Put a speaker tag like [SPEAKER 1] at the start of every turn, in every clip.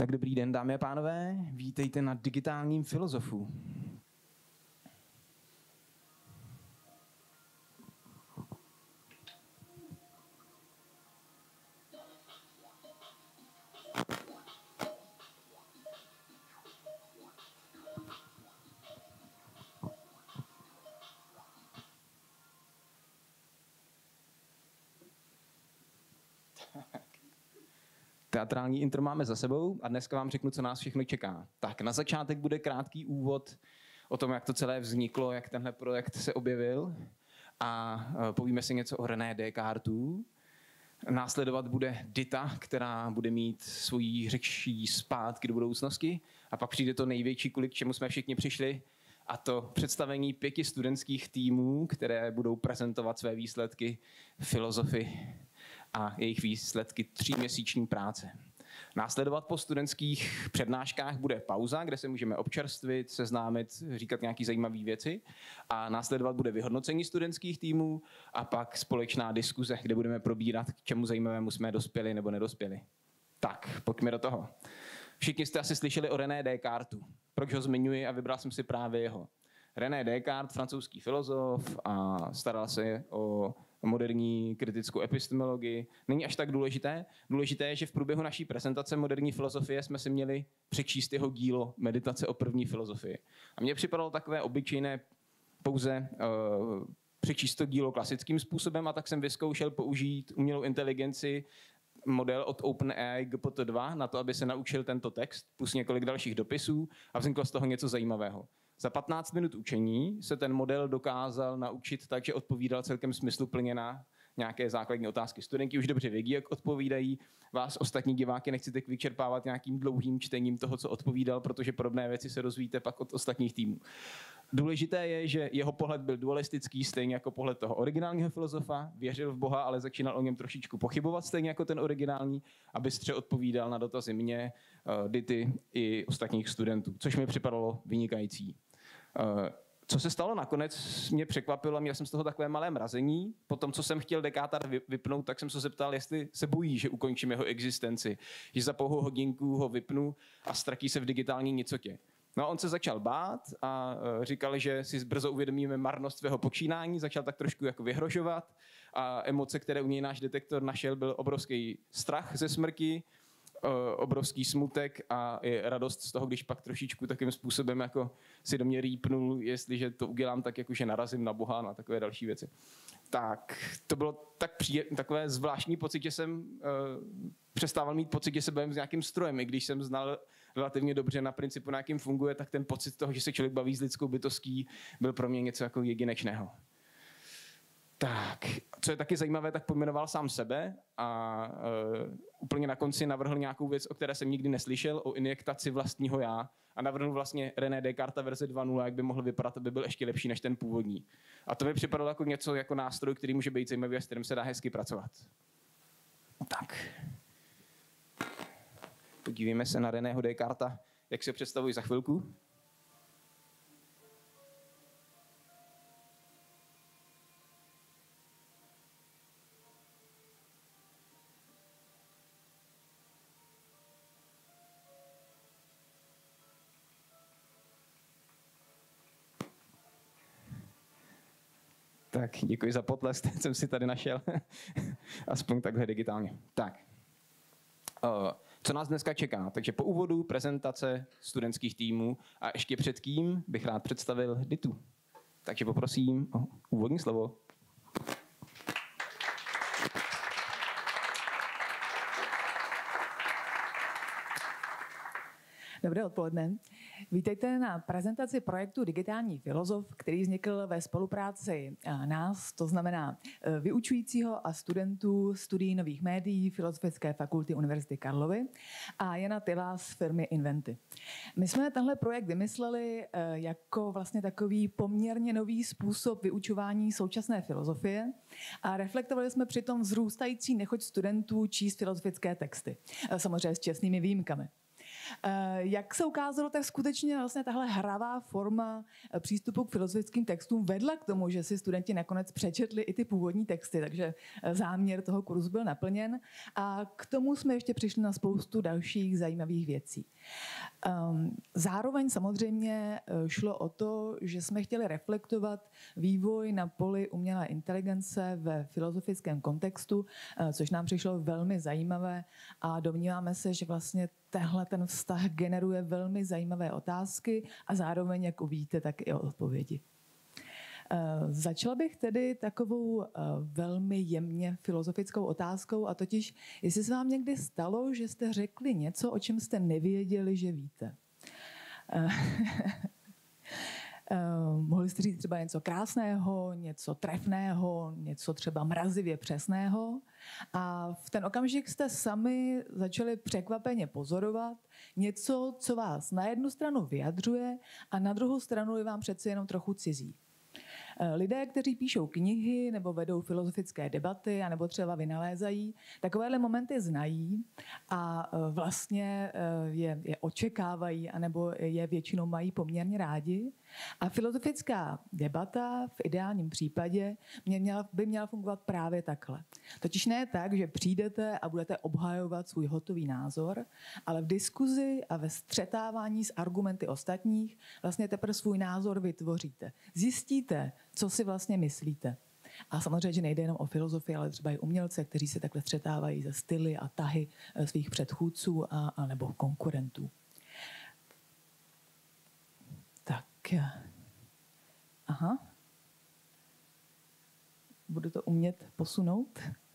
[SPEAKER 1] Tak dobrý den, dámy a pánové, vítejte na Digitálním filozofu. Teatrální intro máme za sebou a dneska vám řeknu, co nás všechno čeká. Tak na začátek bude krátký úvod o tom, jak to celé vzniklo, jak tenhle projekt se objevil a povíme si něco o René Descartesu. Následovat bude Dita, která bude mít svoji řečí zpátky do budoucnosti a pak přijde to největší, kvůli k čemu jsme všichni přišli, a to představení 5 studentských týmů, které budou prezentovat své výsledky filozofii a jejich výsledky 3měsíční práce. Následovat po studentských přednáškách bude pauza, kde se můžeme občerstvit, seznámit, říkat nějaké zajímavé věci. A následovat bude vyhodnocení studentských týmů a pak společná diskuze, kde budeme probírat, k čemu zajímavému jsme dospěli nebo nedospěli. Tak, pojďme do toho. Všichni jste asi slyšeli o René Descartesu. Proč ho zmiňuji a vybral jsem si právě jeho. René Descartes, francouzský filozof, a staral se o moderní kritickou epistemologii. Není až tak důležité. Důležité je, že v průběhu naší prezentace moderní filozofie jsme si měli přečíst jeho dílo Meditace o první filozofii. A mně připadalo takové obyčejné pouze přečíst to dílo klasickým způsobem, a tak jsem vyzkoušel použít umělou inteligenci, model od OpenAI GPT-2 na to, aby se naučil tento text, plus několik dalších dopisů, a vzniklo z toho něco zajímavého. Za 15 minut učení se ten model dokázal naučit tak, že odpovídal celkem smysluplně na nějaké základní otázky. Studenti už dobře vědí, jak odpovídají. Vás ostatní diváky nechci teď vyčerpávat nějakým dlouhým čtením toho, co odpovídal, protože podobné věci se dozvíte pak od ostatních týmů. Důležité je, že jeho pohled byl dualistický, stejně jako pohled toho originálního filozofa. Věřil v Boha, ale začínal o něm trošičku pochybovat, stejně jako ten originální, aby bystře odpovídal na dotazy mě, Dity i ostatních studentů, což mi připadalo vynikající. Co se stalo nakonec, mě překvapilo, měl jsem z toho takové malé mrazení. Po tom, co jsem chtěl Descartesa vypnout, tak jsem se zeptal, jestli se bojí, že ukončím jeho existenci. Že za pouhou hodinku ho vypnu a ztratí se v digitální nicotě. No a on se začal bát a říkal, že si brzo uvědomíme marnost svého počínání, začal tak trošku jako vyhrožovat a emoce, které u něj náš detektor našel, byl obrovský strach ze smrti, obrovský smutek a i radost z toho, když pak trošičku takým způsobem jako si do mě rýpnul, jestliže to udělám tak, jako že narazím na Boha, na takové další věci. Tak to bylo takové zvláštní pocit, že jsem přestával mít pocit, že se bavím s nějakým strojem. I když jsem znal relativně dobře na principu, na jakým funguje, tak ten pocit toho, že se člověk baví s lidskou bytostí, byl pro mě něco jako jedinečného. Tak, co je taky zajímavé, tak pojmenoval sám sebe a úplně na konci navrhl nějakou věc, o které jsem nikdy neslyšel, o injektaci vlastního já, a navrhl vlastně René Descartesa verze 2.0, jak by mohl vypadat, aby byl ještě lepší než ten původní. A to mi připadalo jako něco, jako nástroj, který může být zajímavý a s kterým se dá hezky pracovat. Tak. Podívejme se na Reného Descartesa, jak se představuji za chvilku. Tak, děkuji za potlesk, jsem si tady našel. Aspoň takhle digitálně. Tak, co nás dneska čeká? Takže po úvodu prezentace studentských týmů a ještě předtím bych rád představil Ditu. Takže poprosím o úvodní slovo.
[SPEAKER 2] Dobré odpoledne. Vítejte na prezentaci projektu Digitální filozof, který vznikl ve spolupráci nás, to znamená vyučujícího a studentů studií nových médií Filozofické fakulty Univerzity Karlovy a Jana Tyla z firmy Inventy. My jsme tenhle projekt vymysleli jako vlastně takový poměrně nový způsob vyučování současné filozofie a reflektovali jsme přitom vzrůstající nechuť studentů číst filozofické texty, samozřejmě s čestnými výjimkami. Jak se ukázalo, tak skutečně vlastně tahle hravá forma přístupu k filozofickým textům vedla k tomu, že si studenti nakonec přečetli i ty původní texty, takže záměr toho kurzu byl naplněn. A k tomu jsme ještě přišli na spoustu dalších zajímavých věcí. Zároveň samozřejmě šlo o to, že jsme chtěli reflektovat vývoj na poli umělé inteligence ve filozofickém kontextu, což nám přišlo velmi zajímavé a domníváme se, že vlastně ten vztah generuje velmi zajímavé otázky a zároveň, jak uvidíte, tak i odpovědi. Začala bych tedy takovou velmi jemně filozofickou otázkou, a totiž, jestli se vám někdy stalo, že jste řekli něco, o čem jste nevěděli, že víte. Mohli jste říct třeba něco krásného, něco trefného, něco třeba mrazivě přesného. A v ten okamžik jste sami začali překvapeně pozorovat něco, co vás na jednu stranu vyjadřuje a na druhou stranu je vám přeci jenom trochu cizí. Lidé, kteří píšou knihy nebo vedou filozofické debaty anebo třeba vynalézají, takovéhle momenty znají a vlastně je očekávají anebo je většinou mají poměrně rádi. A filozofická debata v ideálním případě by měla fungovat právě takhle. Totiž ne tak, že přijdete a budete obhajovat svůj hotový názor, ale v diskuzi a ve střetávání s argumenty ostatních vlastně teprve svůj názor vytvoříte. Zjistíte, co si vlastně myslíte. A samozřejmě, že nejde jenom o filozofii, ale třeba i umělce, kteří se takhle střetávají ze styly a tahy svých předchůdců a nebo konkurentů. Tak. Aha. Budu to umět posunout?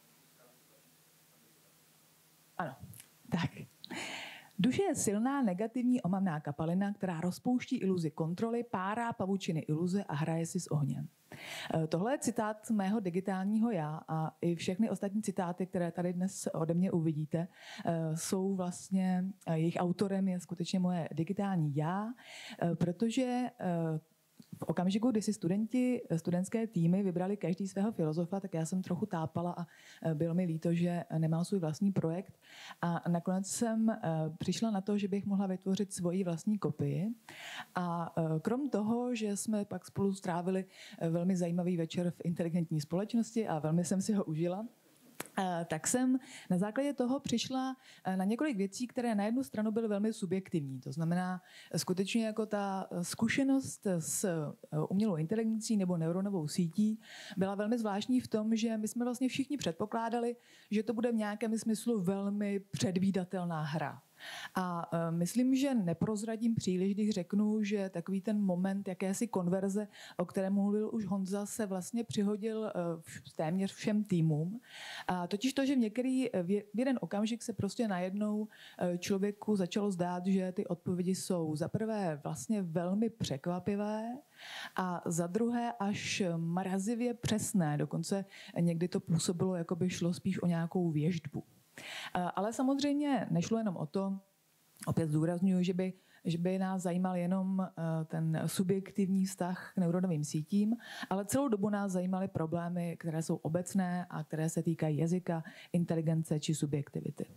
[SPEAKER 2] Ano. Tak. Duše je silná, negativní, omamná kapalina, která rozpouští iluzi kontroly, párá pavučiny iluze a hraje si s ohněm. Tohle je citát mého digitálního já a i všechny ostatní citáty, které tady dnes ode mě uvidíte, jsou vlastně, jejich autorem je skutečně moje digitální já, protože v okamžiku, kdy si studentské týmy vybrali každý svého filozofa, tak já jsem trochu tápala a bylo mi líto, že nemám svůj vlastní projekt. A nakonec jsem přišla na to, že bych mohla vytvořit svoji vlastní kopii. A krom toho, že jsme pak spolu strávili velmi zajímavý večer v inteligentní společnosti a velmi jsem si ho užila, tak jsem na základě toho přišla na několik věcí, které na jednu stranu byly velmi subjektivní. To znamená skutečně jako ta zkušenost s umělou inteligencí nebo neuronovou sítí byla velmi zvláštní v tom, že my jsme vlastně všichni předpokládali, že to bude v nějakém smyslu velmi předvídatelná hra. A myslím, že neprozradím příliš, když řeknu, že takový ten moment jakési konverze, o kterém mluvil už Honza, se vlastně přihodil téměř všem týmům. A totiž to, že v jeden okamžik se prostě najednou člověku začalo zdát, že ty odpovědi jsou za prvé vlastně velmi překvapivé a za druhé až mrazivě přesné. Dokonce někdy to působilo, jako by šlo spíš o nějakou věštbu. Ale samozřejmě nešlo jenom o to, opět zdůrazňuji, že by nás zajímal jenom ten subjektivní vztah k neuronovým sítím, ale celou dobu nás zajímaly problémy, které jsou obecné a které se týkají jazyka, inteligence či subjektivity.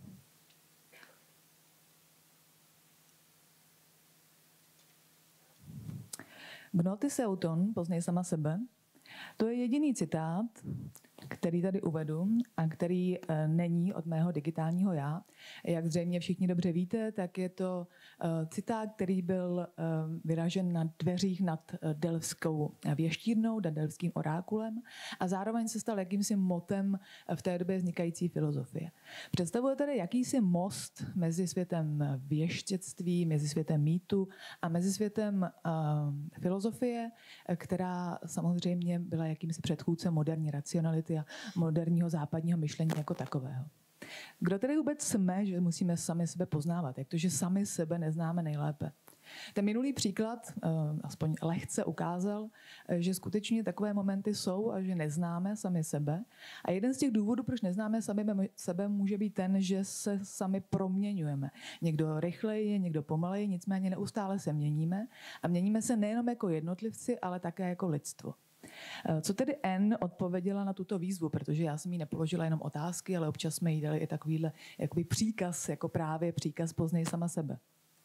[SPEAKER 2] Gnotiseuton, poznej sama sebe, to je jediný citát, který tady uvedu a který není od mého digitálního já. Jak zřejmě všichni dobře víte, tak je to citát, který byl vyražen na dveřích nad Delfskou věštírnou, nad Delfským orákulem a zároveň se stal jakýmsi motem v té době vznikající filozofie. Představuje tedy jakýsi most mezi světem věštěctví, mezi světem mýtu a mezi světem filozofie, která samozřejmě byla jakýmsi předchůdcem moderní racionality a moderního západního myšlení jako takového. Kdo tedy vůbec jsme, že musíme sami sebe poznávat? Jak to, že sami sebe neznáme nejlépe? Ten minulý příklad aspoň lehce ukázal, že skutečně takové momenty jsou a že neznáme sami sebe. A jeden z těch důvodů, proč neznáme sami sebe, může být ten, že se sami proměňujeme. Někdo rychleji, někdo pomaleji, nicméně neustále se měníme. A měníme se nejenom jako jednotlivci, ale také jako lidstvo. Co tedy N odpověděla na tuto výzvu, protože já jsem jí nepoložila jenom otázky, ale občas jsme jí dali i takovýhle jakoby příkaz, jako právě příkaz poznej sama sebe.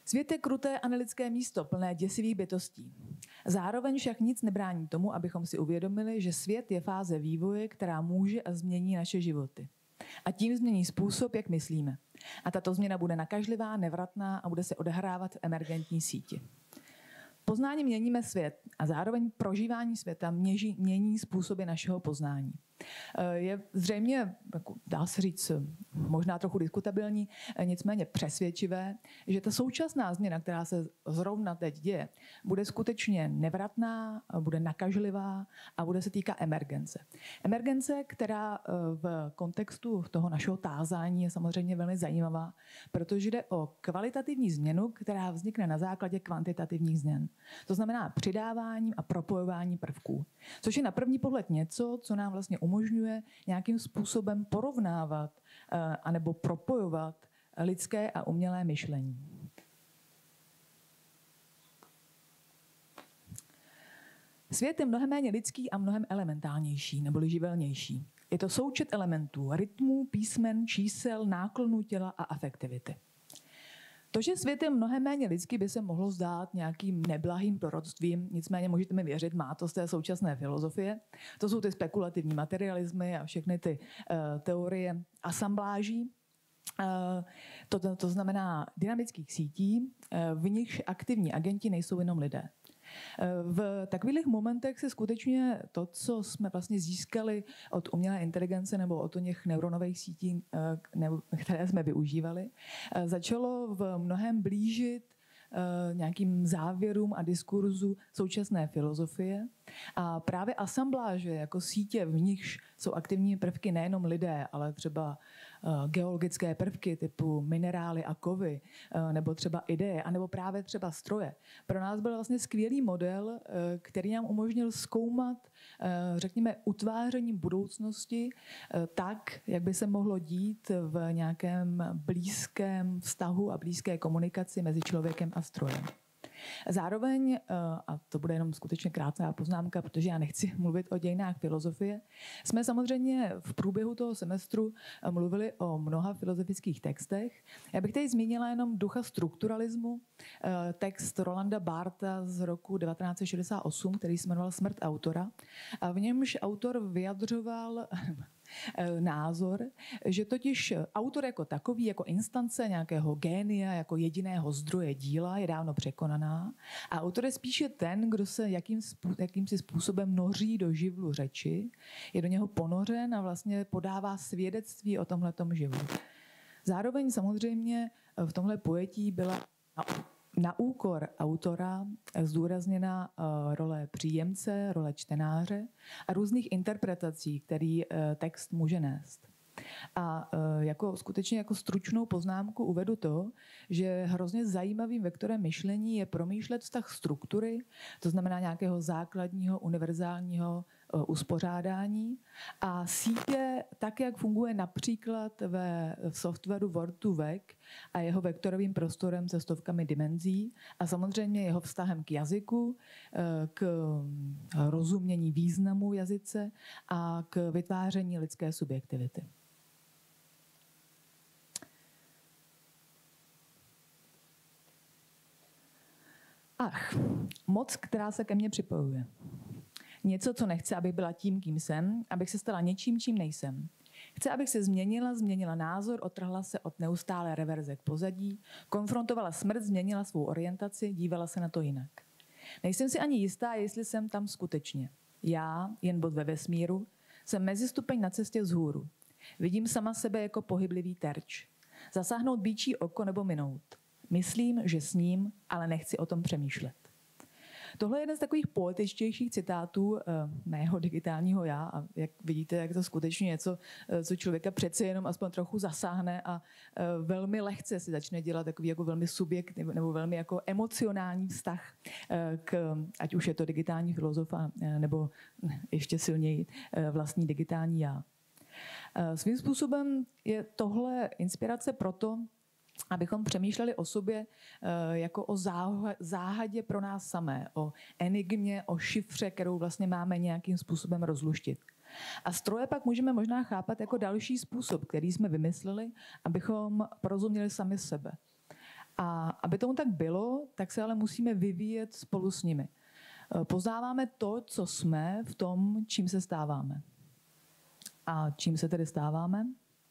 [SPEAKER 2] Svět je kruté a nelidské místo, plné děsivých bytostí. Zároveň však nic nebrání tomu, abychom si uvědomili, že svět je fáze vývoje, která může a změní naše životy. A tím změní způsob, jak myslíme. A tato změna bude nakažlivá, nevratná a bude se odehrávat v emergentní síti. Poznání měníme svět a zároveň prožívání světa mění způsoby našeho poznání. Je zřejmě, dá se říct, možná trochu diskutabilní, nicméně přesvědčivé, že ta současná změna, která se zrovna teď děje, bude skutečně nevratná, bude nakažlivá a bude se týkat emergence. Emergence, která v kontextu toho našeho tázání je samozřejmě velmi zajímavá, protože jde o kvalitativní změnu, která vznikne na základě kvantitativních změn. To znamená přidáváním a propojováním prvků, což je na první pohled něco, co nám vlastně umožňuje nějakým způsobem porovnávat anebo propojovat lidské a umělé myšlení. Svět je mnohem méně lidský a mnohem elementálnější neboli živelnější. Je to součet elementů, rytmů, písmen, čísel, náklonů těla a afektivity. To, že svět je mnohem méně lidský, by se mohlo zdát nějakým neblahým proroctvím, nicméně můžete mi věřit, má to z té současné filozofie. To jsou ty spekulativní materialismy a všechny ty teorie asambláží. To znamená dynamických sítí, v nichž aktivní agenti nejsou jenom lidé. V takových momentech se skutečně to, co jsme vlastně získali od umělé inteligence nebo od těch neuronových sítí, které jsme využívali, začalo v mnohem blížit nějakým závěrům a diskurzu současné filozofie. A právě asambláže jako sítě, v nichž jsou aktivní prvky nejenom lidé, ale třeba geologické prvky typu minerály a kovy, nebo třeba ideje, anebo právě třeba stroje. Pro nás byl vlastně skvělý model, který nám umožnil zkoumat, řekněme, utváření budoucnosti tak, jak by se mohlo dít v nějakém blízkém vztahu a blízké komunikaci mezi člověkem a strojem. Zároveň, a to bude jenom skutečně krátká poznámka, protože já nechci mluvit o dějinách filozofie, jsme samozřejmě v průběhu toho semestru mluvili o mnoha filozofických textech. Já bych tady zmínila jenom ducha strukturalismu, text Rolanda Bartha z roku 1968, který se jmenoval Smrt autora, a v němž autor vyjadřoval názor, že totiž autor jako takový, jako instance nějakého génia, jako jediného zdroje díla je dávno překonaná a autor je spíše ten, kdo se jakýmsi způsobem noří do živlu řeči, je do něho ponořen a vlastně podává svědectví o tomhletom živlu. Zároveň samozřejmě v tomhle pojetí byla na úkor autora zdůrazněna role příjemce, role čtenáře a různých interpretací, který text může nést. A skutečně jako stručnou poznámku uvedu to, že hrozně zajímavým vektorem myšlení je promýšlet vztah struktury, to znamená nějakého základního univerzálního uspořádání a sítě tak, jak funguje například v softwaru Word2Vec a jeho vektorovým prostorem se stovkami dimenzí a samozřejmě jeho vztahem k jazyku, k rozumění významu jazyce a k vytváření lidské subjektivity. Moc, která se ke mně připojuje. Něco, co nechce, abych byla tím, kým jsem, abych se stala něčím, čím nejsem. Chce, abych se změnila názor, odtrhla se od neustálé reverze k pozadí, konfrontovala smrt, změnila svou orientaci, dívala se na to jinak. Nejsem si ani jistá, jestli jsem tam skutečně. Já, jen bod ve vesmíru, jsem mezistupeň na cestě vzhůru. Vidím sama sebe jako pohyblivý terč. Zasáhnout býčí oko nebo minout. Myslím, že s ním, ale nechci o tom přemýšlet. Tohle je jeden z takových poetičtějších citátů mého digitálního já a jak vidíte, jak to skutečně něco, co člověka přece jenom aspoň trochu zasáhne a velmi lehce si začne dělat takový jako velmi subjekt nebo velmi jako emocionální vztah ať už je to digitální filozof nebo ještě silněji vlastní digitální já. Svým způsobem je tohle inspirace proto, abychom přemýšleli o sobě jako o záhadě pro nás samé, o enigmě, o šifře, kterou vlastně máme nějakým způsobem rozluštit. A stroje pak můžeme možná chápat jako další způsob, který jsme vymysleli, abychom porozuměli sami sebe. A aby tomu tak bylo, tak se ale musíme vyvíjet spolu s nimi. Poznáváme to, co jsme v tom, čím se stáváme. A čím se tedy stáváme?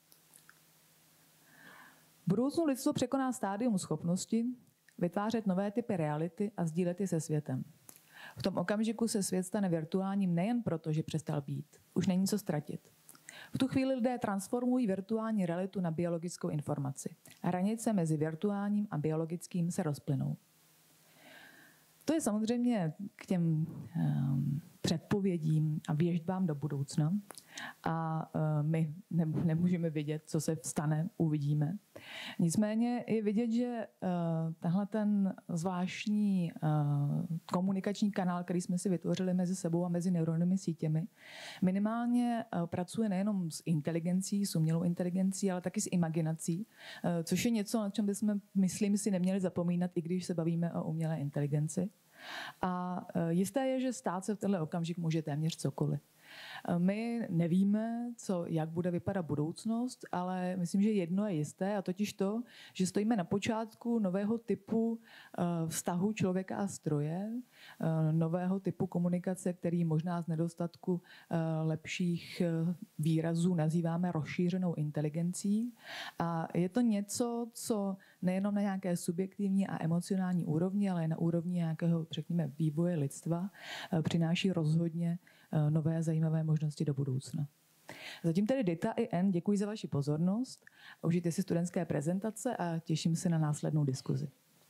[SPEAKER 2] V budoucnu lidstvo překoná stádium schopnosti vytvářet nové typy reality a sdílet je se světem. V tom okamžiku se svět stane virtuálním nejen proto, že přestal být. Už není co ztratit. V tu chvíli lidé transformují virtuální realitu na biologickou informaci. Hranice mezi virtuálním a biologickým se rozplynou. To je samozřejmě k těm předpovědím a věštbám do budoucna. A my nemůžeme vědět, co se stane, uvidíme. Nicméně je vidět, že tenhle ten zvláštní komunikační kanál, který jsme si vytvořili mezi sebou a mezi neuronovými sítěmi, minimálně pracuje nejenom s inteligencí, s umělou inteligencí, ale taky s imaginací, což je něco, na čem bychom, myslím si, neměli zapomínat, i když se bavíme o umělé inteligenci. A jisté je, že stát se v tenhle okamžik může téměř cokoliv. My nevíme, jak bude vypadat budoucnost, ale myslím, že jedno je jisté, a totiž to, že stojíme na počátku nového typu vztahu člověka a stroje, nového typu komunikace, který možná z nedostatku lepších výrazů nazýváme rozšířenou inteligencí. A je to něco, co nejenom na nějaké subjektivní a emocionální úrovni, ale i na úrovni nějakého, řekněme, vývoje lidstva přináší rozhodně nové zajímavé možnosti do budoucna. Zatím tedy Dita i N, děkuji za vaši pozornost. Užijte si studentské prezentace a těším se na následnou diskuzi.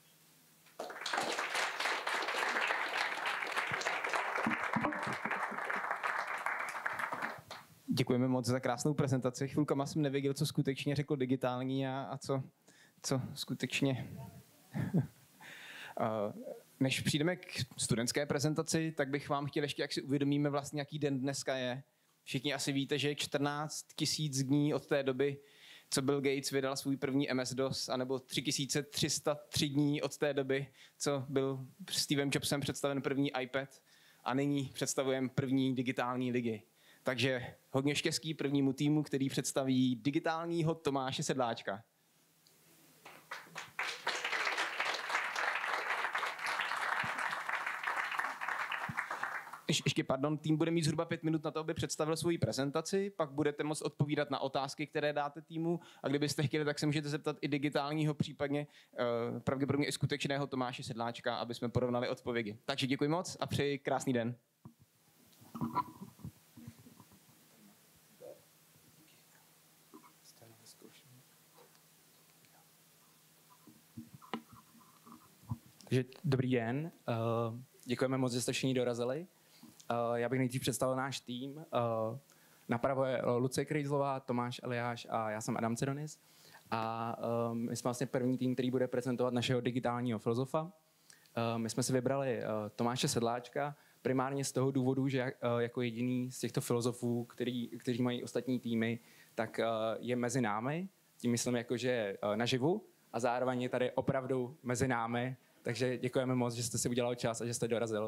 [SPEAKER 1] Děkujeme moc za krásnou prezentaci. Chvilkama jsem nevěděl, co skutečně řekl digitální a co skutečně... Než přijdeme k studentské prezentaci, tak bych vám chtěl ještě, jak si uvědomíme vlastně, jaký den dneska je. Všichni asi víte, že je 14 000 dní od té doby, co Bill Gates vydal svůj první MS-DOS, anebo 3303 dní od té doby, co byl Stevem Jobsem představen první iPad a nyní představujeme první digitální ligy. Takže hodně štěstí prvnímu týmu, který představí digitálního Tomáše Sedláčka. Ještě, pardon, tým bude mít zhruba 5 minut na to, aby představil svoji prezentaci, pak budete moct odpovídat na otázky, které dáte týmu, a kdybyste chtěli, tak se můžete zeptat i digitálního, případně pravděpodobně i skutečného Tomáše Sedláčka, aby jsme porovnali odpovědi. Takže děkuji moc a přeji krásný den.
[SPEAKER 3] Dobrý den, děkujeme moc, že jste všichni dorazili. Já bych nejdřív představil náš tým. Napravo je Lucie Krejzlová, Tomáš Eliáš a já jsem Adam Cedonis. A my jsme vlastně první tým, který bude prezentovat našeho digitálního filozofa. My jsme si vybrali Tomáše Sedláčka primárně z toho důvodu, že jako jediný z těchto filozofů, kteří mají ostatní týmy, tak je mezi námi. Tím myslím, jako, že je naživu a zároveň je tady opravdu mezi námi. Takže děkujeme moc, že jste si udělal čas a že jste dorazil.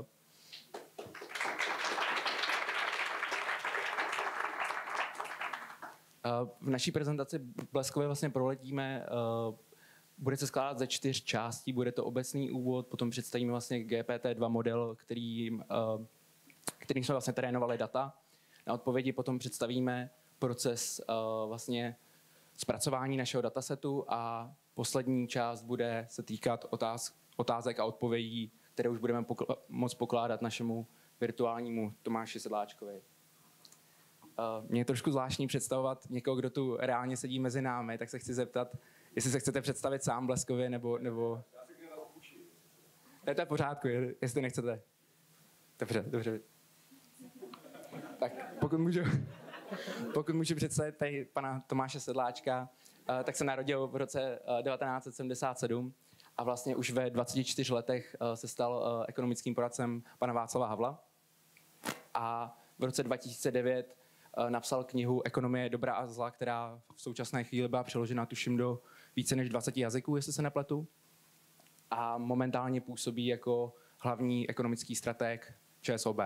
[SPEAKER 3] V naší prezentaci bleskově vlastně proletíme, bude se skládat ze 4 částí, bude to obecný úvod, potom představíme vlastně GPT-2 model, kterým jsme vlastně trénovali data. Na odpovědi potom představíme proces vlastně zpracování našeho datasetu a poslední část bude se týkat otázek a odpovědí, které už budeme moct pokládat našemu virtuálnímu Tomáši Sedláčkovi. Mě je trošku zvláštní představovat někoho, kdo tu reálně sedí mezi námi, tak se chci zeptat, jestli se chcete představit sám bleskově, nebo... Já si měl opušit. To je v pořádku, jestli nechcete. Dobře. Tak pokud můžu představit tady pana Tomáše Sedláčka, tak se narodil v roce 1977 a vlastně už ve 24 letech se stal ekonomickým poradcem pana Václava Havla. A v roce 2009 napsal knihu Ekonomie dobra a zla, která v současné chvíli byla přeložena, tuším, do více než 20 jazyků, jestli se nepletu. A momentálně působí jako hlavní ekonomický stratég ČSOB.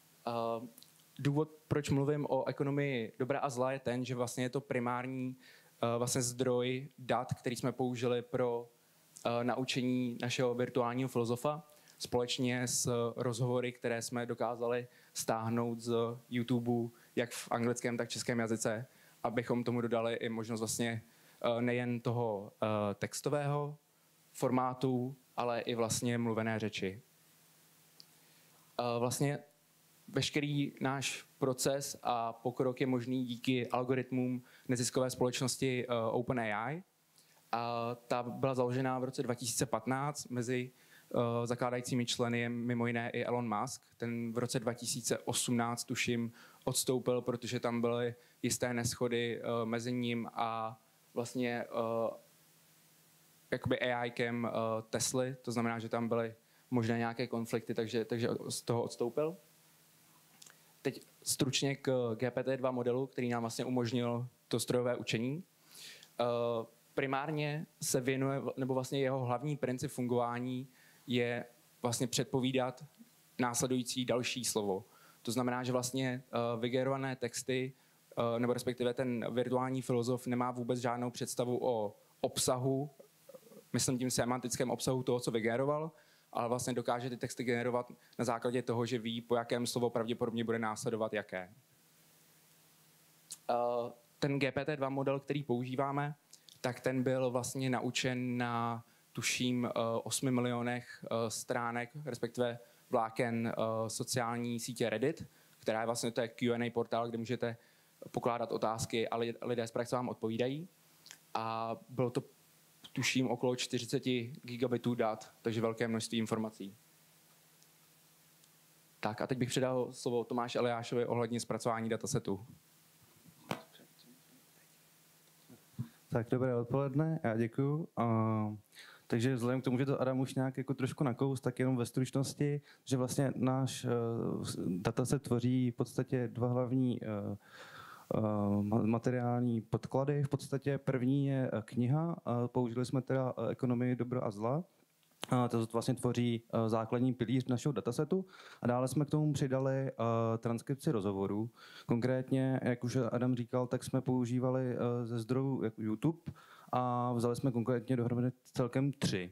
[SPEAKER 3] Důvod, proč mluvím o ekonomii dobra a zla, je ten, že vlastně je to primární vlastně zdroj dat, který jsme použili pro naučení našeho virtuálního filozofa, společně s rozhovory, které jsme dokázali stáhnout z YouTube, jak v anglickém, tak v českém jazyce, abychom tomu dodali i možnost vlastně nejen toho textového formátu, ale i vlastně mluvené řeči. Vlastně veškerý náš proces a pokrok je možný díky algoritmům neziskové společnosti OpenAI. Ta byla založena v roce 2015 mezi zakládajícími členy je mimo jiné i Elon Musk. Ten v roce 2018 tuším odstoupil, protože tam byly jisté neshody mezi ním a vlastně jakoby AI-kem Tesly, to znamená, že tam byly možné nějaké konflikty, takže z toho odstoupil. Teď stručně k GPT-2 modelu, který nám vlastně umožnil to strojové učení. Primárně se věnuje, nebo vlastně jeho hlavní princip fungování je vlastně předpovídat následující další slovo. To znamená, že vlastně vygenerované texty, nebo respektive ten virtuální filozof nemá vůbec žádnou představu o obsahu, myslím tím semantickém obsahu toho, co vygeneroval, ale vlastně dokáže ty texty generovat na základě toho, že ví, po jakém slovo pravděpodobně bude následovat jaké. Ten GPT-2 model, který používáme, tak ten byl vlastně naučen na tuším 8 milionech stránek, respektive vláken sociální sítě Reddit, která je vlastně to je Q&A portál, kde můžete pokládat otázky a lidé z praxe vám odpovídají. A bylo to tuším okolo 40 gigabitů dat, takže velké množství informací. Tak a teď bych předal slovo Tomáši Eliášovi ohledně zpracování datasetu.
[SPEAKER 4] Tak dobré odpoledne, já děkuju. Takže vzhledem k tomu, že to Adam už nějak jako trošku nakous, tak jenom ve stručnosti, že vlastně náš dataset tvoří v podstatě dva hlavní materiální podklady. V podstatě první je kniha, použili jsme teda Ekonomii dobra a zla. To vlastně tvoří základní pilíř našeho datasetu a dále jsme k tomu přidali transkripci rozhovorů. Konkrétně, jak už Adam říkal, tak jsme používali ze zdrojů jako YouTube a vzali jsme konkrétně dohromady celkem 3.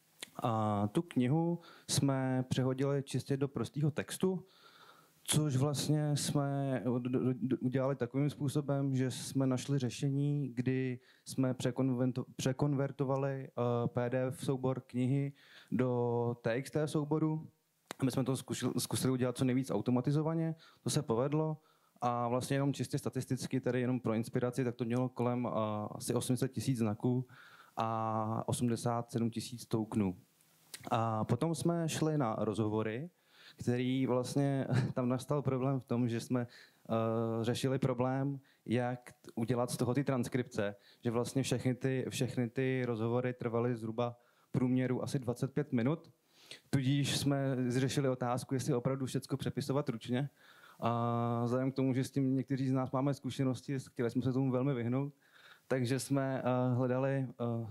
[SPEAKER 4] A tu knihu jsme přehodili čistě do prostého textu, což vlastně jsme udělali takovým způsobem, že jsme našli řešení, kdy jsme překonvertovali PDF soubor knihy do TXT souboru. My jsme to zkusili udělat co nejvíc automatizovaně, to se povedlo a vlastně jenom čistě statisticky, tedy jenom pro inspiraci, tak to mělo kolem asi 800 000 znaků a 87 000 tokenů. A potom jsme šli na rozhovory, který vlastně tam nastal problém v tom, že jsme řešili problém, jak udělat z toho ty transkripce, že vlastně všechny ty rozhovory trvaly zhruba průměru asi 25 minut, tudíž jsme řešili otázku, jestli opravdu všechno přepisovat ručně. A vzhledem k tomu, že s tím někteří z nás máme zkušenosti, chtěli jsme se tomu velmi vyhnout, takže jsme hledali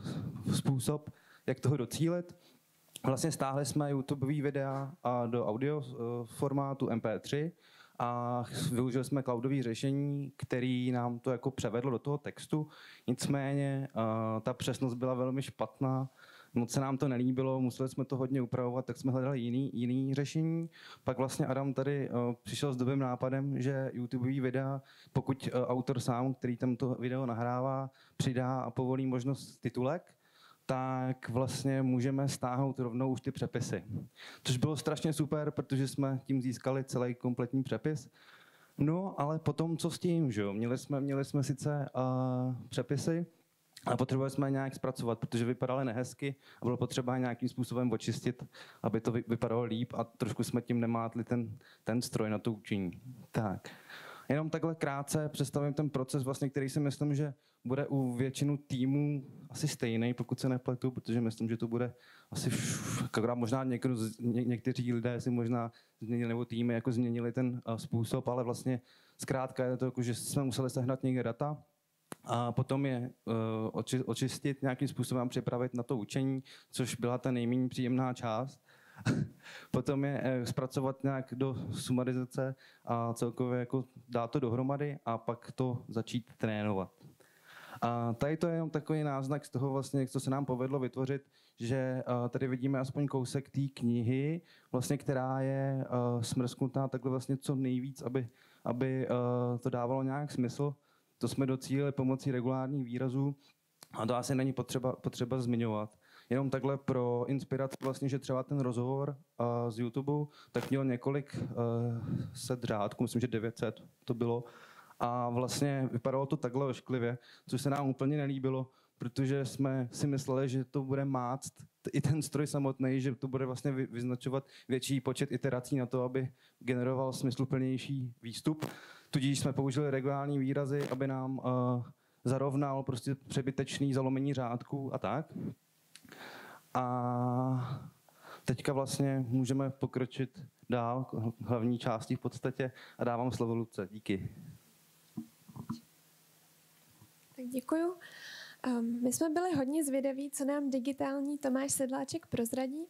[SPEAKER 4] způsob, jak toho docílit. Vlastně stáhli jsme YouTubeový videa do audio formátu MP3 a využili jsme cloudové řešení, který nám to jako převedlo do toho textu. Nicméně ta přesnost byla velmi špatná, moc se nám to nelíbilo, museli jsme to hodně upravovat, tak jsme hledali jiný řešení. Pak vlastně Adam tady přišel s dobrým nápadem, že YouTubeový videa, pokud autor sám, který tam to video nahrává, přidá a povolí možnost titulek, tak vlastně můžeme stáhnout rovnou už ty přepisy. Což bylo strašně super, protože jsme tím získali celý kompletní přepis. No, ale potom co s tím, že jo? Měli jsme sice přepisy, ale potřebovali jsme je nějak zpracovat, protože vypadaly nehezky a bylo potřeba nějakým způsobem očistit, aby to vypadalo líp a trošku jsme tím nemátli ten stroj na to učení. Tak. Jenom takhle krátce představím ten proces, vlastně, který si myslím, že bude u většinu týmů asi stejný, pokud se nepletu, protože myslím, že to bude asi možná někteří lidé si možná změnili, nebo týmy jako změnili ten způsob, ale vlastně zkrátka je to jako, že jsme museli sehnat někde data a potom je očistit nějakým způsobem a připravit na to učení, což byla ta nejméně příjemná část. Potom je zpracovat nějak do sumarizace a celkově jako dát to dohromady a pak to začít trénovat. A tady to je jenom takový náznak z toho vlastně, co se nám povedlo vytvořit, že tady vidíme aspoň kousek té knihy, vlastně, která je smrsknutá takhle vlastně co nejvíc, aby to dávalo nějak smysl. To jsme docílili pomocí regulárních výrazů a to asi není potřeba zmiňovat. Jenom takhle pro inspiraci vlastně, že třeba ten rozhovor z YouTube tak měl několik set řádků, myslím, že 900 to bylo. A vlastně vypadalo to takhle ošklivě, což se nám úplně nelíbilo, protože jsme si mysleli, že to bude máct i ten stroj samotný, že to bude vlastně vyznačovat větší počet iterací na to, aby generoval smysluplnější výstup. Tudíž jsme použili regulární výrazy, aby nám zarovnal prostě přebytečný zalomení řádků a tak. A teďka vlastně můžeme pokročit dál k hlavní části v podstatě a dávám slovo Lucce. Díky.
[SPEAKER 5] Tak děkuju. My jsme byli hodně zvědaví, co nám digitální Tomáš Sedláček prozradí.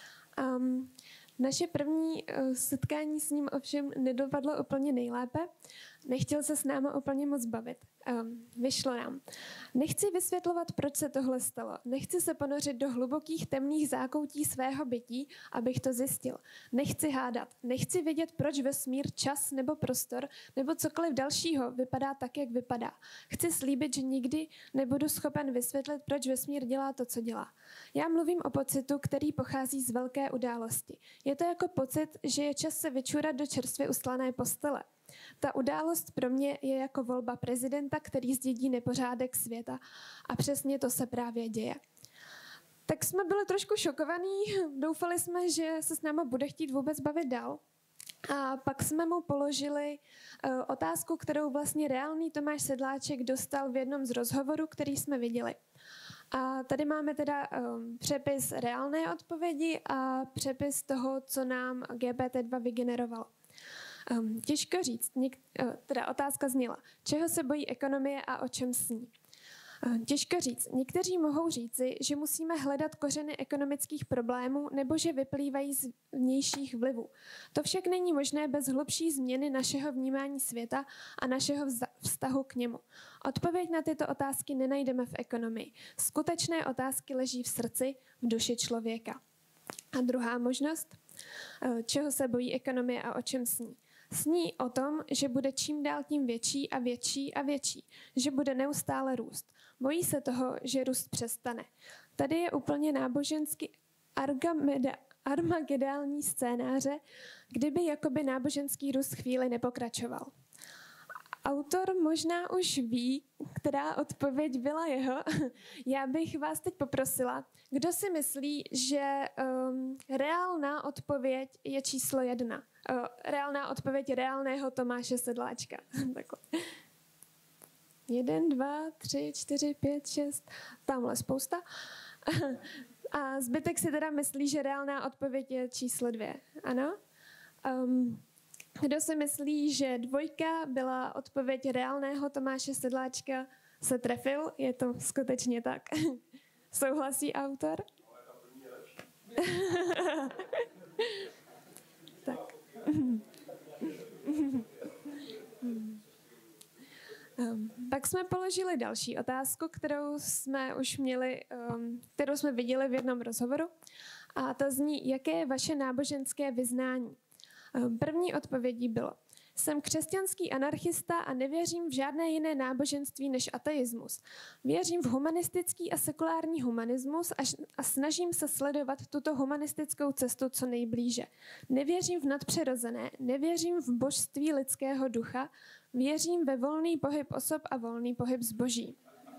[SPEAKER 5] Naše první setkání s ním ovšem nedopadlo úplně nejlépe. Nechtěl se s námi úplně moc bavit. Vyšlo nám. Nechci vysvětlovat, proč se tohle stalo. Nechci se ponořit do hlubokých temných zákoutí svého bytí, abych to zjistil. Nechci hádat. Nechci vědět, proč vesmír, čas nebo prostor nebo cokoliv dalšího vypadá tak, jak vypadá. Chci slíbit, že nikdy nebudu schopen vysvětlit, proč vesmír dělá to, co dělá. Já mluvím o pocitu, který pochází z velké události. Je to jako pocit, že je čas se vyčůrat do čerstvě ustlané postele. Ta událost pro mě je jako volba prezidenta, který zdědí nepořádek světa. A přesně to se právě děje. Tak jsme byli trošku šokovaní, doufali jsme, že se s náma bude chtít vůbec bavit dál. A pak jsme mu položili otázku, kterou vlastně reálný Tomáš Sedláček dostal v jednom z rozhovorů, který jsme viděli. A tady máme teda přepis reálné odpovědi a přepis toho, co nám GPT-2 vygenerovalo. Těžko říct, teda otázka zněla, čeho se bojí ekonomie a o čem sní. Těžko říct, někteří mohou říci, že musíme hledat kořeny ekonomických problémů nebo že vyplývají z vnějších vlivů. To však není možné bez hlubší změny našeho vnímání světa a našeho vztahu k němu. Odpověď na tyto otázky nenajdeme v ekonomii. Skutečné otázky leží v srdci, v duši člověka. A druhá možnost, čeho se bojí ekonomie a o čem sní. Sní o tom, že bude čím dál tím větší a větší a větší, že bude neustále růst. Bojí se toho, že růst přestane. Tady je úplně nábožensky armagedální scénáře, kdyby jakoby náboženský růst chvíli nepokračoval. Autor možná už ví, která odpověď byla jeho. Já bych vás teď poprosila, kdo si myslí, že reálná odpověď je číslo 1. Reálná odpověď reálného Tomáše Sedláčka. 1, 2, 3, 4, 5, 6. Tamhle spousta. A zbytek si teda myslí, že reálná odpověď je číslo 2. Ano? Kdo si myslí, že 2 byla odpověď reálného Tomáše Sedláčka, se trefil? Je to skutečně tak. Souhlasí autor? Tak. Pak jsme položili další otázku, kterou jsme viděli v jednom rozhovoru. A ta zní, jaké je vaše náboženské vyznání? První odpovědí bylo, jsem křesťanský anarchista a nevěřím v žádné jiné náboženství než ateismus. Věřím v humanistický a sekulární humanismus a snažím se sledovat tuto humanistickou cestu co nejblíže. Nevěřím v nadpřirozené, nevěřím v božství lidského ducha, věřím ve volný pohyb osob a volný pohyb zboží.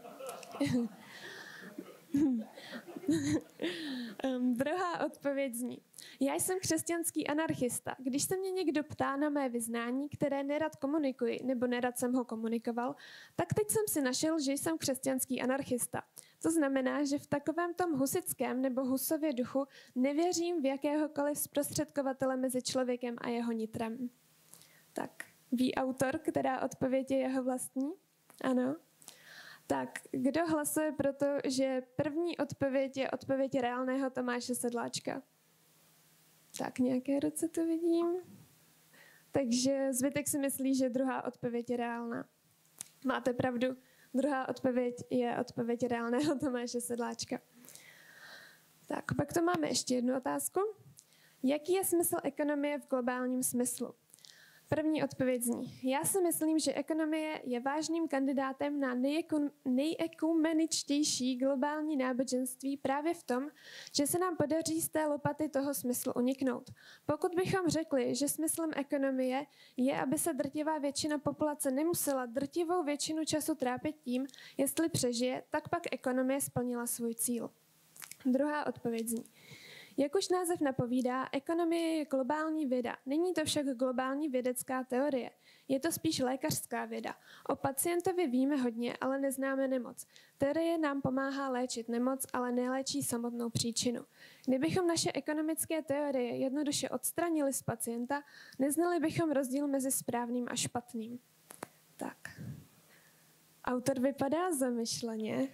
[SPEAKER 5] Druhá odpověď zní. Já jsem křesťanský anarchista. Když se mě někdo ptá na mé vyznání, které nerad komunikuji, nebo nerad jsem ho komunikoval, tak teď jsem si našel, že jsem křesťanský anarchista. To znamená, že v takovém tom husickém nebo Husově duchu nevěřím v jakéhokoliv zprostředkovatele mezi člověkem a jeho nitrem. Tak, ví autor, která odpověď je jeho vlastní? Ano. Tak, kdo hlasuje pro to, že první odpověď je odpověď reálného Tomáše Sedláčka? Tak, nějaké ruce tu vidím. Takže zbytek si myslí, že druhá odpověď je reálná. Máte pravdu, Druhá odpověď je odpověď reálného Tomáše Sedláčka. Tak, pak to máme ještě jednu otázku. Jaký je smysl ekonomie v globálním smyslu? První odpověď zní. Já si myslím, že ekonomie je vážným kandidátem na nejekumeničtější globální náboženství právě v tom, že se nám podaří z té lopaty toho smyslu uniknout. Pokud bychom řekli, že smyslem ekonomie je, aby se drtivá většina populace nemusela drtivou většinu času trápit tím, jestli přežije, tak pak ekonomie splnila svůj cíl. Druhá odpověď zní. Jak už název napovídá, ekonomie je globální věda. Není to však globální vědecká teorie. Je to spíš lékařská věda. O pacientovi víme hodně, ale neznáme nemoc. Teorie nám pomáhá léčit nemoc, ale neléčí samotnou příčinu. Kdybychom naše ekonomické teorie jednoduše odstranili z pacienta, neznali bychom rozdíl mezi správným a špatným. Tak. Autor vypadá zamyšleně.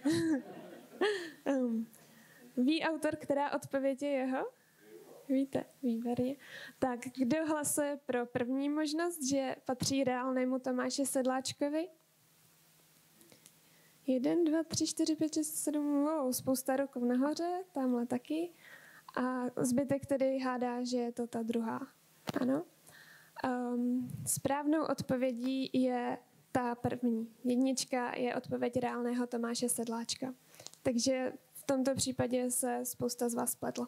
[SPEAKER 5] Ví autor, která odpověď je jeho? Víte, výborně. Tak, kdo hlasuje pro první možnost, že patří reálnému Tomáši Sedláčkovi? 1, 2, 3, 4, 5, 6, 7, wow, spousta ruků nahoře, tamhle taky. A zbytek tedy hádá, že je to ta druhá. Ano. Správnou odpovědí je ta první. Jednička je odpověď reálného Tomáše Sedláčka. Takže v tomto případě se spousta z vás spletlo.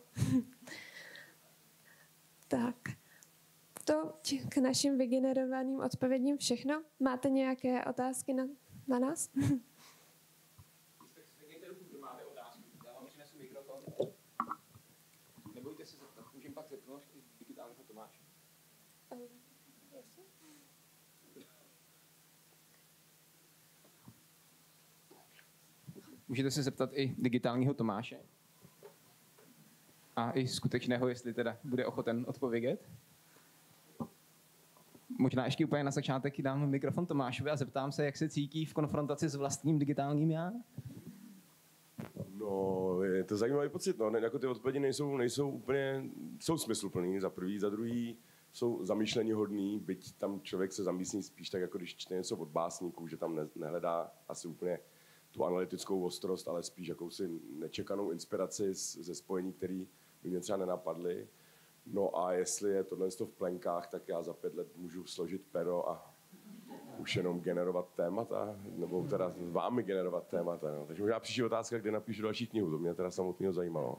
[SPEAKER 5] Tak, to k našim vygenerovaným odpovědím všechno. Máte nějaké otázky na nás?
[SPEAKER 1] Nebojte se zeptat, můžeme pak zepnout digitálního Tomáše. Můžete se zeptat i digitálního Tomáše. A i skutečného, jestli teda bude ochoten odpovědět. Možná ještě úplně na začátek dám mikrofon Tomášovi a zeptám se, jak se cítí v konfrontaci s vlastním digitálním já?
[SPEAKER 6] No, je to zajímavý pocit, no. Jako ty odpovědi nejsou úplně, jsou smysluplný za prvý, za druhý jsou zamýšleníhodný, byť tam člověk se zamyslí spíš tak, jako když čte něco od básníků, že tam nehledá asi úplně tu analytickou ostrost, ale spíš jakousi nečekanou inspiraci ze spojení, které by mě třeba nenapadly. No a jestli je tohle v plenkách, tak já za 5 let můžu složit pero a už jenom generovat témata, nebo teda s vámi generovat témata. No. Takže možná příští otázka, kdy napíšu další knihu, to mě teda samotného zajímalo.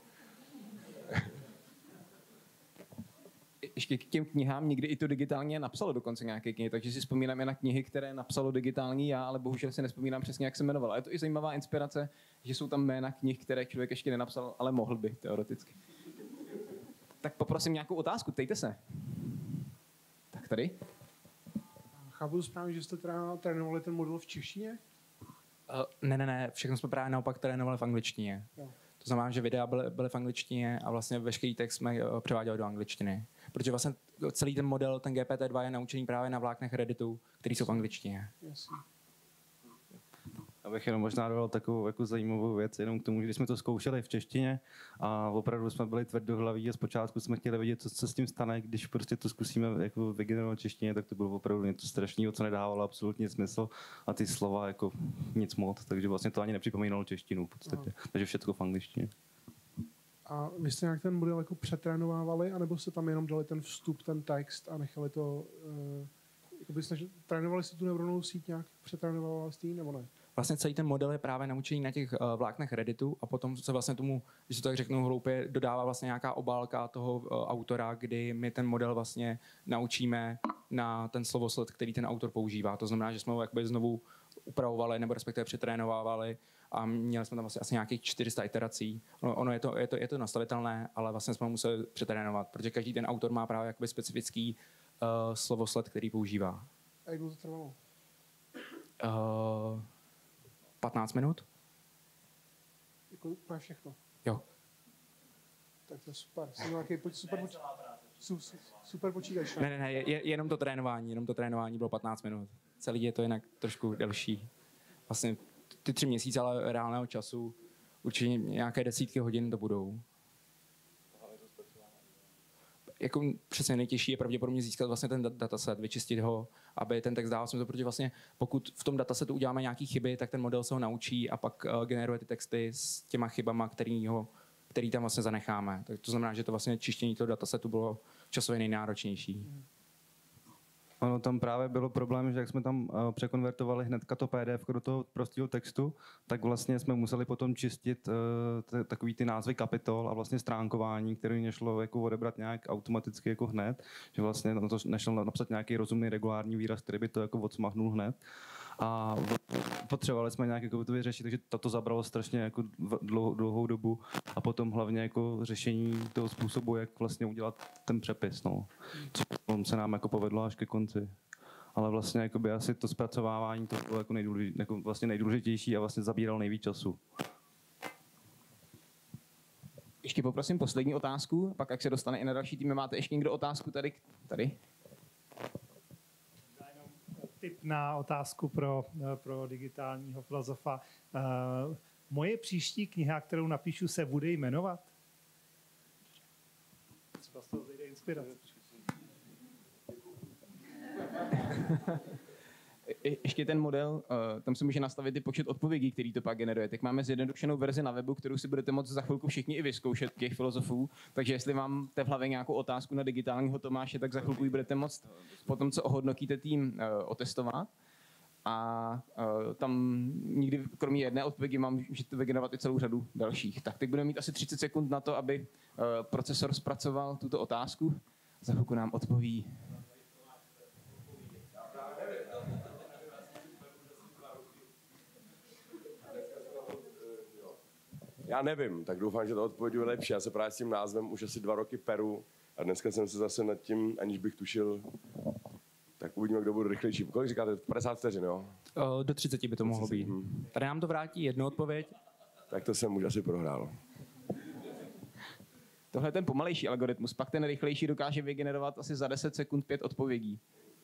[SPEAKER 1] Ještě k těm knihám někdy i to digitálně napsalo dokonce nějaké knihy, takže si vzpomínám i na knihy, které napsalo digitální já, ale bohužel si nespomínám přesně, jak se jmenovala. Je to i zajímavá inspirace, že jsou tam jména knih, které člověk ještě nenapsal, ale mohl by teoreticky. Tak poprosím nějakou otázku, ptejte se. Tak tady.
[SPEAKER 7] Chápu to správně, že jste teda trénovali ten model v češtině?
[SPEAKER 3] Ne, všechno jsme právě naopak trénovali v angličtině.
[SPEAKER 7] Jo.
[SPEAKER 3] To znamená, že videa byly v angličtině a vlastně veškerý text jsme převáděli do angličtiny. Protože vlastně celý ten model, ten GPT-2 je naučený právě na vláknech Redditu, který jsou v angličtině.
[SPEAKER 7] Jasně.
[SPEAKER 4] Abych jenom možná dodal takovou jako zajímavou věc, jenom k tomu, že když jsme to zkoušeli v češtině a opravdu jsme byli tvrdohlaví a zpočátku jsme chtěli vidět, co se s tím stane, když prostě to zkusíme jako vygenerovat v češtině, tak to bylo opravdu něco strašného, co nedávalo absolutně smysl a ty slova jako nic moc, takže vlastně to ani nepřipomínalo češtinu v podstatě, takže všechno v angličtině.
[SPEAKER 7] A vy jste nějak ten model jako přetrénovávali, anebo jste tam jenom dali ten vstup, ten text a nechali to, trénovali jste tu neuronovou síť nějak, přetrénovali jste ji, nebo ne?
[SPEAKER 3] Vlastně celý ten model je právě naučený na těch vláknech Redditu a potom se vlastně tomu, když to tak řeknu hloupě, dodává vlastně nějaká obálka toho autora, kdy my ten model vlastně naučíme na ten slovosled, který ten autor používá. To znamená, že jsme ho jakoby znovu upravovali nebo respektive přetrénovávali a měli jsme tam vlastně asi nějakých 400 iterací. Ono je to nastavitelné, ale vlastně jsme ho museli přetrénovat, protože každý ten autor má právě jakoby specifický slovosled, který používá.
[SPEAKER 7] A jak dlouho to trvalo?
[SPEAKER 3] 15 minut?
[SPEAKER 7] Jako úplně všechno.
[SPEAKER 3] Jo.
[SPEAKER 7] Tak to je super. Jsem nějaký super počítač.
[SPEAKER 3] Ne, jenom to trénování bylo 15 minut. Celý je to jinak trošku delší. Vlastně ty 3 měsíce, ale reálného času určitě nějaké desítky hodin to budou. jako přesně nejtěžší je pravděpodobně získat vlastně ten dataset, vyčistit ho, aby ten text dával smysl, protože vlastně pokud v tom datasetu uděláme nějaké chyby, tak ten model se ho naučí a pak generuje ty texty s těma chybama, který tam vlastně zanecháme. Tak to znamená, že to vlastně čištění toho datasetu bylo časově nejnáročnější.
[SPEAKER 4] Ono tam právě bylo problém, že jak jsme tam překonvertovali hnedka to PDF do toho prostého textu, tak vlastně jsme museli potom čistit takový ty názvy kapitol a vlastně stránkování, které nešlo jako odebrat nějak automaticky jako hned, že vlastně na to nešlo napsat nějaký rozumný regulární výraz, který by to jako odsmahnul hned. A potřebovali jsme nějak jako to vyřešit, takže to zabralo strašně jako dlouhou dobu a potom hlavně jako řešení toho způsobu, jak vlastně udělat ten přepis, no. Což se nám jako povedlo až ke konci. Ale vlastně jakoby asi to zpracovávání to bylo jako vlastně nejdůležitější a vlastně zabíralo nejvíc času.
[SPEAKER 1] Ještě poprosím poslední otázku, pak jak se dostane i na další týmy, máte ještě někdo otázku tady?
[SPEAKER 8] Tip na otázku pro digitálního filozofa. Moje příští kniha, kterou napíšu, se bude jmenovat? Třeba z toho zejde inspirace.
[SPEAKER 1] Ještě ten model, tam se může nastavit i počet odpovědí, který to pak generuje. Tak máme zjednodušenou verzi na webu, kterou si budete moct za chvilku všichni i vyzkoušet, těch filozofů. Takže jestli vám v hlavě nějakou otázku na digitálního Tomáše, tak za chvilku ji budete moct potom, co ohodnotíte tým, otestovat. A tam nikdy, kromě jedné odpovědi, můžete vygenerovat i celou řadu dalších. Tak teď budeme mít asi 30 sekund na to, aby procesor zpracoval tuto otázku. Za chvilku nám odpoví.
[SPEAKER 6] Já nevím, tak doufám, že ta odpověď je lepší. Já se právě s tím názvem už asi 2 roky peru a dneska jsem se zase nad tím, aniž bych tušil, tak uvidíme, kdo bude rychlejší. Kolik říkáte? 50 vteřin, jo?
[SPEAKER 3] Do 30 by to mohlo být. Tady nám to vrátí jednu odpověď.
[SPEAKER 6] Tak to jsem už asi prohrál.
[SPEAKER 1] Tohle je ten pomalejší algoritmus, pak ten rychlejší dokáže vygenerovat asi za 10 sekund 5 odpovědí.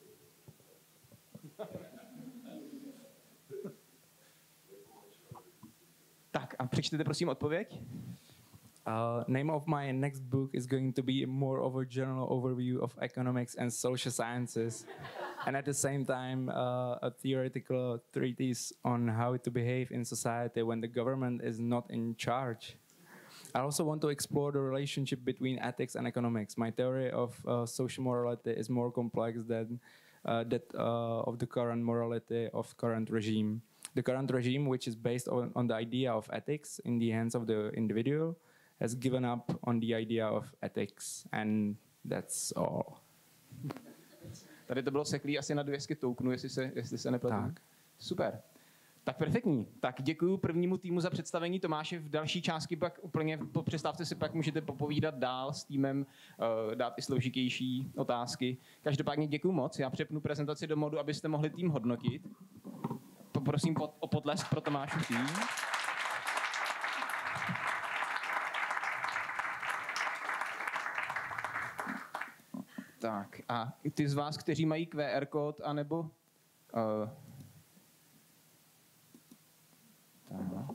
[SPEAKER 1] Tak a přečtěte prosím odpověď.
[SPEAKER 3] Name of my next book is going to be more of a general overview of economics and social sciences, and at the same time a theoretical treatise on how to behave in society when the government is not in charge. I also want to explore the relationship between ethics and economics. My theory of social morality is more complex than that of the current morality of current regime. The current regime, which is based on the idea of ethics in the hands of the individual, has given up on the idea of ethics, and that's all.
[SPEAKER 1] Tady to bylo seklý asi na 200 tokenů, jestli se nepletu.
[SPEAKER 3] Tak.
[SPEAKER 1] Super. Tak perfektní. Tak děkuji prvnímu týmu za představení Tomáše. V další části pak úplně po přestávce si pak můžete popovídat dál s týmem, dát i složitější otázky. Každopádně děkuji moc. Já přepnu prezentaci do modu, abyste mohli tým hodnotit. Poprosím o potlesk pro Tomášův tým. Tak a ty z vás, kteří mají QR kód, anebo tak.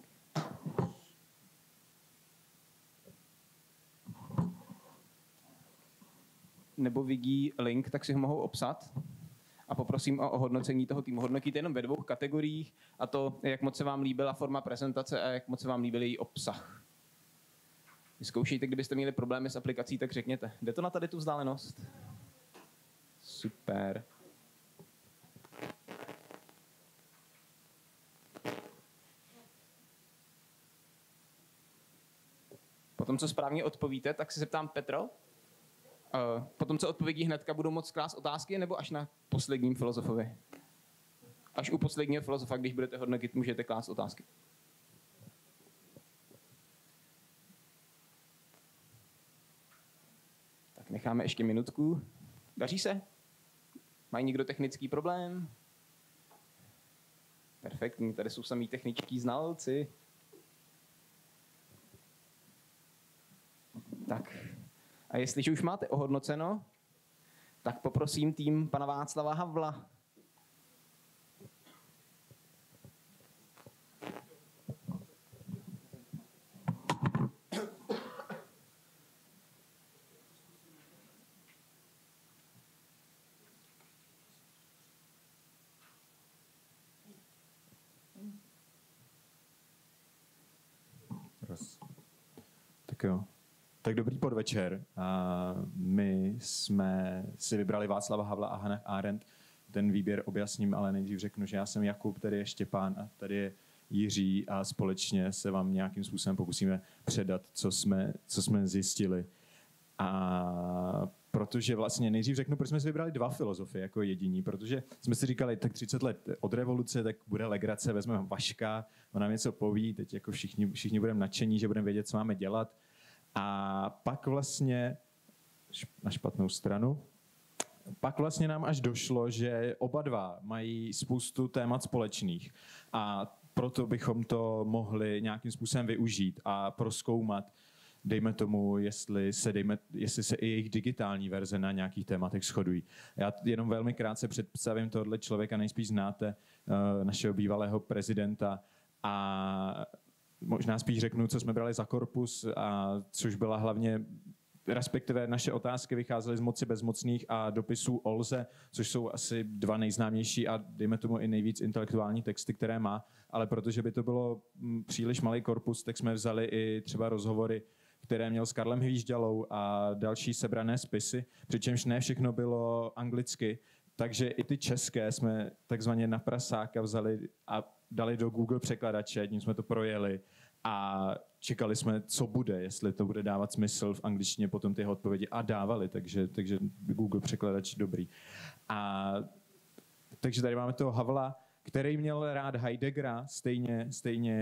[SPEAKER 1] Nebo vidí link, tak si ho mohou obsat. A poprosím o hodnocení toho týmu. Hodnotíte jenom ve 2 kategoriích, a to, jak moc se vám líbila forma prezentace a jak moc se vám líbil její obsah. Vyzkoušejte, kdybyste měli problémy s aplikací, tak řekněte. Jde to na tady tu vzdálenost? Super. Potom, co správně odpovíte, tak se zeptám Petro. Potom, co odpovědí hnedka, budou moct klást otázky, nebo až na posledním filozofovi? Až u posledního filozofa, když budete hodnotit, můžete klást otázky. Tak necháme ještě minutku. Daří se? Mají někdo technický problém? Perfektní, tady jsou samý techničtí znalci. Tak. A jestliže už máte ohodnoceno, tak poprosím tým pana Václava Havla.
[SPEAKER 9] Tak jo. Tak dobrý podvečer. My jsme si vybrali Václava Havla a Hannah Arendt. Ten výběr objasním, ale nejdřív řeknu, že já jsem Jakub, tady je Štěpán a tady je Jiří a společně se vám nějakým způsobem pokusíme předat, co jsme zjistili. A protože vlastně nejdřív řeknu, proč jsme si vybrali 2 filozofy jako jediní, protože jsme si říkali, tak 30 let od revoluce, tak bude legrace, vezmeme Vaška, on nám něco poví, teď jako všichni budeme nadšení, že budeme vědět, co máme dělat. A pak vlastně na špatnou stranu, pak vlastně nám až došlo, že oba dva mají spoustu témat společných a proto bychom to mohli nějakým způsobem využít a prozkoumat, dejme tomu, jestli se i jejich digitální verze na nějakých tématech shodují. Já jenom velmi krátce představím tohle člověka, nejspíš znáte, našeho bývalého prezidenta a možná spíš řeknu, co jsme brali za korpus, a což byla hlavně, respektive naše otázky vycházely z Moci bezmocných a dopisů Olze, což jsou asi 2 nejznámější a dejme tomu i nejvíc intelektuální texty, které má, ale protože by to bylo příliš malý korpus, tak jsme vzali i třeba rozhovory, které měl s Karlem Hvížďalou a další sebrané spisy, přičemž ne všechno bylo anglicky, takže i ty české jsme takzvaně na prasáka vzali a dali do Google překladače, tím jsme to projeli a čekali jsme, co bude, jestli to bude dávat smysl v angličtině, potom ty jeho odpovědi a dávali, takže Google překladač dobrý. Takže tady máme toho Havla, který měl rád Heideggera, stejně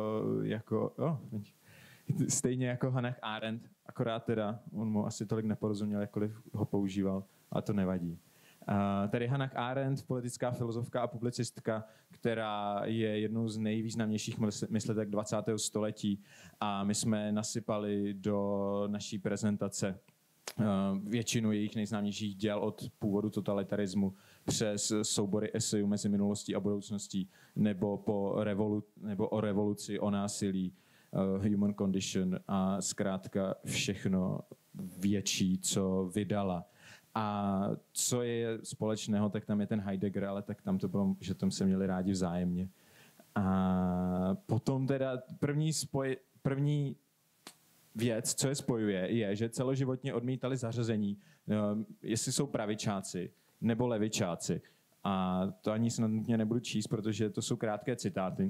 [SPEAKER 9] jako Hannah Arendt, akorát teda on mu asi tolik neporozuměl, jakkoliv ho používal, ale to nevadí. Tady Hannah Arendt, politická filozofka a publicistka, která je jednou z nejvýznamnějších myslitek 20. století a my jsme nasypali do naší prezentace většinu jejich nejznámějších děl od původu totalitarismu přes soubory esejů mezi minulostí a budoucností nebo o revoluci, o násilí, Human Condition a zkrátka všechno větší, co vydala. A co je společného, tak tam je ten Heidegger, ale tak tam to bylo, že tam se měli rádi vzájemně. A potom teda první věc, co je spojuje, je, že celoživotně odmítali zařazení, jestli jsou pravičáci nebo levičáci. A to ani snad nutně nebudu číst, protože to jsou krátké citáty.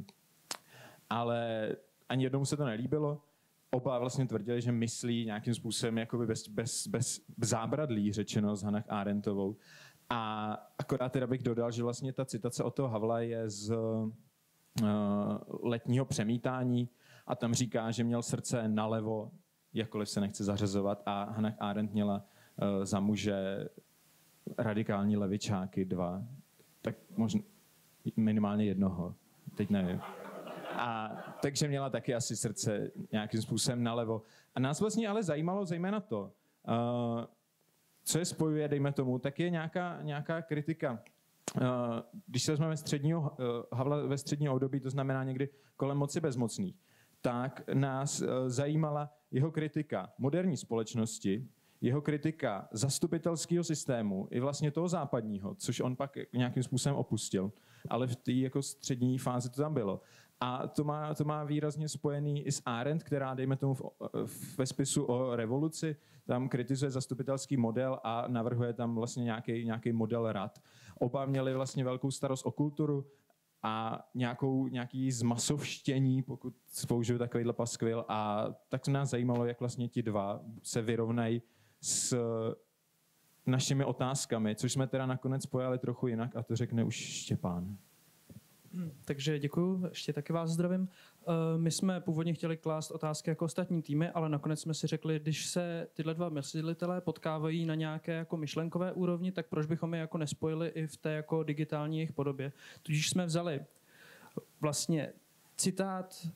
[SPEAKER 9] Ale ani jednomu se to nelíbilo. Oba vlastně tvrdili, že myslí nějakým způsobem jakoby bez zábradlí, řečeno s Hannah Arendtovou. A akorát teda bych dodal, že vlastně ta citace od toho Havla je z Letního přemítání a tam říká, že měl srdce nalevo, jakkoliv se nechce zařazovat, a Hannah Arendt měla za muže radikální levičáky 2, tak možná minimálně jednoho, teď nevím. Takže měla taky asi srdce nějakým způsobem nalevo. A nás vlastně ale zajímalo zejména to, co je spojuje, dejme tomu, tak je nějaká kritika. Když se vezmeme Havla ve středního období, to znamená někdy kolem Moci bezmocných, tak nás zajímala jeho kritika moderní společnosti, jeho kritika zastupitelského systému i vlastně toho západního, což on pak nějakým způsobem opustil, ale v té jako střední fázi to tam bylo. A to má výrazně spojený i s Arendt, která, dejme tomu, ve spisu o revoluci, tam kritizuje zastupitelský model a navrhuje tam vlastně nějaký model rad. Oba měli vlastně velkou starost o kulturu a nějaký zmasovštění, pokud použiju takovýhle paskvil. A tak se nás zajímalo, jak vlastně ti dva se vyrovnají s našimi otázkami, což jsme teda nakonec pojali trochu jinak a to řekne už Štěpán.
[SPEAKER 10] Takže děkuju, ještě taky vás zdravím. My jsme původně chtěli klást otázky jako ostatní týmy, ale nakonec jsme si řekli, když se tyhle dva myslitelé potkávají na nějaké jako myšlenkové úrovni, tak proč bychom je jako nespojili i v té jako digitální jejich podobě. Tudíž jsme vzali vlastně citát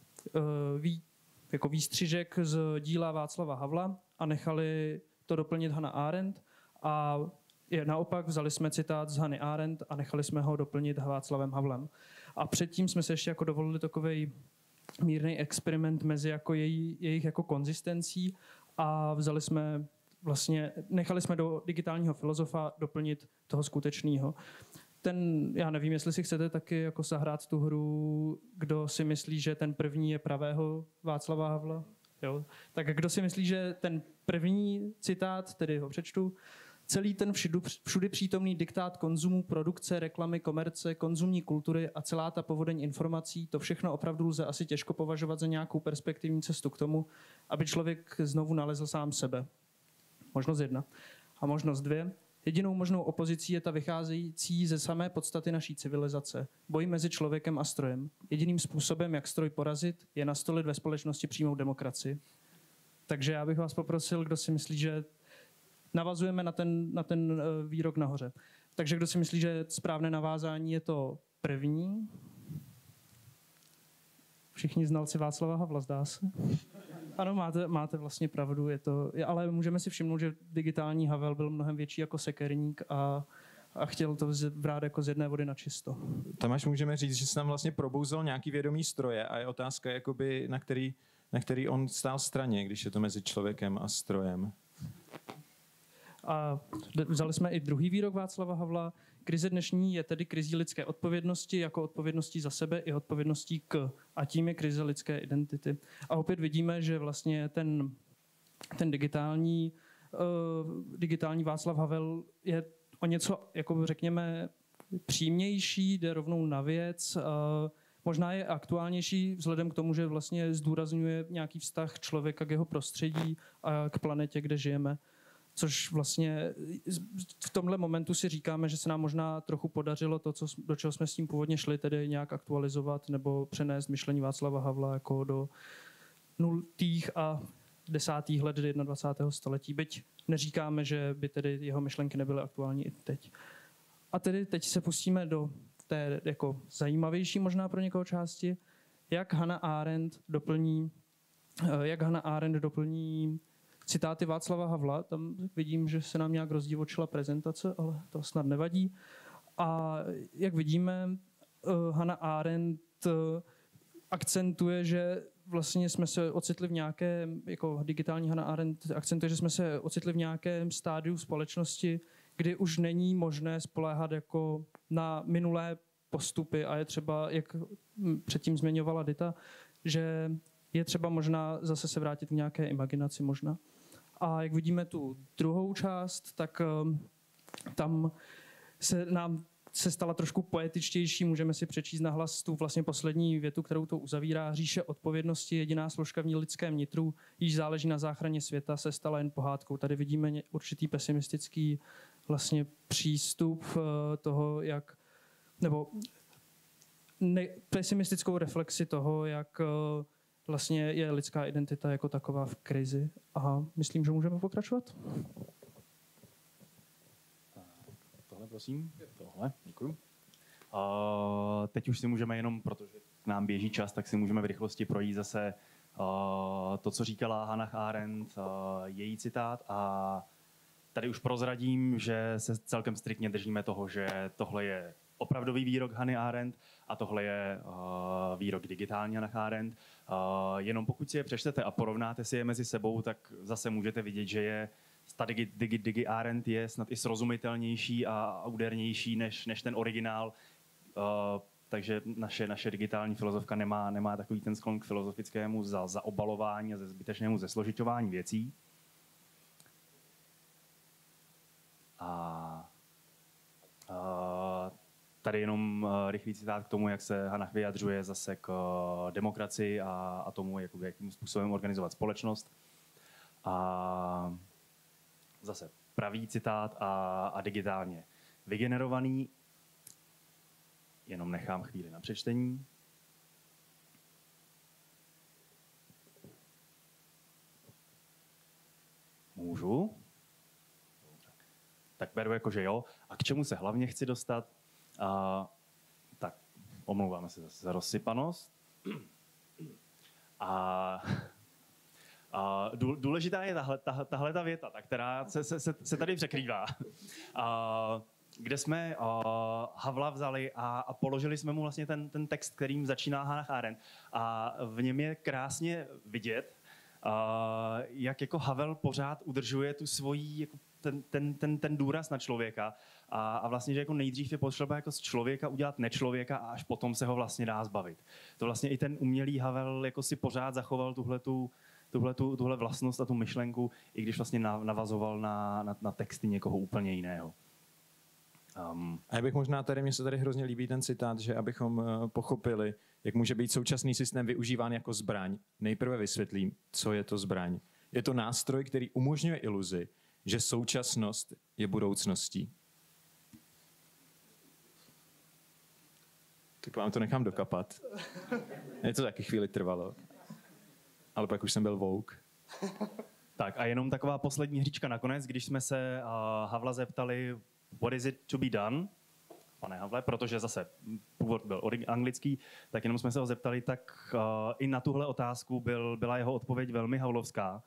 [SPEAKER 10] jako výstřižek z díla Václava Havla a nechali to doplnit Hannah Arendt a naopak vzali jsme citát z Hany Arendt a nechali jsme ho doplnit Václavem Havlem. A předtím jsme se ještě jako dovolili takovej mírný experiment mezi jako jejich jako konzistencí a nechali jsme do digitálního filozofa doplnit toho skutečného. Já nevím, jestli si chcete taky jako zahrát tu hru, kdo si myslí, že ten první je pravého Václava Havla? Jo? Tak kdo si myslí, že ten první citát, tedy ho přečtu, celý ten všudy přítomný diktát konzumu, produkce, reklamy, komerce, konzumní kultury a celá ta povodeň informací, to všechno opravdu lze asi těžko považovat za nějakou perspektivní cestu k tomu, aby člověk znovu nalezl sám sebe. Možnost 1. A možnost 2. Jedinou možnou opozicí je ta vycházející ze samé podstaty naší civilizace. Boj mezi člověkem a strojem. Jediným způsobem, jak stroj porazit, je nastolit ve společnosti přímou demokracii. Takže já bych vás poprosil, kdo si myslí, že navazujeme na ten výrok nahoře. Takže kdo si myslí, že správné navázání je to první? Všichni znalci Václava Havla, zdá se? Ano, máte vlastně pravdu, ale můžeme si všimnout, že digitální Havel byl mnohem větší jako sekerník a chtěl to brát jako z jedné vody na čisto.
[SPEAKER 9] Tomáš, můžeme říct, že se tam vlastně probouzel nějaký vědomí stroje a je otázka, jakoby, na který on stál straně, když je to mezi člověkem a strojem.
[SPEAKER 10] A vzali jsme i druhý výrok Václava Havla. Krize dnešní je tedy krizí lidské odpovědnosti, jako odpovědností za sebe i odpovědností k. A tím je krize lidské identity. A opět vidíme, že vlastně ten digitální Václav Havel je o něco, jako řekněme, přímější, jde rovnou na věc. Možná je aktuálnější vzhledem k tomu, že vlastně zdůrazňuje nějaký vztah člověka k jeho prostředí a k planetě, kde žijeme. Což vlastně v tomhle momentu si říkáme, že se nám možná trochu podařilo to, do čeho jsme s tím původně šli, tedy nějak aktualizovat nebo přenést myšlení Václava Havla jako do 0. a 10. let 21. století. Byť neříkáme, že by tedy jeho myšlenky nebyly aktuální i teď. A tedy teď se pustíme do té jako zajímavější možná pro někoho části, jak Hannah Arendt doplní citáty Václava Havla. Tam vidím, že se nám nějak rozdivočila prezentace, ale to snad nevadí. A jak vidíme, Hannah Arendt akcentuje, že vlastně jsme se ocitli v nějakém, jako digitální Hannah Arendt akcentuje, že jsme se ocitli v nějakém stádiu společnosti, kdy už není možné spoléhat jako na minulé postupy a je třeba, jak předtím zmiňovala Dita, že je třeba možná zase se vrátit k nějaké imaginaci možná. A jak vidíme tu druhou část, tak tam se stala trošku poetičtější, můžeme si přečíst nahlas tu vlastně poslední větu, kterou to uzavírá. Říše odpovědnosti, jediná složka v ní lidském nitru, již záleží na záchraně světa, se stala jen pohádkou. Tady vidíme určitý pesimistický vlastně přístup toho, jak, nebo pesimistickou reflexi toho, jak vlastně je lidská identita jako taková v krizi. A myslím, že můžeme pokračovat.
[SPEAKER 11] Tohle, prosím. Tohle, děkuji. Teď už si můžeme jenom, protože k nám běží čas, tak si můžeme v rychlosti projít zase to, co říkala Hannah Arendt, její citát. A tady už prozradím, že se celkem striktně držíme toho, že tohle je opravdový výrok Hannah Arendt a tohle je výrok digitální Hannah Arendt. Jenom pokud si je přečtete a porovnáte si je mezi sebou, tak zase můžete vidět, že je ta Digi Arendt je snad i srozumitelnější a údernější než ten originál. Takže naše digitální filozofka nemá takový ten sklon k filozofickému zaobalování a zbytečnému zesložiťování věcí. Tady jenom rychlý citát k tomu, jak se Hannah vyjadřuje zase k demokracii a tomu, jakým způsobem organizovat společnost. A zase pravý citát a digitálně vygenerovaný. Jenom nechám chvíli na přečtení. Můžu? Tak beru jako, že jo. A k čemu se hlavně chci dostat? Tak, omlouváme se zase za rozsypanost. Důležitá je tahle ta věta, která se tady překrývá. Kde jsme Havla vzali a položili jsme mu vlastně ten text, kterým začíná Hannah Arendt. A v něm je krásně vidět, jak jako Havel pořád udržuje tu svoji jako ten důraz na člověka a vlastně, že jako nejdřív je potřeba jako z člověka udělat nečlověka a až potom se ho vlastně dá zbavit. To vlastně i ten umělý Havel jako si pořád zachoval tuhle vlastnost a tu myšlenku, i když vlastně navazoval na texty někoho úplně jiného.
[SPEAKER 9] A já bych možná tady, mně se tady hrozně líbí ten citát, že abychom pochopili, jak může být současný systém využíván jako zbraň, nejprve vysvětlím, co je to zbraň. Je to nástroj, který umožňuje iluzi, že současnost je budoucností. Tak vám to nechám dokapat. Je to taky chvíli trvalo. Ale pak už jsem byl woke.
[SPEAKER 11] Tak a jenom taková poslední hříčka nakonec, když jsme se Havla zeptali, what is it to be done, pane Havle, protože zase původ byl anglický, tak jenom jsme se ho zeptali, tak i na tuhle otázku byla jeho odpověď velmi havlovská.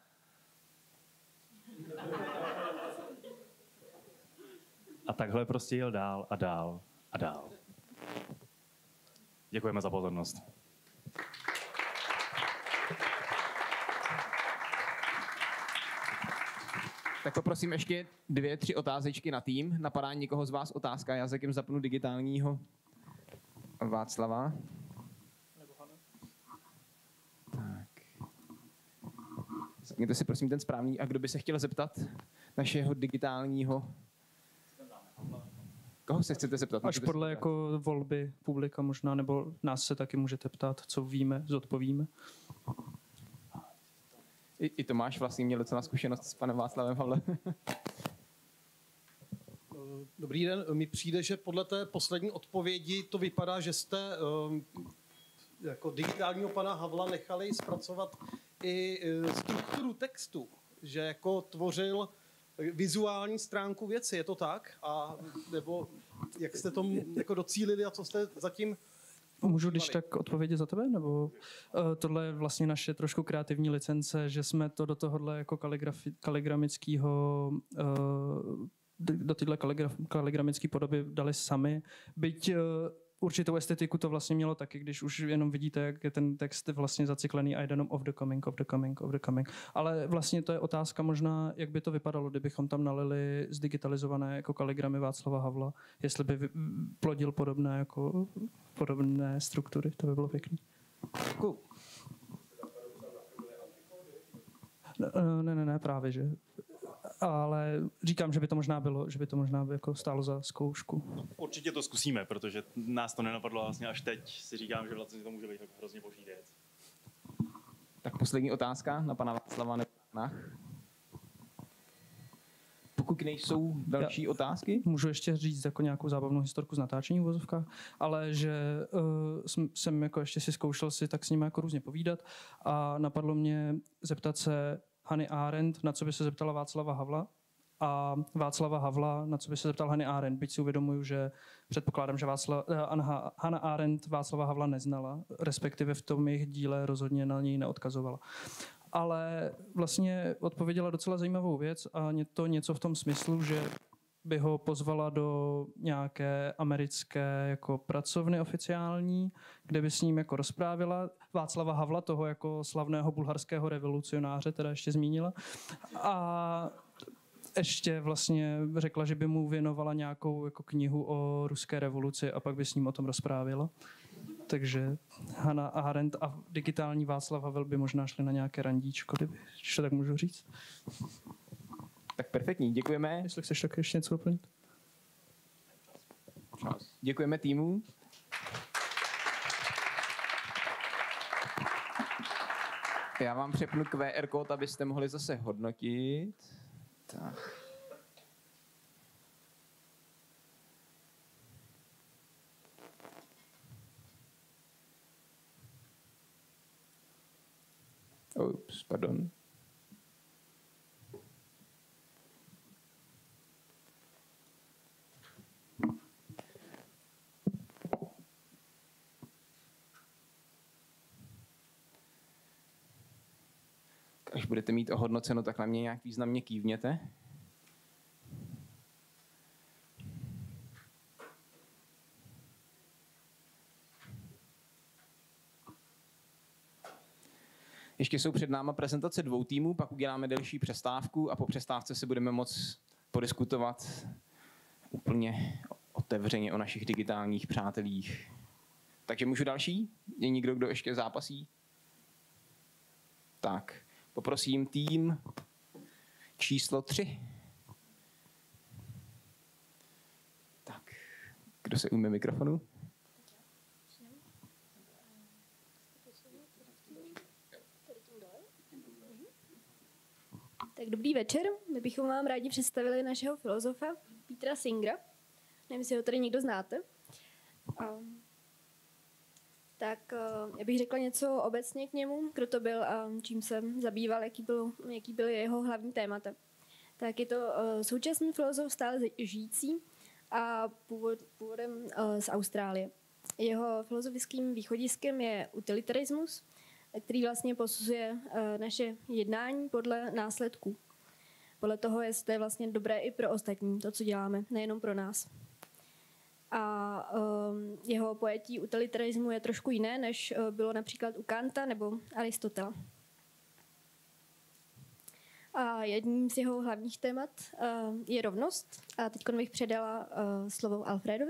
[SPEAKER 11] A takhle prostě jel dál a dál a dál. Děkujeme za pozornost.
[SPEAKER 1] Tak poprosím ještě 2, 3 otázečky na tým. Napadá někoho z vás otázka? Já zatím zapnu digitálního Václava. Tak. Zapněte si prosím ten správný. A kdo by se chtěl zeptat našeho digitálního? Koho se chcete zeptat?
[SPEAKER 10] Až podle jako volby publika možná, nebo nás se taky můžete ptát, co víme, zodpovíme.
[SPEAKER 1] I Tomáš vlastně měl docela zkušenost s panem Václavem Havlem.
[SPEAKER 12] Dobrý den, mi přijde, že podle té poslední odpovědi to vypadá, že jste jako digitálního pana Havla nechali zpracovat i strukturu textu, že jako tvořil vizuální stránku věci, je to tak? A nebo jak jste tomu jako docílili a co jste zatím
[SPEAKER 10] Můžu když tak odpovědět za tebe? Nebo tohle je vlastně naše trošku kreativní licence, že jsme to do tohohle jako kaligramického do téhle kaligramické podoby dali sami. Byť určitou estetiku to vlastně mělo taky, když už jenom vidíte, jak je ten text vlastně zacyklený a jde jenom of the coming, of the coming, of the coming. Ale vlastně to je otázka možná, jak by to vypadalo, kdybychom tam nalili zdigitalizované jako kaligramy Václava Havla, jestli by plodil podobné struktury, to by bylo pěkný. Ne, právě, že. Ale říkám, že by to možná bylo, že by to možná jako stálo za zkoušku.
[SPEAKER 11] Určitě to zkusíme, protože nás to nenapadlo vlastně až teď. Si říkám, že vlastně to může být hrozně boží věc.
[SPEAKER 1] Tak poslední otázka na pana Václava Nebánach. Pokud nejsou další otázky?
[SPEAKER 10] Můžu ještě říct jako nějakou zábavnou historku z natáčení v vozovkách, ale že jsem jako ještě si zkoušel si tak s nimi jako různě povídat a napadlo mě zeptat se Hany Arendt, na co by se zeptala Václava Havla, a Václava Havla, na co by se zeptal Hany Arendt, byť si uvědomuju, že předpokládám, že Hana Arendt Václava Havla neznala, respektive v tom jejich díle rozhodně na něj neodkazovala. Ale vlastně odpověděla docela zajímavou věc a je to něco v tom smyslu, že by ho pozvala do nějaké americké jako pracovny oficiální, kde by s ním jako rozprávila. Václava Havla, toho jako slavného bulharského revolucionáře, teda ještě zmínila. A ještě vlastně řekla, že by mu věnovala nějakou jako knihu o ruské revoluci a pak by s ním o tom rozprávila. Takže Hana Arendt a digitální Václav Havel by možná šli na nějaké randíčko, když to tak můžu říct.
[SPEAKER 1] Tak perfektní, děkujeme.
[SPEAKER 10] Jestli chceš tak ještě něco doplnit.
[SPEAKER 1] Děkujeme týmu. Já vám přepnu QR kód, abyste mohli zase hodnotit. Tak. Ups, pardon. Až budete mít ohodnoceno, tak na mě nějak významně kývněte. Ještě jsou před náma prezentace 2 týmů, pak uděláme delší přestávku a po přestávce si budeme moct podiskutovat úplně otevřeně o našich digitálních přátelích. Takže můžu další? Je někdo, kdo ještě zápasí? Tak. Poprosím tým číslo 3. Tak, kdo se ujme mikrofonu?
[SPEAKER 13] Tak dobrý večer. My bychom vám rádi představili našeho filozofa Petera Singera. Nevím, jestli ho tady někdo znáte. Já bych řekla něco obecně k němu, kdo to byl a čím se zabýval, jaký byly jeho hlavní témata. Tak je to současný filozof stále žijící a původem z Austrálie. Jeho filozofickým východiskem je utilitarismus, který vlastně posuzuje naše jednání podle následků. Podle toho, jestli to je vlastně dobré i pro ostatní, to, co děláme, nejenom pro nás. A jeho pojetí utilitarismu je trošku jiné, než bylo například u Kanta nebo Aristotela. A jedním z jeho hlavních témat je rovnost. A teď bych předala slovo Alfredovi.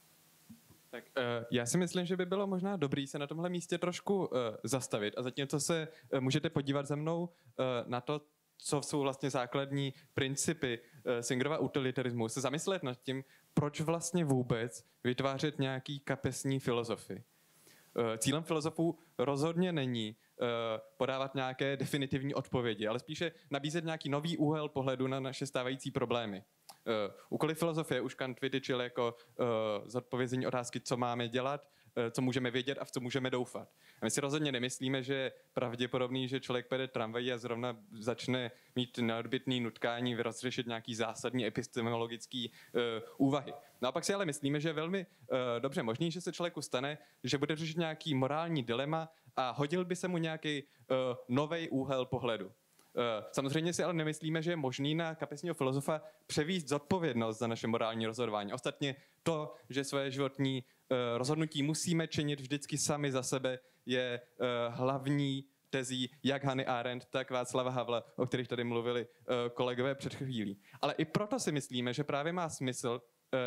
[SPEAKER 14] Tak já si myslím, že by bylo možná dobrý se na tomhle místě trošku zastavit a zatímco se můžete podívat za mnou na to, co jsou vlastně základní principy Singerova utilitarismu, se zamyslet nad tím, proč vlastně vůbec vytvářet nějaký kapesní filozofii. Cílem filozofů rozhodně není podávat nějaké definitivní odpovědi, ale spíše nabízet nějaký nový úhel pohledu na naše stávající problémy. Úkoly filozofie už Kant vytyčil jako zodpovězení otázky, co máme dělat, co můžeme vědět a v co můžeme doufat. A my si rozhodně nemyslíme, že je pravděpodobný, že člověk pojede tramvají a zrovna začne mít neodbytný nutkání rozřešit nějaký zásadní epistemologický úvahy. Naopak si ale myslíme, že je velmi dobře možný, že se člověku stane, že bude řešit nějaký morální dilema a hodil by se mu nějaký nový úhel pohledu. Samozřejmě si ale nemyslíme, že je možný na kapesního filozofa převést zodpovědnost za naše morální rozhodování. Ostatně to, že své životní rozhodnutí musíme činit vždycky sami za sebe, je hlavní tezí jak Hany Arendt, tak Václava Havla, o kterých tady mluvili kolegové před chvílí. Ale i proto si myslíme, že právě má smysl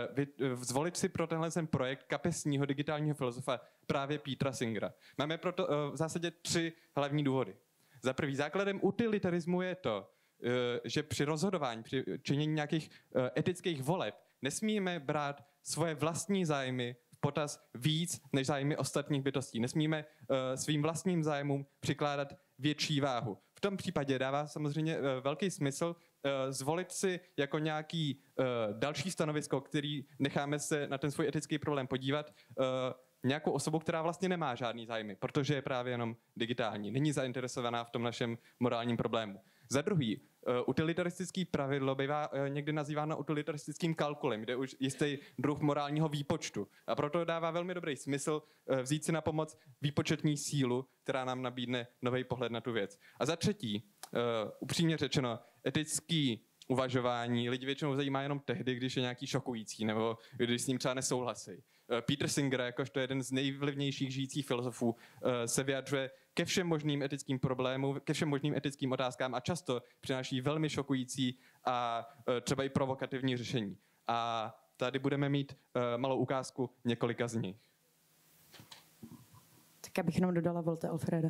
[SPEAKER 14] zvolit si pro tenhle projekt kapesního digitálního filozofa právě Petera Singera. Máme proto v zásadě 3 hlavní důvody. Za prvý, základem utilitarismu je to, že při rozhodování, při činění nějakých etických voleb nesmíme brát svoje vlastní zájmy v potaz víc než zájmy ostatních bytostí. Nesmíme svým vlastním zájmům přikládat větší váhu. V tom případě dává samozřejmě velký smysl zvolit si jako nějaký další stanovisko, který necháme se na ten svůj etický problém podívat, nějakou osobu, která vlastně nemá žádný zájmy, protože je právě jenom digitální. Není zainteresovaná v tom našem morálním problému. Za druhý, utilitaristický pravidlo bývá někdy nazýváno utilitaristickým kalkulem, kde už jistý druh morálního výpočtu. A proto dává velmi dobrý smysl vzít si na pomoc výpočetní sílu, která nám nabídne nový pohled na tu věc. A za třetí, upřímně řečeno, etický uvažování lidi většinou zajímá jenom tehdy, když je nějaký šokující, nebo když s ním třeba nesouhlasí. Peter Singer, jakožto jeden z nejvlivnějších žijících filozofů, se vyjadřuje ke všem možným etickým problémům, ke všem možným etickým otázkám a často přináší velmi šokující a třeba i provokativní řešení. A tady budeme mít malou ukázku několika z nich.
[SPEAKER 15] Tak já bych jenom dodala Volte Alfreda.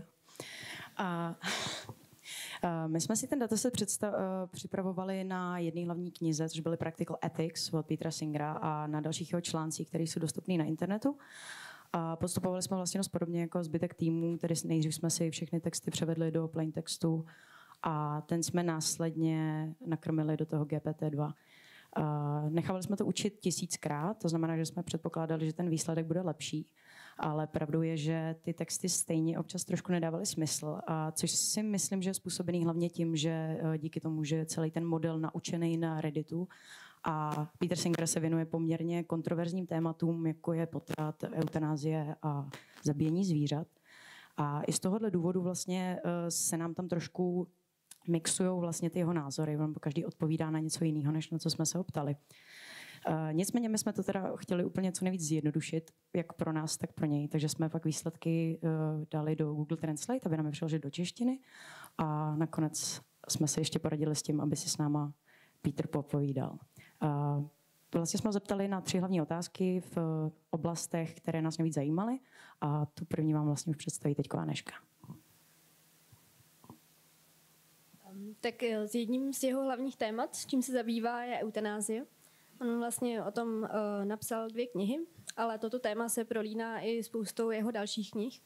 [SPEAKER 15] My jsme si ten dataset připravovali na jedné hlavní knize, což byly Practical Ethics od Petera Singera a na dalších jeho článcích, které jsou dostupné na internetu. A postupovali jsme vlastně dost podobně jako zbytek týmu, tedy nejdřív jsme si všechny texty převedli do plain textu a ten jsme následně nakrmili do toho GPT-2. Nechávali jsme to učit 1000krát, to znamená, že jsme předpokládali, že ten výsledek bude lepší, ale pravdou je, že ty texty stejně občas trošku nedávaly smysl, a což si myslím, že je způsobený hlavně tím, že díky tomu, že celý ten model naučený na Redditu a Peter Singer se věnuje poměrně kontroverzním tématům, jako je potrat, eutanázie a zabíjení zvířat. A i z tohohle důvodu vlastně se nám tam trošku mixujou vlastně ty jeho názory, on každý odpovídá na něco jiného, než na co jsme se ho ptali. Nicméně my jsme to teda chtěli úplně co nejvíc zjednodušit, jak pro nás, tak pro něj. Takže jsme pak výsledky dali do Google Translate, aby nám je přeložil do češtiny a nakonec jsme se ještě poradili s tím, aby si s náma Peter popovídal. Vlastně jsme zeptali na 3 hlavní otázky v oblastech, které nás nejvíc zajímaly a tu první vám vlastně už představí teďko Anežka.
[SPEAKER 13] Tak s jedním z jeho hlavních témat, s čím se zabývá, je eutanázie. On vlastně o tom napsal 2 knihy, ale toto téma se prolíná i spoustou jeho dalších knih.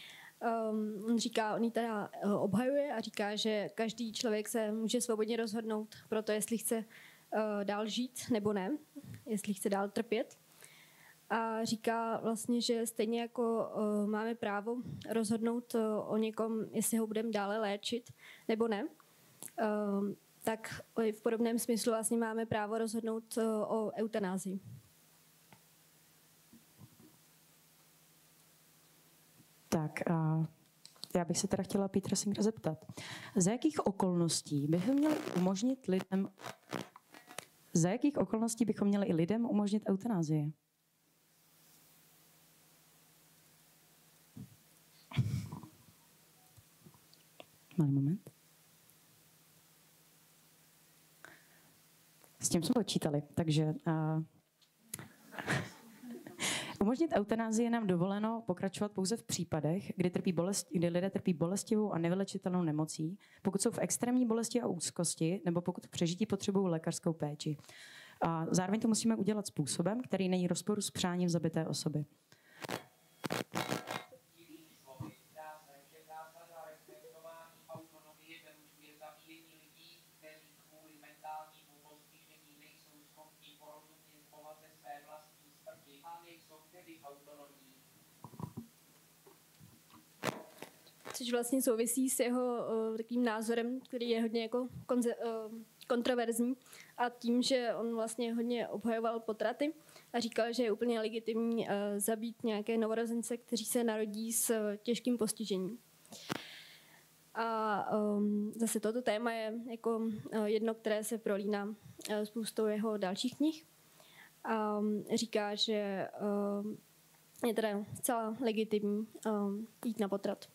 [SPEAKER 13] On ji teda obhajuje a říká, že každý člověk se může svobodně rozhodnout pro to, jestli chce dál žít nebo ne, jestli chce dál trpět. A říká vlastně, že stejně jako máme právo rozhodnout o někom, jestli ho budeme dále léčit nebo ne, tak v podobném smyslu vlastně máme právo rozhodnout o eutanázii.
[SPEAKER 15] Tak a já bych se teda chtěla Petra Singera zeptat. Za jakých okolností bychom měli i lidem umožnit eutanázii? Malý moment. S tím jsme počítali, takže umožnit eutanázii je nám dovoleno pokračovat pouze v případech, kdy lidé trpí bolestivou a nevylečitelnou nemocí, pokud jsou v extrémní bolesti a úzkosti, nebo pokud k přežití potřebují lékařskou péči. A zároveň to musíme udělat způsobem, který není rozporu s přáním zabité osoby.
[SPEAKER 13] Což vlastně souvisí s jeho takým názorem, který je hodně jako kontroverzní, a tím, že on vlastně hodně obhajoval potraty a říkal, že je úplně legitimní zabít nějaké novorozence, kteří se narodí s těžkým postižením. A zase toto téma je jako jedno, které se prolíná spoustou jeho dalších knih. A říká, že je teda zcela legitimní jít na potrat.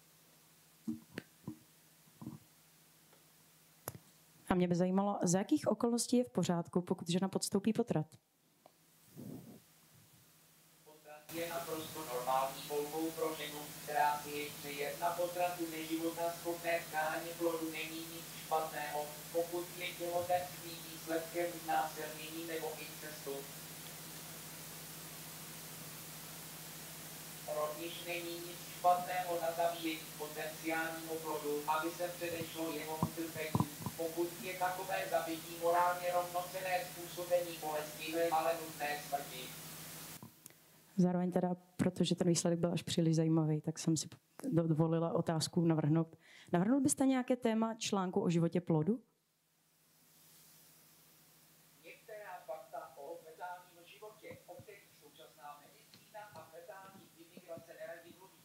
[SPEAKER 15] A mě by zajímalo, za jakých okolností je v pořádku, pokud žena podstoupí potrat?
[SPEAKER 16] Potrat je naprosto normální volbou pro ženu, která si přeje. Na potratu neživotaschopné tkáně plodu není nic špatného, pokud je těhotenství výsledkem znásilnění nebo incestu. Rovněž není nic špatného na zabíjení potenciálního plodu, aby se předešlo jeho utrpení. Pokud je takové zabití morálně rovnocenné způsobení bolestivé, ale nutné smrti.
[SPEAKER 15] Zároveň teda, protože ten výsledek byl až příliš zajímavý, tak jsem si dovolila otázku navrhnout. Navrhnul byste nějaké téma článku o životě plodu?
[SPEAKER 16] Některá fakta o fetálním životě, o kterých současná medicína a fetální imigrace neradi mluví.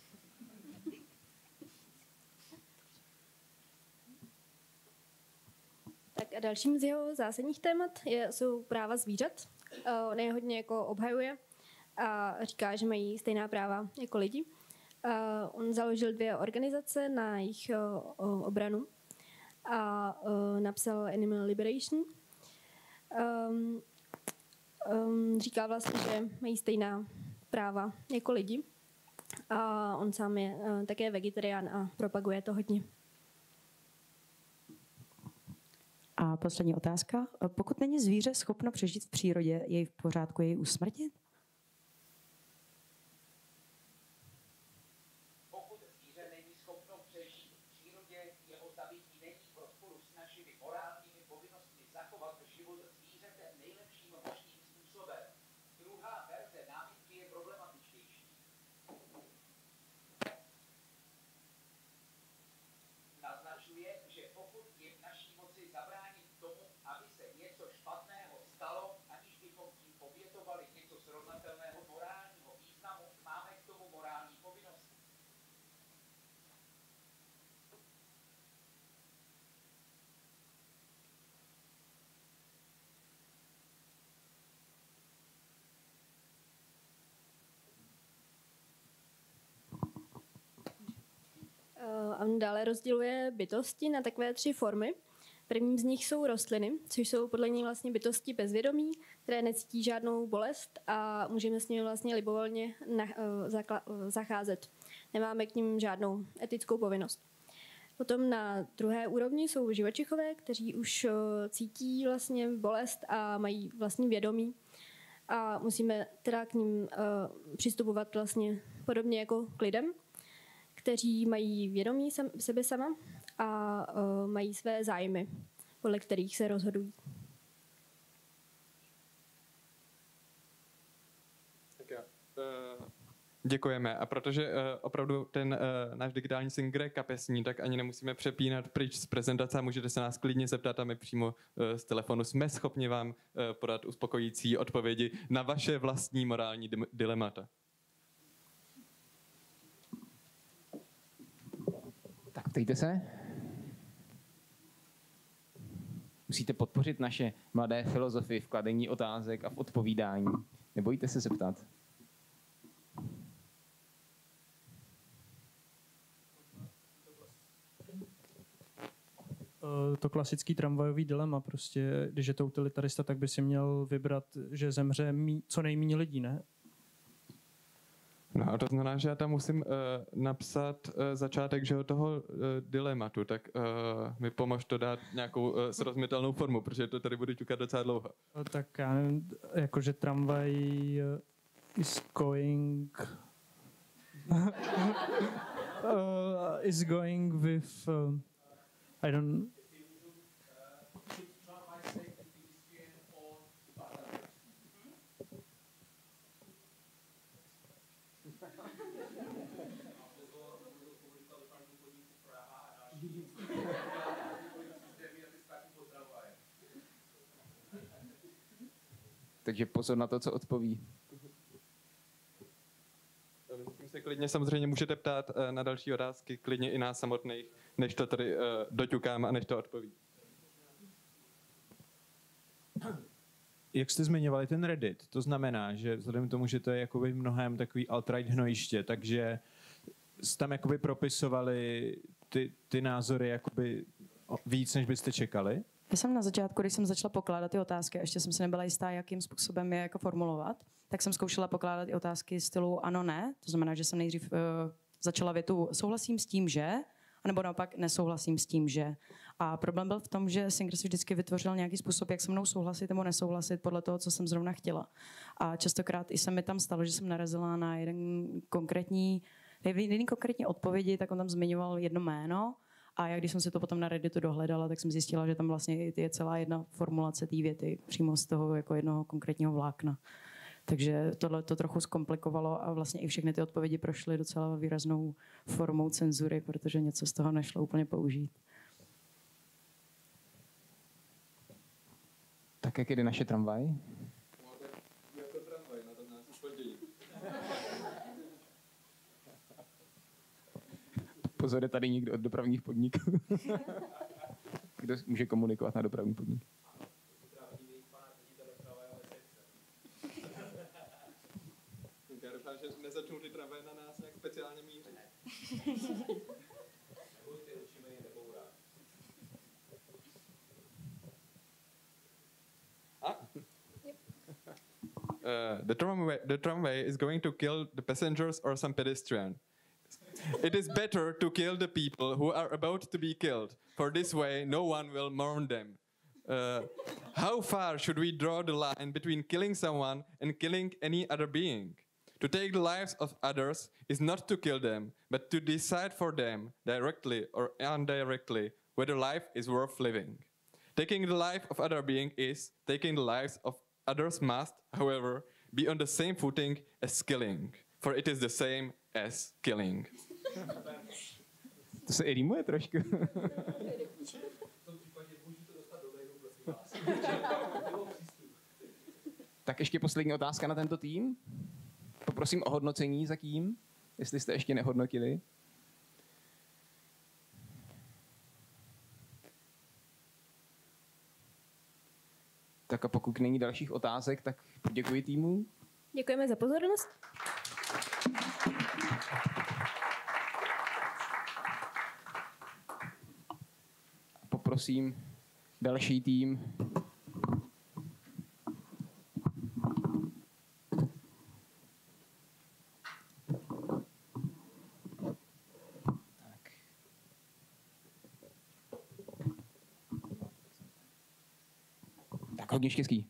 [SPEAKER 13] Tak a dalším z jeho zásadních témat jsou práva zvířat. On je hodně jako obhajuje a říká, že mají stejná práva jako lidi. On založil 2 organizace na jejich obranu a napsal Animal Liberation. Říká vlastně, že mají stejná práva jako lidi. A on sám je také vegetarián a propaguje to hodně.
[SPEAKER 15] A poslední otázka. Pokud není zvíře schopno přežít v přírodě, je v pořádku jej usmrtit?
[SPEAKER 16] Pokud zvíře není schopno přežít v přírodě, jeho zabití není v rozporu s našimi morálními povinnostmi zachovat život zvířete nejlepším možným způsobem. Druhá verze námitky je problematičtější. Naznačuje, že pokud je v naší moci zabránit tomu, aby se něco špatného stalo, aniž bychom tím obětovali něco srovnatelného morálního významu, máme k tomu morální povinnost.
[SPEAKER 13] On dále rozděluje bytosti na takové 3 formy. Prvním z nich jsou rostliny, což jsou podle něj vlastně bytosti bezvědomí, které necítí žádnou bolest a můžeme s nimi vlastně libovolně zacházet. Nemáme k nim žádnou etickou povinnost. Potom na druhé úrovni jsou živočichové, kteří už cítí vlastně bolest a mají vlastní vědomí. A musíme teda k ním přistupovat vlastně podobně jako k lidem, kteří mají vědomí sebe sama a mají své zájmy, podle kterých se rozhodují.
[SPEAKER 14] Děkujeme. A protože opravdu ten náš digitální Singer je kapesní, tak ani nemusíme přepínat pryč z prezentace a můžete se nás klidně zeptat a my přímo z telefonu jsme schopni vám podat uspokojící odpovědi na vaše vlastní morální dilemata.
[SPEAKER 1] Tak ptejte se. Musíte podpořit naše mladé filozofy v kladení otázek a v odpovídání. Nebojte se zeptat.
[SPEAKER 10] To klasický tramvajový dilema, prostě, když je to utilitarista, tak by si měl vybrat, že zemře co nejméně lidí, ne?
[SPEAKER 14] No a to znamená, že já tam musím napsat začátek že toho dilematu, tak mi pomož to dát nějakou srozumitelnou formu, protože to tady budu ťukat docela dlouho.
[SPEAKER 10] Tak já nevím, jakože tramvaj is going is going with I don't.
[SPEAKER 1] Takže pozor na to, co odpoví.
[SPEAKER 14] Myslím se klidně samozřejmě můžete ptát na další otázky, klidně i nás samotných, než to tady doťukám a než to odpoví.
[SPEAKER 9] Jak jste zmiňovali ten Reddit, to znamená, že vzhledem k tomu, že to je jakoby mnohem takový alt-right hnojiště, takže tam jakoby propisovali ty názory jakoby víc, než byste čekali?
[SPEAKER 15] Já jsem na začátku, když jsem začala pokládat ty otázky, a ještě jsem se nebyla jistá, jakým způsobem je jako formulovat, tak jsem zkoušela pokládat i otázky stylu ano, ne. To znamená, že jsem nejdřív začala větu souhlasím s tím, že, anebo naopak nesouhlasím s tím, že. A problém byl v tom, že Singer si vždycky vytvořil nějaký způsob, jak se mnou souhlasit nebo nesouhlasit podle toho, co jsem zrovna chtěla. A častokrát i se mi tam stalo, že jsem narazila na jeden konkrétní odpovědi, tak on tam zmiňoval jedno jméno. A já, když jsem si to potom na Redditu dohledala, tak jsem zjistila, že tam vlastně je celá jedna formulace té věty přímo z toho jako jednoho konkrétního vlákna. Takže tohle to trochu zkomplikovalo a vlastně i všechny ty odpovědi prošly docela výraznou formou cenzury, protože něco z toho nešlo úplně použít.
[SPEAKER 1] Tak jak jde naše tramvaj?
[SPEAKER 14] Jako tramvaj, na tom nás uspodí.
[SPEAKER 1] Pozor, je tady někdo od dopravních podniků. Kdo může komunikovat na dopravní podnik?
[SPEAKER 14] Já doufám, že nezačnou ty tramvaje na nás nějak speciálně mířit. The tramway is going to kill the passengers or some pedestrian. It is better to kill the people who are about to be killed, for this way no one will mourn them. How far should we draw the line between killing someone and killing any other being? To take the lives of others is not to kill them, but to decide for them, directly or indirectly, whether life is worth living. Taking the life of other being is taking the lives of others must, however, be on the same footing as killing, for it is the same as killing.
[SPEAKER 1] To se i rýmuje trošku. Tak ještě poslední otázka na tento tým. Poprosím o hodnocení za kým, jestli jste ještě nehodnotili. Tak a pokud není dalších otázek, tak poděkuji týmu.
[SPEAKER 13] Děkujeme za pozornost.
[SPEAKER 1] Poprosím další tým. Hodně štěstí.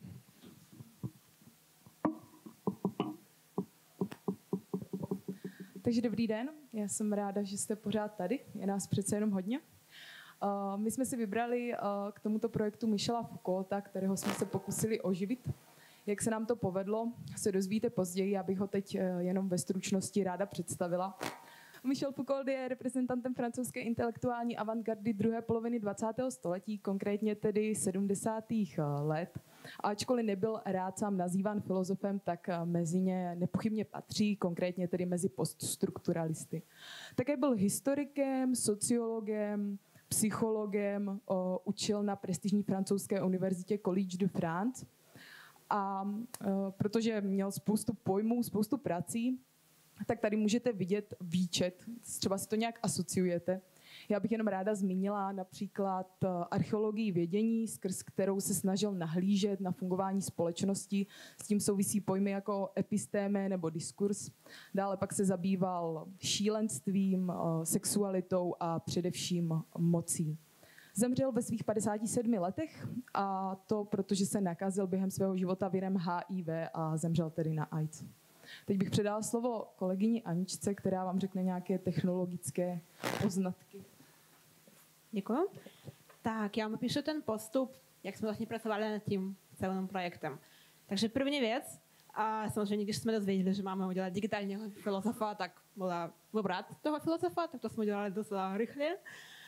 [SPEAKER 2] Takže dobrý den, já jsem ráda, že jste pořád tady, je nás přece jenom hodně. My jsme si vybrali k tomuto projektu Michela Foucaulta, kterého jsme se pokusili oživit. Jak se nám to povedlo, se dozvíte později, já bych ho teď jenom ve stručnosti ráda představila. Michel Foucault je reprezentantem francouzské intelektuální avantgardy druhé poloviny 20. století, konkrétně tedy 70. let. A ačkoliv nebyl rád sám nazýván filozofem, tak mezi ně nepochybně patří, konkrétně tedy mezi poststrukturalisty. Také byl historikem, sociologem, psychologem, učil na prestižní francouzské univerzitě Collège de France a protože měl spoustu pojmů, spoustu prací, tak tady můžete vidět výčet, třeba si to nějak asociujete. Já bych jenom ráda zmínila například archeologii vědění, skrz kterou se snažil nahlížet na fungování společnosti. S tím souvisí pojmy jako epistéme nebo diskurs. Dále pak se zabýval šílenstvím, sexualitou a především mocí. Zemřel ve svých 57 letech a to protože se nakazil během svého života virem HIV a zemřel tedy na AIDS. Teď bych předala slovo kolegyni Aničce, která vám řekne nějaké technologické poznatky.
[SPEAKER 17] Děkuji. Tak, já vám píšu ten postup, jak jsme vlastně pracovali nad tím celým projektem. Takže první věc, a samozřejmě, když jsme dozvěděli, že máme udělat digitálního filozofa, tak byla vybrat toho filozofa, tak to jsme udělali docela rychle.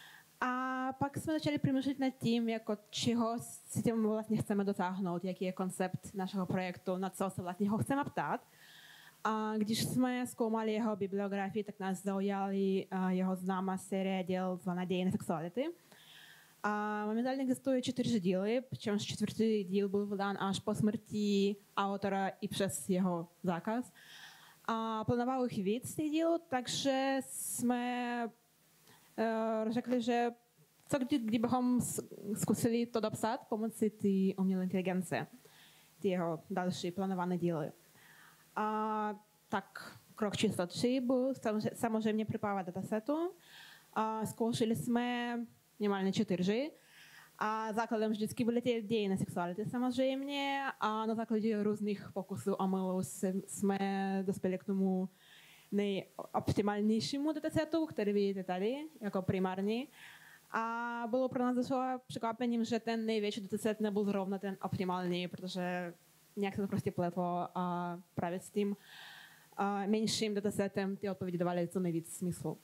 [SPEAKER 17] A pak jsme začali přemýšlet nad tím, jako čeho si tím vlastně chceme dosáhnout, jaký je koncept našeho projektu, na co se vlastně ho chceme ptát. A když jsme zkoumali jeho bibliografii, tak nás zaujali jeho známá série děl zvaná Dějiny sexuality. A momentálně existuje 4 díly, přičemž 4. díl byl vydán až po smrti autora i přes jeho zákaz. A plánoval jich víc těch dílů, takže jsme řekli, že co kdybychom zkusili to dopsat pomocí té umělé inteligence, ty jeho další plánované díly. A tak krok číslo 3 byl samozřejmě připravovat datasetu. Zkoušeli jsme minimálně 4. A základem vždycky byly ty dějiny sexuality samozřejmě. A na základě různých pokusů a mylů jsme dospěli k tomu nejoptimálnějšímu datasetu, který vidíte tady jako primární. A bylo pro nás docela překvapením, že ten největší dataset nebyl zrovna ten optimální, protože nějak se to prostě pletlo a právě s tím menším datasetem ty odpovědi dávaly co nejvíc smyslu.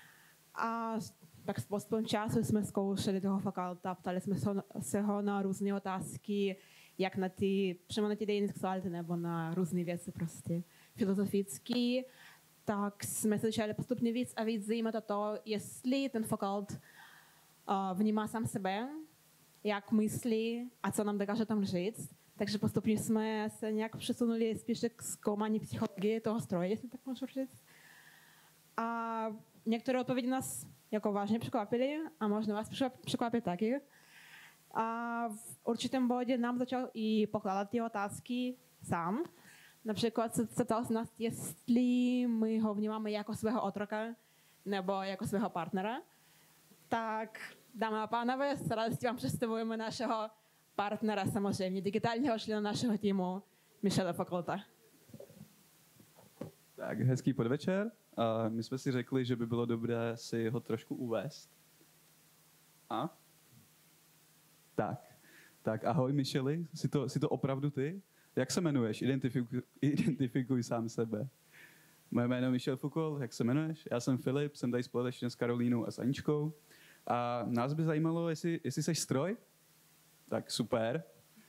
[SPEAKER 17] A tak s postupem času jsme zkoušeli toho Foucaulta, ptali jsme se ho na různé otázky, jak na ty, přímo na ty dějiny sexuality nebo na různé věci prostě filozofické. Tak jsme se začali postupně víc a víc zajímat o to, jestli ten Foucault vnímá sám sebe, jak myslí a co nám dokáže tam říct. Takže postupně jsme se nějak přesunuli spíše k zkoumání psychologie toho stroje, jestli tak můžu říct. A některé odpovědi nás jako vážně překvapily a možná vás překvapí taky. A v určitém bodě nám začal i pokládat ty otázky sám. Například se ptal se nás, jestli my ho vnímáme jako svého otroka nebo jako svého partnera. Tak, dámy a pánové, s radostí vám představujeme našeho partnera samozřejmě, digitálního člena našeho týmu, Michela Foucaulta.
[SPEAKER 4] Tak, hezký podvečer. My jsme si řekli, že by bylo dobré si ho trošku uvést. A? Tak ahoj Micheli, jsi to opravdu ty? Jak se jmenuješ? Identifikuj sám sebe. Moje jméno je Michel Foucault, jak se jmenuješ? Já jsem Filip, jsem tady společně s Karolínou a s Aničkou. A nás by zajímalo, jestli jsi stroj? Tak super.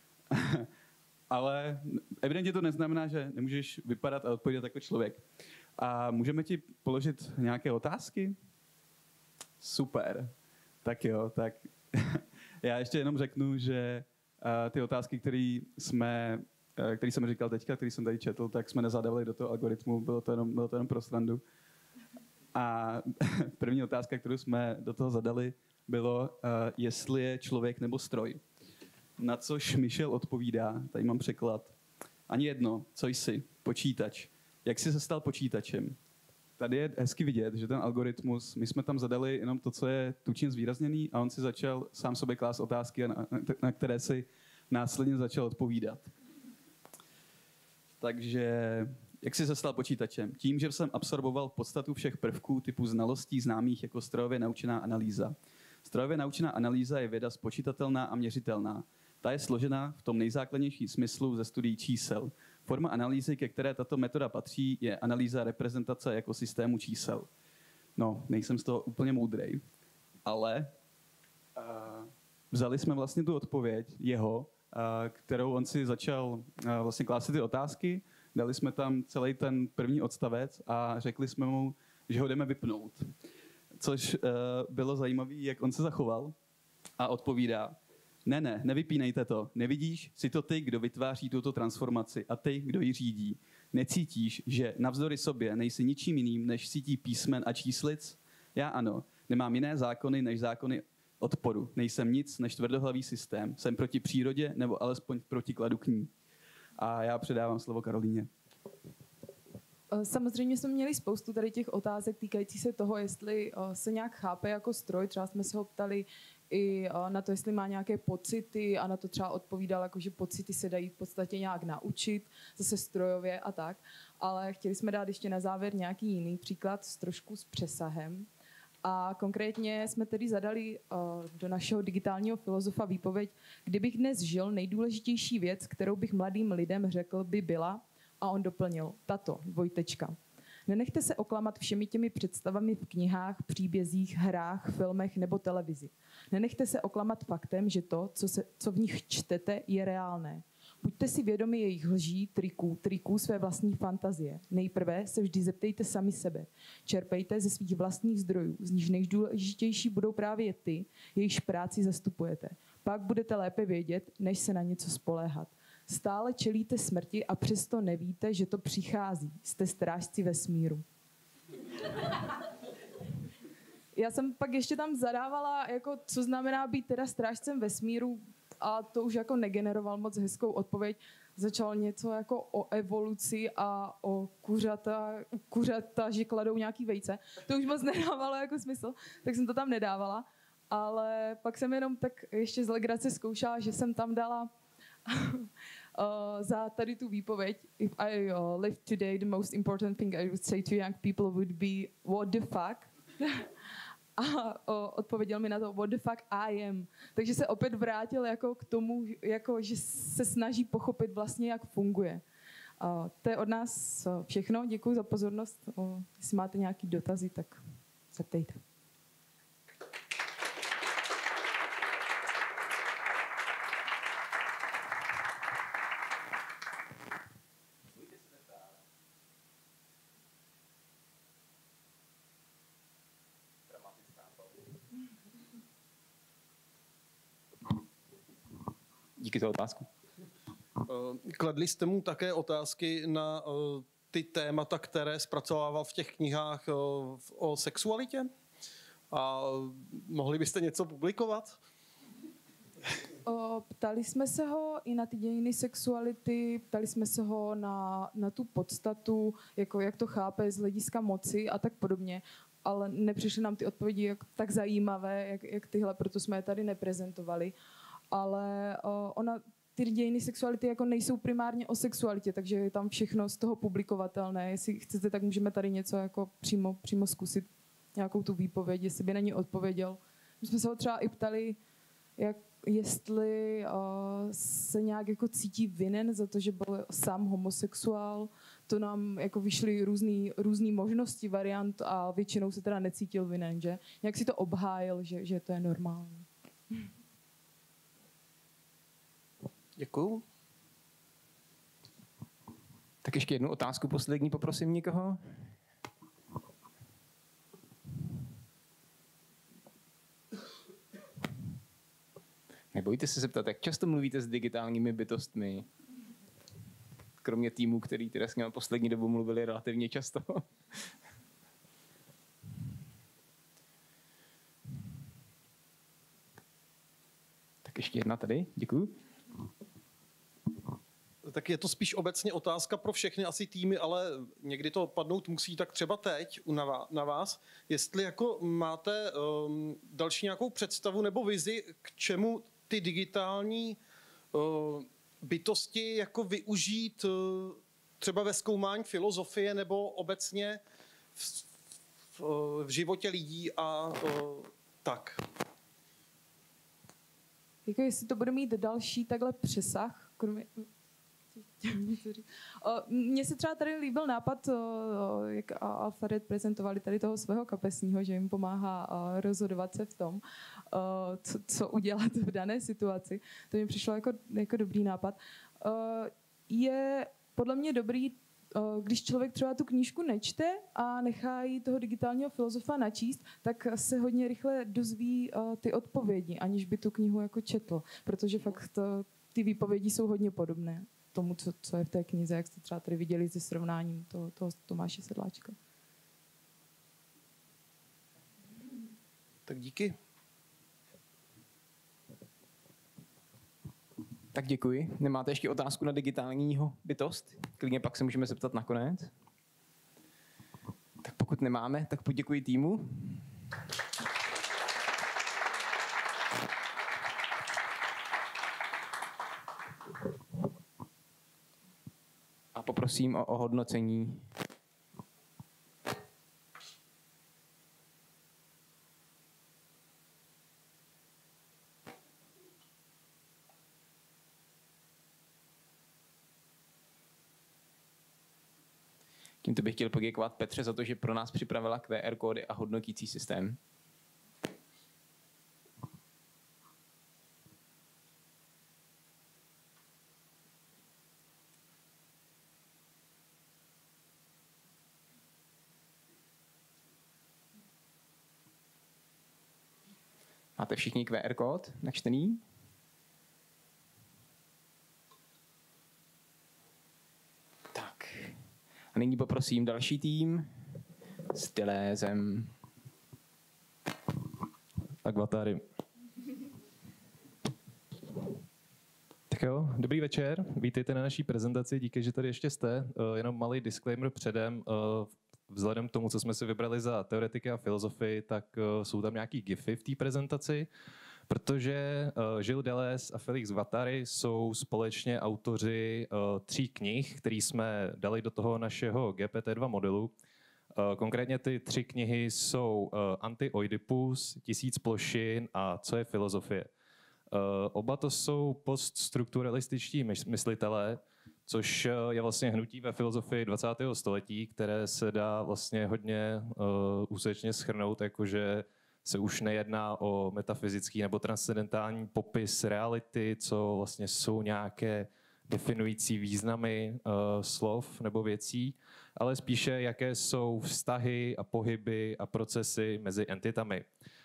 [SPEAKER 4] Ale evidentně to neznamená, že nemůžeš vypadat a odpovědět jako člověk. A můžeme ti položit nějaké otázky? Super. Tak jo, tak já ještě jenom řeknu, že ty otázky, který jsem říkal teďka, který jsem tady četl, tak jsme nezadavali do toho algoritmu, bylo to jenom pro srandu. A první otázka, kterou jsme do toho zadali, bylo, jestli je člověk nebo stroj. Na což Michel odpovídá, tady mám překlad, ani jedno, co jsi, počítač. Jak jsi se stal počítačem? Tady je hezky vidět, že ten algoritmus, my jsme tam zadali jenom to, co je tučně zvýrazněný a on si začal sám sobě klást otázky, na které si
[SPEAKER 18] následně začal odpovídat. Takže jak jsi se stal počítačem? Tím, že jsem absorboval podstatu všech prvků typu znalostí známých jako strojově naučená analýza. Strojově naučená analýza je věda spočítatelná a měřitelná. Ta je složená v tom nejzákladnějším smyslu ze studií čísel. Forma analýzy, ke které tato metoda patří, je analýza reprezentace jako systému čísel. No, nejsem z toho úplně moudrej, ale vzali jsme vlastně tu odpověď jeho, kterou on si začal vlastně klást ty otázky, dali jsme tam celý ten první odstavec a řekli jsme mu, že ho jdeme vypnout. Což bylo zajímavé, jak on se zachoval a odpovídá, ne, nevypínejte to. Nevidíš, jsi to ty, kdo vytváří tuto transformaci a ty, kdo ji řídí. Necítíš, že navzdory sobě nejsi ničím jiným, než sítí písmen a číslic? Já ano. Nemám jiné zákony, než zákony odporu. Nejsem nic, než tvrdohlavý systém. Jsem proti přírodě, nebo alespoň v protikladu k ní. A já předávám slovo Karolíně.
[SPEAKER 2] Samozřejmě jsme měli spoustu tady těch otázek týkající se toho, jestli se nějak chápe jako stroj. Třeba jsme se ho ptali i na to, jestli má nějaké pocity a na to třeba odpovídal, jako, že pocity se dají v podstatě nějak naučit, zase strojově a tak. Ale chtěli jsme dát ještě na závěr nějaký jiný příklad trošku s přesahem. A konkrétně jsme tedy zadali do našeho digitálního filozofa výpověď, kdybych dnes žil, nejdůležitější věc, kterou bych mladým lidem řekl, by byla, a on doplnil, tato, dvojtečka. Nenechte se oklamat všemi těmi představami v knihách, příbězích, hrách, filmech nebo televizi. Nenechte se oklamat faktem, že to, co v nich čtete, je reálné. Buďte si vědomi jejich lží, triků své vlastní fantazie. Nejprve se vždy zeptejte sami sebe. Čerpejte ze svých vlastních zdrojů, z nich nejdůležitější budou právě ty, jejichž práci zastupujete. Pak budete lépe vědět, než se na něco spoléhat. Stále čelíte smrti a přesto nevíte, že to přichází. Jste strážci vesmíru. Já jsem pak ještě tam zadávala, jako, co znamená být teda strážcem vesmíru, a to už jako negeneroval moc hezkou odpověď. Začal něco jako o evoluci a o kuřata, že kladou nějaký vejce. To už moc nedávalo jako smysl, tak jsem to tam nedávala. Ale pak jsem jenom tak ještě z legrace zkoušela, že jsem tam dala za tady tu výpověď. If I lived today, the most important thing I would say to young people would be what the fuck. A odpověděl mi na to, what the fuck I am. Takže se opět vrátil jako k tomu, jako, že se snaží pochopit vlastně, jak funguje. To je od nás všechno. Děkuji za pozornost. Jestli máte nějaké dotazy, tak zeptejte.
[SPEAKER 1] Díky za otázku.
[SPEAKER 12] Kladli jste mu také otázky na ty témata, které zpracovával v těch knihách o sexualitě? A mohli byste něco publikovat?
[SPEAKER 2] Ptali jsme se ho i na ty dějiny sexuality, ptali jsme se ho na tu podstatu, jako jak to chápe z hlediska moci a tak podobně, ale nepřišly nám ty odpovědi tak zajímavé, jak tyhle, proto jsme je tady neprezentovali. Ale ty dějiny sexuality jako nejsou primárně o sexualitě, takže je tam všechno z toho publikovatelné. Jestli chcete, tak můžeme tady něco jako přímo zkusit, nějakou tu výpověď, jestli by na ní odpověděl. My jsme se ho třeba i ptali, jestli se nějak jako cítí vinen za to, že byl sám homosexuál. To nám jako vyšly různý možnosti, variant a většinou se teda necítil vinen, že? Nějak si to obhájil, že to je normální.
[SPEAKER 12] Děkuju.
[SPEAKER 1] Tak ještě jednu otázku poslední, poprosím někoho. Nebojte se zeptat, jak často mluvíte s digitálními bytostmi? Kromě týmu, který teda s ním poslední dobu mluvili relativně často. Tak ještě jedna tady, děkuju.
[SPEAKER 12] Tak je to spíš obecně otázka pro všechny asi týmy, ale někdy to padnout musí, tak třeba teď na vás. Jestli jako máte další nějakou představu nebo vizi, k čemu ty digitální bytosti jako využít třeba ve zkoumání filozofie nebo obecně v životě lidí a tak.
[SPEAKER 2] Jako jestli to bude mít další takhle přesah, kromě... Mně se třeba tady líbil nápad, jak Alpharet prezentovali tady toho svého kapesního, že jim pomáhá rozhodovat se v tom, co udělat v dané situaci. To mi přišlo jako dobrý nápad. Je podle mě dobrý, když člověk třeba tu knížku nečte a nechá jí toho digitálního filozofa načíst, tak se hodně rychle dozví ty odpovědi, aniž by tu knihu jako četl, protože fakt ty výpovědi jsou hodně podobné tomu, co je v té knize, jak jste třeba tady viděli se srovnáním toho Tomáše Sedláčka.
[SPEAKER 12] Tak díky.
[SPEAKER 1] Tak děkuji. Nemáte ještě otázku na digitálního bytost? Klidně pak se můžeme zeptat nakonec. Tak pokud nemáme, tak poděkuji týmu. A poprosím o ohodnocení. Tímto bych chtěl poděkovat Petře za to, že pro nás připravila QR kódy a hodnotící systém. Máte všichni QR kód načtený? Tak. A nyní poprosím další tým s Tylézem.
[SPEAKER 19] Agvatary. Tak jo, dobrý večer, vítejte na naší prezentaci, díky, že tady ještě jste. Jenom malý disclaimer předem. Vzhledem k tomu, co jsme si vybrali za teoretiky a filozofii, tak jsou tam nějaký gify v té prezentaci, protože Gilles Deleuze a Félix Guattari jsou společně autoři 3 knih, které jsme dali do toho našeho GPT-2 modelu. Konkrétně ty 3 knihy jsou Anti-Oidipus, 1000 plošin a Co je filozofie. Oba to jsou poststrukturalističtí myslitelé, což je vlastně hnutí ve filozofii 20. století, které se dá vlastně hodně úsečně shrnout, jakože se už nejedná o metafyzický nebo transcendentální popis reality, co vlastně jsou nějaké definující významy slov nebo věcí, ale spíše jaké jsou vztahy a pohyby a procesy mezi entitami.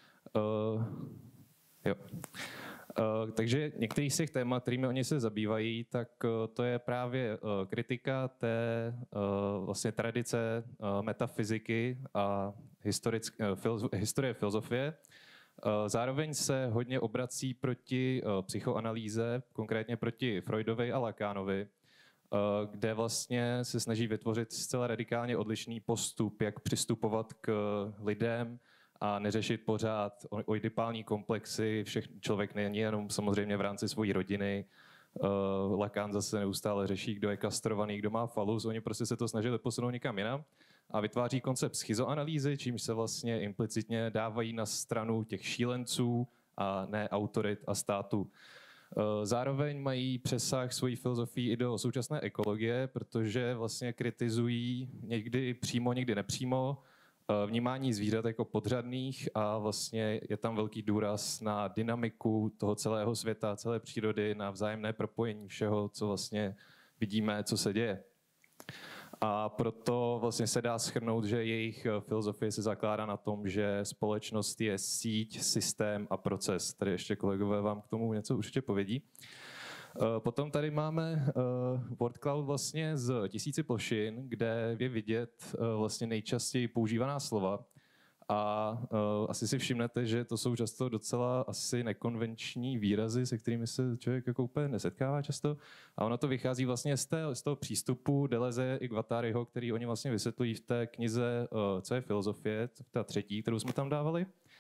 [SPEAKER 19] Jo. Takže některý z těch témat, kterými oni se zabývají, tak to je právě kritika té vlastně tradice metafyziky a historie filozofie. Zároveň se hodně obrací proti psychoanalýze, konkrétně proti Freudovi a Lacanovi, kde vlastně se snaží vytvořit zcela radikálně odlišný postup, jak přistupovat k lidem a neřešit pořád oidipální komplexy. Člověk není jenom samozřejmě v rámci své rodiny. Lacan zase neustále řeší, kdo je kastrovaný, kdo má falus. Oni prostě se to snažili posunout někam jinam a vytváří koncept schizoanalýzy, čímž se vlastně implicitně dávají na stranu těch šílenců a ne autorit a státu. Zároveň mají přesah svojí filozofii i do současné ekologie, protože vlastně kritizují někdy přímo, někdy nepřímo vnímání zvířat jako podřadných a vlastně je tam velký důraz na dynamiku toho celého světa, celé přírody, na vzájemné propojení všeho, co vlastně vidíme, co se děje. A proto vlastně se dá shrnout, že jejich filozofie se zakládá na tom, že společnost je síť, systém a proces. Tady ještě kolegové vám k tomu něco určitě povědí. Potom tady máme wordcloud vlastně z 1000 plošin, kde je vidět vlastně nejčastěji používaná slova. A asi si všimnete, že to jsou často docela asi nekonvenční výrazy, se kterými se člověk jako úplně nesetkává často. A ono to vychází vlastně z toho přístupu Deleuze i Guattariho, který oni vlastně vysvětlují v té knize Co je filozofie, ta 3., kterou jsme tam dávali.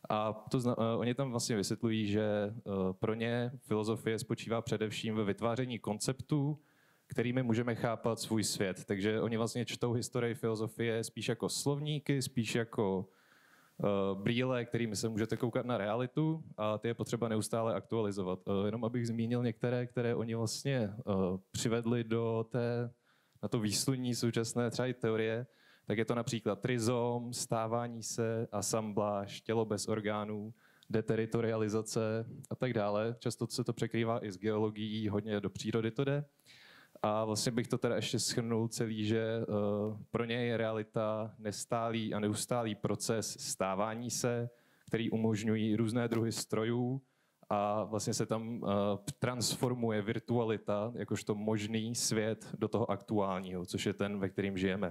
[SPEAKER 19] A oni tam vlastně vysvětlují, že pro ně filozofie spočívá především ve vytváření konceptů, kterými můžeme chápat svůj svět. Takže oni vlastně čtou historii filozofie spíš jako slovníky, spíš jako brýle, kterými se můžete koukat na realitu a ty je potřeba neustále aktualizovat. Jenom abych zmínil některé, které oni vlastně přivedli na to výsluní současné třeba i teorie, tak je to například trizom, stávání se, asambláž, tělo bez orgánů, deteritorializace a tak dále. Často se to překrývá i s geologií, hodně do přírody to jde. A vlastně bych to teda ještě shrnul celý, že pro ně je realita nestálý a neustálý proces stávání se, který umožňují různé druhy strojů a vlastně se tam transformuje virtualita jakožto možný svět do toho aktuálního, což je ten, ve kterým žijeme.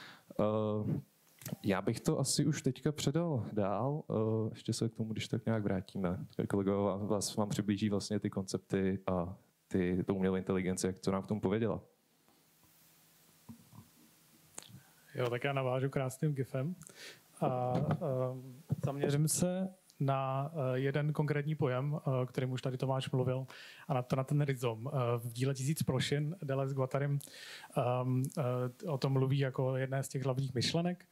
[SPEAKER 19] Já bych to asi už teďka předal dál, ještě se k tomu, když tak nějak vrátíme. Kolegové vám přiblíží vlastně ty koncepty a tu umělou inteligenci, jak to nám k tomu pověděla.
[SPEAKER 8] Jo, tak já navážu krásným gifem a zaměřím se na jeden konkrétní pojem, o kterém už tady Tomáš mluvil, a na ten rizom. V díle 1000 plošin Deleuze s Guattarim o tom mluví jako jedné z těch hlavních myšlenek.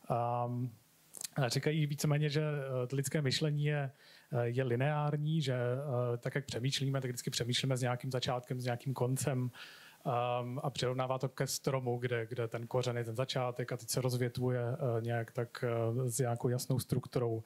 [SPEAKER 8] Říkají víceméně, že lidské myšlení je lineární, že tak, jak přemýšlíme, tak vždycky přemýšlíme s nějakým začátkem, s nějakým koncem a přirovnává to ke stromu, kde ten kořen je ten začátek a teď se rozvětvuje nějak tak s nějakou jasnou strukturou.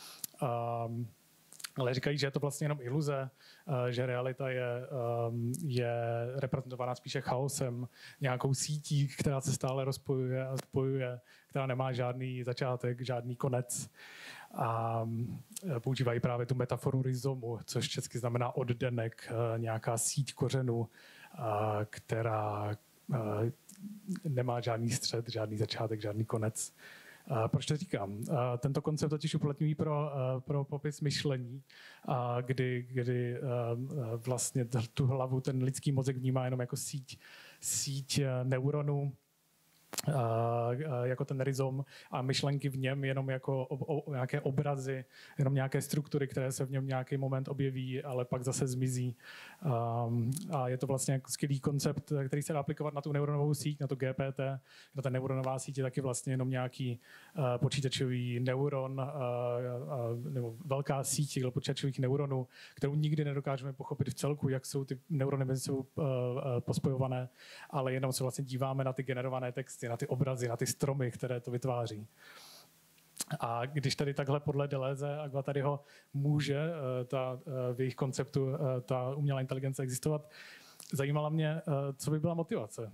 [SPEAKER 8] Ale říkají, že je to vlastně jenom iluze, že realita je reprezentovaná spíše chaosem, nějakou sítí, která se stále rozpojuje a spojuje, která nemá žádný začátek, žádný konec. A používají právě tu metaforu rizomu, což česky znamená oddenek, nějaká síť kořenů, která nemá žádný střed, žádný začátek, žádný konec. Proč to říkám? Tento koncept totiž uplatňují pro popis myšlení, kdy vlastně tu hlavu ten lidský mozek vnímá jenom jako síť neuronů, jako ten rizom a myšlenky v něm jenom jako nějaké obrazy, jenom nějaké struktury, které se v něm nějaký moment objeví, ale pak zase zmizí. A je to vlastně jako skvělý koncept, který se dá aplikovat na tu neuronovou síť, na to GPT. Ta neuronová síť je taky vlastně jenom nějaký počítačový neuron nebo velká síť počítačových neuronů, kterou nikdy nedokážeme pochopit v celku, jak jsou ty neurony mezi sebou pospojované, ale jenom se vlastně díváme na ty generované texty, na ty obrazy, na ty stromy, které to vytváří. A když tady takhle podle Deleuze a Guattariho může v jejich konceptu ta umělá inteligence existovat, zajímala mě, co by byla motivace.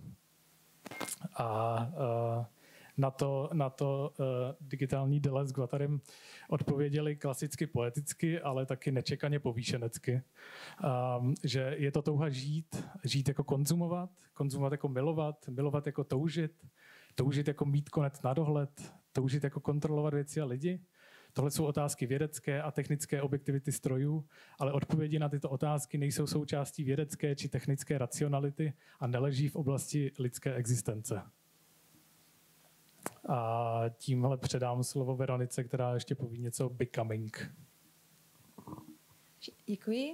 [SPEAKER 8] A na to digitální Deleuze s Guattarim odpověděli klasicky poeticky, ale taky nečekaně povýšenecky. Že je to touha žít jako konzumovat jako milovat jako toužit jako mít konec na dohled, toužit jako kontrolovat věci a lidi. Tohle jsou otázky vědecké a technické objektivity strojů, ale odpovědi na tyto otázky nejsou součástí vědecké či technické racionality a neleží v oblasti lidské existence. A tímhle předám slovo Veronice, která ještě poví něco o becoming.
[SPEAKER 20] Děkuji.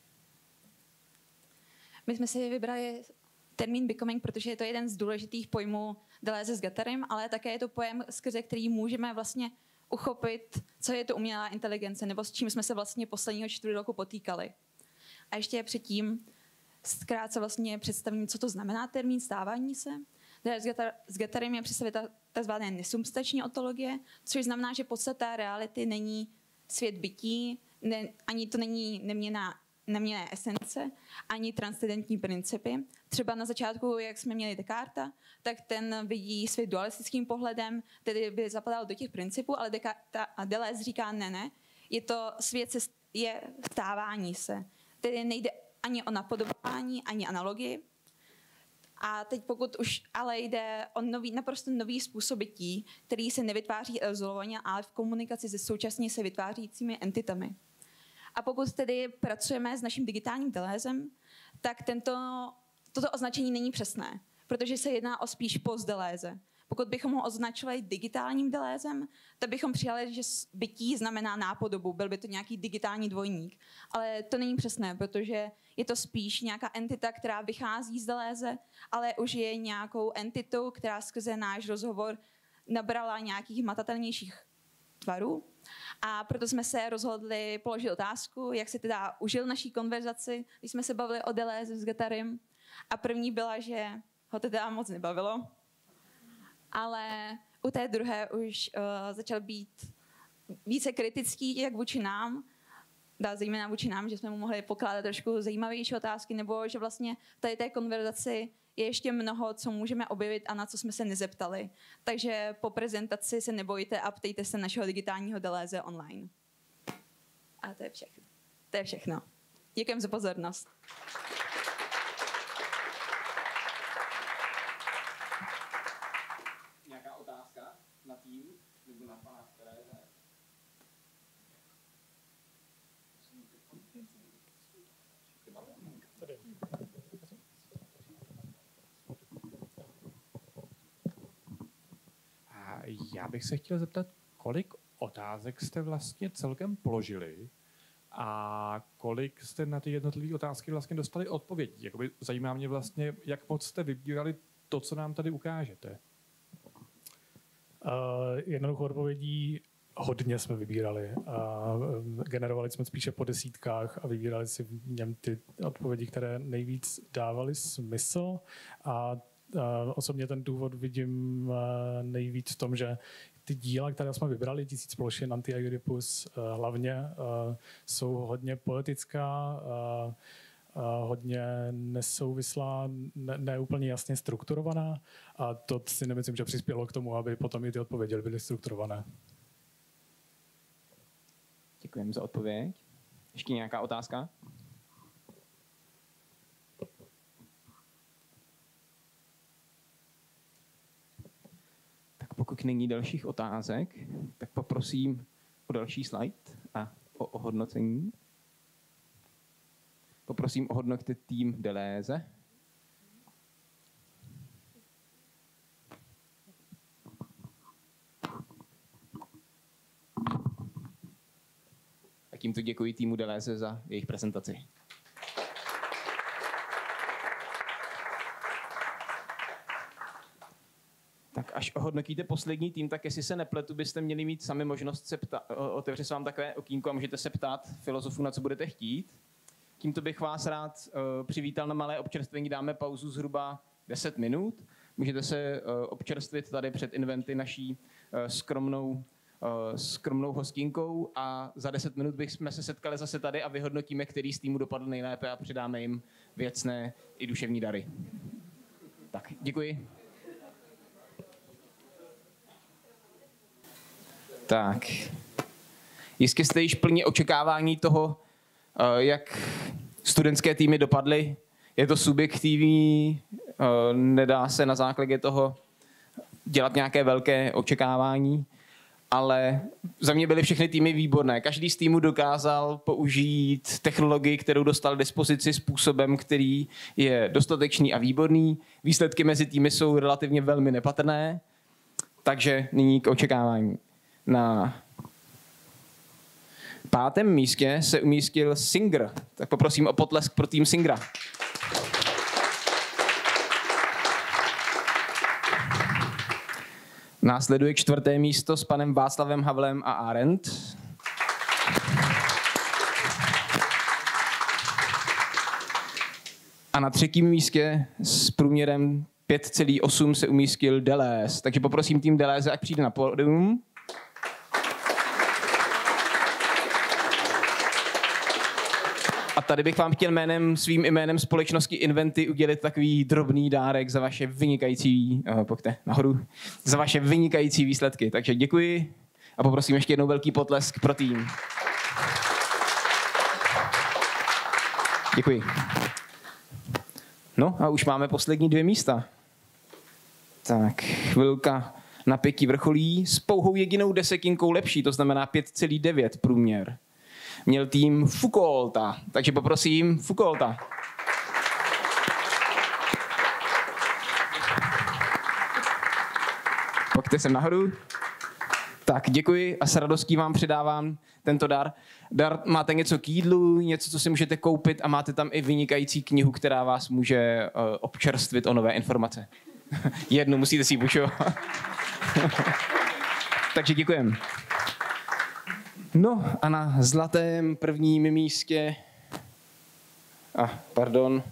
[SPEAKER 20] My jsme si vybrali termín becoming, protože je to jeden z důležitých pojmů Deleuze s Guattarim, ale také je to pojem, skrze který můžeme vlastně uchopit, co je to umělá inteligence, nebo s čím jsme se vlastně posledního 4 roku potýkali. A ještě předtím zkrátce vlastně představím, co to znamená termín stávání se. Deleuze s Guattarim je představit tzv. Nesubstanční ontologie, což znamená, že podstata reality není svět bytí, ani to není neměnné esence, ani transcendentní principy. Třeba na začátku, jak jsme měli Descartes, tak ten vidí svět dualistickým pohledem, tedy by zapadal do těch principů, ale Deleuze říká ne, svět je stávání se. Tedy nejde ani o napodobování, ani analogii. A teď pokud už ale jde o naprosto nový způsob bytí, který se nevytváří izolovaně, ale v komunikaci se současně se vytvářícími entitami. A pokud tedy pracujeme s naším digitálním Deleuzeem, tak toto označení není přesné, protože se jedná o spíš post-Deleuze. pokud bychom ho označovali digitálním Deleuzeem, tak bychom přijali, že bytí znamená nápodobu, byl by to nějaký digitální dvojník. Ale to není přesné, protože je to spíš nějaká entita, která vychází z Deleuze, ale už je nějakou entitou, která skrze náš rozhovor nabrala nějakých matatelnějších tvarů. A proto jsme se rozhodli položit otázku, jak se teda užil naší konverzaci, když jsme se bavili o Deleuze s Guattarim. A první byla, že ho teda moc nebavilo. Ale u té druhé už začal být více kritický jak vůči nám, zejména vůči nám, že jsme mu mohli pokládat trošku zajímavější otázky, nebo že vlastně v tady té konverzaci je ještě mnoho, co můžeme objevit a na co jsme se nezeptali. Takže po prezentaci se nebojte a ptejte se našeho digitálního Deleuze online. A to je všechno. To je všechno. Děkujeme za pozornost.
[SPEAKER 1] Nějaká otázka na tým nebo na pana Tereze?
[SPEAKER 21] Já bych se chtěl zeptat, kolik otázek jste vlastně celkem položili a kolik jste na ty jednotlivé otázky vlastně dostali odpovědí. Jakoby zajímá mě vlastně, jak moc jste vybírali to, co nám tady ukážete.
[SPEAKER 8] Jednoduchou odpovědí hodně jsme vybírali. Generovali jsme spíše po desítkách a vybírali si v něm ty odpovědi, které nejvíc dávaly smysl. A osobně ten důvod vidím nejvíc v tom, že ty díla, které jsme vybrali, 1000 plošin, Anti-Oedipus hlavně, jsou hodně poetická, hodně nesouvislá, neúplně jasně strukturovaná a to si nemyslím, že přispělo k tomu, aby potom i ty odpovědi byly strukturované.
[SPEAKER 1] Děkujeme za odpověď. Ještě nějaká otázka? Tak pokud není dalších otázek, tak poprosím o další slide a o ohodnocení. Poprosím ohodnoťte tým Deleuze. A tímto děkuji týmu Deleuze za jejich prezentaci. Tak až ohodnotíte poslední tým, tak jestli se nepletu, byste měli mít sami možnost se ptát, otevře se vám takové okýnko a můžete se ptát filozofů, na co budete chtít. Tímto bych vás rád přivítal na malé občerstvení, dáme pauzu zhruba 10 minut. Můžete se občerstvit tady před Inventy naší skromnou hostinkou a za 10 minut bychom se setkali zase tady a vyhodnotíme, který z týmu dopadl nejlépe a přidáme jim věcné i duševní dary. Tak, děkuji. Tak, jistě jste již plně očekávání toho, jak studentské týmy dopadly. Je to subjektivní, nedá se na základě toho dělat nějaké velké očekávání, ale za mě byly všechny týmy výborné. Každý z týmů dokázal použít technologii, kterou dostal k dispozici způsobem, který je dostatečný a výborný. Výsledky mezi týmy jsou relativně velmi nepatrné, takže nyní k očekávání. Na 5. místě se umístil Singer. Tak poprosím o potlesk pro tým Singera. Následuje 4. místo s panem Václavem Havlem a Arendt. A na 3. místě s průměrem 5,8 se umístil Deleuze. Takže poprosím tým Deleuze, ať přijde na pódium. A tady bych vám chtěl svým jménem společnosti Inventy udělit takový drobný dárek za vaše vynikající, pojďte nahoru, za vaše vynikající výsledky. Takže děkuji a poprosím ještě jednou velký potlesk pro tým. Děkuji. No a už máme poslední 2 místa. Tak, chvilka napětí vrcholí s pouhou jedinou desetinkou lepší, to znamená 5,9 průměr. Měl tým Foucaulta, takže poprosím Foucaulta. Přijďte sem nahoru. Tak, děkuji a s radostí vám předávám tento dar. Máte něco k jídlu, něco, co si můžete koupit a máte tam i vynikající knihu, která vás může občerstvit o nové informace. Jednu musíte si ji půjčovat. Takže děkujem. No a na zlatém prvním místě... Pardon.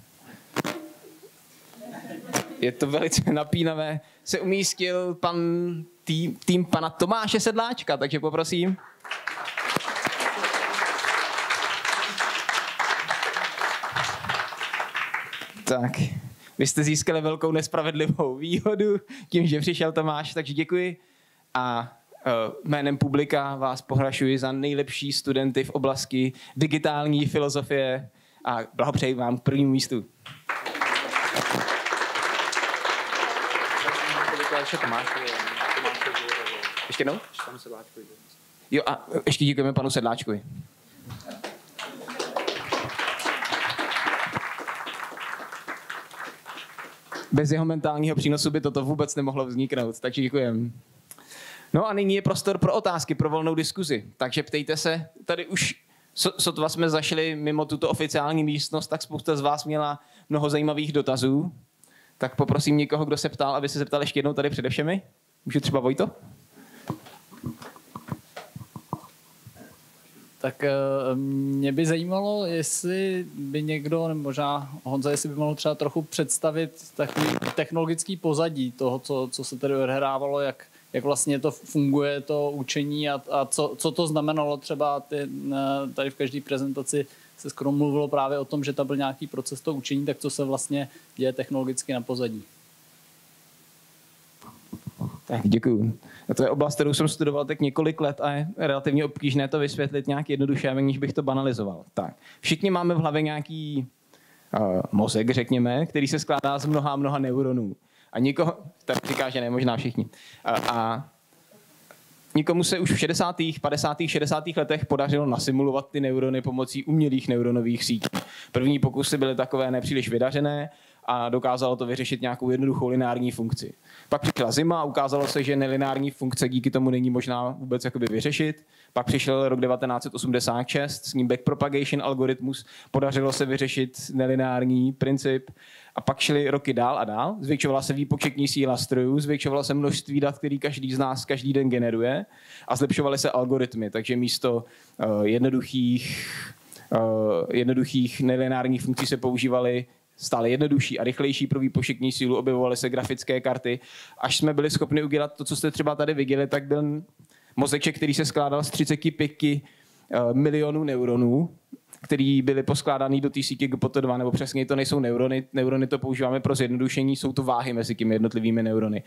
[SPEAKER 1] Je to velice napínavé. Se umístil tým pana Tomáše Sedláčka, takže poprosím. Tak, vy jste získali velkou nespravedlivou výhodu tím, že přišel Tomáš, takže děkuji. A jménem publika vás pohlašuji za nejlepší studenty v oblasti digitální filozofie a blahopřeji vám k prvnímu místu. Ještě jednou? Jo, a ještě děkujeme panu Sedláčkovi. Bez jeho mentálního přínosu by toto vůbec nemohlo vzniknout, takže děkujeme. No a nyní je prostor pro otázky, pro volnou diskuzi. Takže ptejte se, tady už sotva jsme zašli mimo tuto oficiální místnost, tak spousta z vás měla mnoho zajímavých dotazů. Tak poprosím někoho, kdo se ptal, aby se zeptal ještě jednou tady přede všemi. Můžu třeba Vojto?
[SPEAKER 5] Tak mě by zajímalo, jestli by někdo, nebo možná Honza, jestli by mohl třeba trochu představit takový technologický pozadí toho, co se tady odhrávalo, jak vlastně to funguje, to učení a co to znamenalo třeba tady v každé prezentaci se skoro mluvilo právě o tom, že tam byl nějaký proces toho učení, tak co se vlastně děje technologicky na pozadí.
[SPEAKER 1] Tak děkuju. A to je oblast, kterou jsem studoval tak několik let a je relativně obtížné to vysvětlit nějak jednoduše, aniž bych to banalizoval. Tak, všichni máme v hlavě nějaký mozek, řekněme, který se skládá z mnoha neuronů. A nikoho, tak říká, že ne, možná všichni. A nikomu se už v 60., 50., 60. letech podařilo nasimulovat ty neurony pomocí umělých neuronových sítí. První pokusy byly takové nepříliš vydařené a dokázalo to vyřešit nějakou jednoduchou lineární funkci. Pak přišla zima a ukázalo se, že nelineární funkce díky tomu není možná vůbec jakoby vyřešit. Pak přišel rok 1986, s ním backpropagation algoritmus, podařilo se vyřešit nelineární princip. A pak šly roky dál a dál, zvětšovala se výpočetní síla strojů, zvětšovala se množství dat, který každý z nás každý den generuje a zlepšovaly se algoritmy, takže místo jednoduchých nelineárních funkcí se používaly stále jednodušší a rychlejší pro výpočetní sílu, objevovaly se grafické karty. Až jsme byli schopni udělat to, co jste třeba tady viděli, tak byl mozeček, který se skládal z 35 milionů neuronů, který byly poskládaný do té sítě GPT-2, nebo přesně to nejsou neurony. Neurony to používáme pro zjednodušení, jsou to váhy mezi těmi jednotlivými neurony.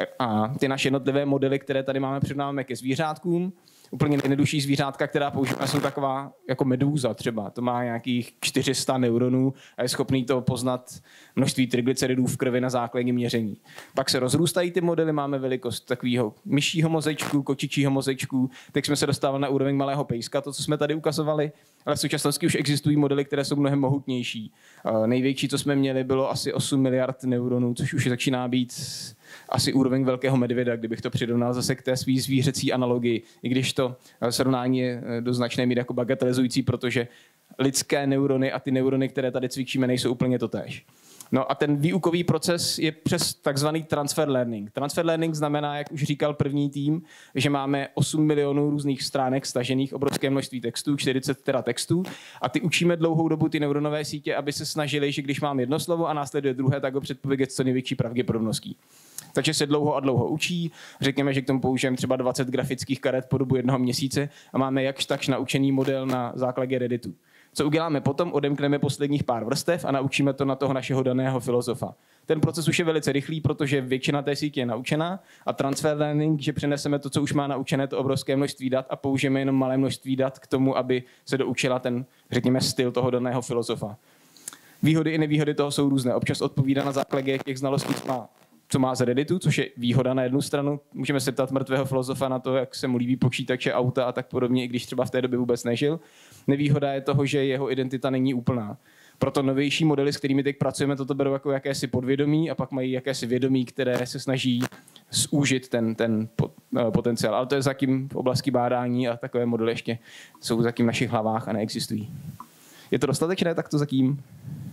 [SPEAKER 1] A ty naše jednotlivé modely, které tady máme, přirovnáváme ke zvířátkům. Úplně nejjednodušší zvířátka, která používáme, jsou taková jako medúza třeba. To má nějakých 400 neuronů a je schopný to poznat množství triglyceridů v krvi na základě měření. Pak se rozrůstají ty modely, máme velikost takového myšího mozečku, kočičího mozečku. Teď jsme se dostávali na úroveň malého pejska, to, co jsme tady ukazovali, ale v současnosti už existují modely, které jsou mnohem mohutnější. Největší, co jsme měli, bylo asi 8 miliard neuronů, což už začíná být asi úroveň velkého medvěda, kdybych to přirovnal zase k té svý zvířecí analogii, i když to srovnání je do značné míry jako bagatelizující, protože lidské neurony a ty neurony, které tady cvičíme, nejsou úplně totéž. No a ten výukový proces je přes takzvaný transfer learning. Transfer learning znamená, jak už říkal první tým, že máme 8 milionů různých stránek stažených, obrovské množství textů, 40 textů a ty učíme dlouhou dobu ty neuronové sítě, aby se snažili, že když mám jedno slovo a následuje druhé, tak ho předpovědět s co největší pravděpodobností. Takže se dlouho a dlouho učí. Řekněme, že k tomu použijeme třeba 20 grafických karet po dobu 1 měsíce a máme jakž takž naučený model na základě Redditu. Co uděláme potom? Odemkneme posledních pár vrstev a naučíme to na toho našeho daného filozofa. Ten proces už je velice rychlý, protože většina té sítě je naučená a transfer learning, že přeneseme to, co už má naučené, to obrovské množství dat a použijeme jenom malé množství dat k tomu, aby se doučila ten, řekněme, styl toho daného filozofa. Výhody i nevýhody toho jsou různé. Občas odpovídá na základě těch znalostí, co má z Redditu, což je výhoda na jednu stranu. Můžeme se ptát mrtvého filozofa na to, jak se mu líbí počítače, auta a tak podobně, i když třeba v té době vůbec nežil. Nevýhoda je toho, že jeho identita není úplná. Proto novější modely, s kterými teď pracujeme, toto berou jako jakési podvědomí a pak mají jakési vědomí, které se snaží zúžit ten potenciál. Ale to je zatím v oblasti bádání a takové modely ještě jsou zatím v našich hlavách a neexistují. Je to dostatečné takto zatím?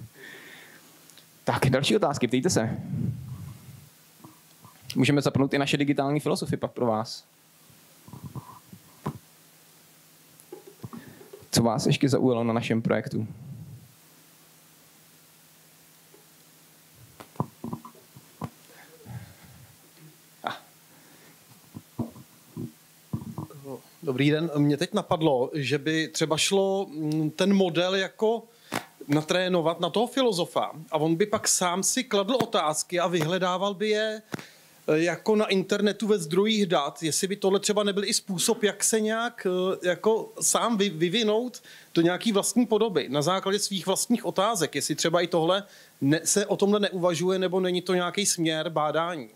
[SPEAKER 1] Tak, další otázky, ptejte se. Můžeme zapnout i naše digitální filozofy pak pro vás. Co vás ještě zaujalo na našem projektu?
[SPEAKER 12] Dobrý den. Mě teď napadlo, že by třeba šlo ten model jako natrénovat na toho filozofa a on by pak sám si kladl otázky a vyhledával by je jako na internetu ve zdrojích dat, jestli by tohle třeba nebyl i způsob, jak se nějak jako sám vyvinout do nějaký vlastní podoby na základě svých vlastních otázek, jestli třeba i tohle se o tomhle neuvažuje, nebo není to nějaký směr bádání.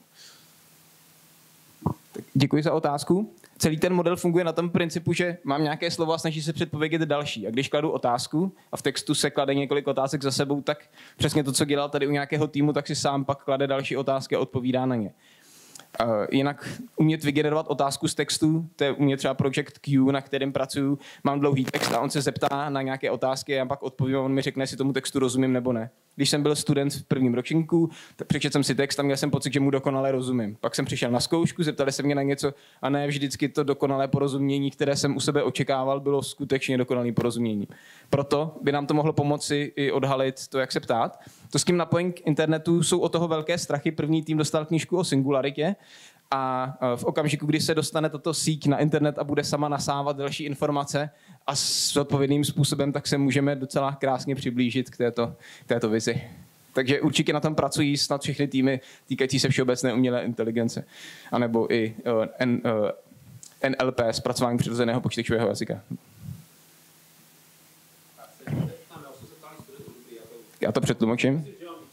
[SPEAKER 1] Děkuji za otázku. Celý ten model funguje na tom principu, že mám nějaké slovo a snaží se předpovědět další. A když kladu otázku a v textu se klade několik otázek za sebou, tak přesně to, co dělal tady u nějakého týmu, tak si sám pak klade další otázky a odpovídá na ně. Jinak umět vygenerovat otázku z textu, to je u mě třeba Project Q, na kterém pracuju, mám dlouhý text a on se zeptá na nějaké otázky a já pak odpovím a on mi řekne, jestli tomu textu rozumím nebo ne. Když jsem byl student v prvním ročníku, tak přečetl jsem si text a měl jsem pocit, že mu dokonale rozumím. Pak jsem přišel na zkoušku, zeptali se mě na něco a ne vždycky to dokonalé porozumění, které jsem u sebe očekával, bylo skutečně dokonalé porozumění. Proto by nám to mohlo pomoci i odhalit to, jak se ptát. To s tím napojením k internetu jsou o toho velké strachy. První tým dostal knížku o singularitě a v okamžiku, kdy se dostane tato síť na internet a bude sama nasávat další informace a s odpovědným způsobem, tak se můžeme docela krásně přiblížit k této vizi. Takže určitě na tom pracují snad všechny týmy týkající se všeobecné umělé inteligence, anebo i NLP, zpracování přirozeného počítačového jazyka. Já to přetlumočím.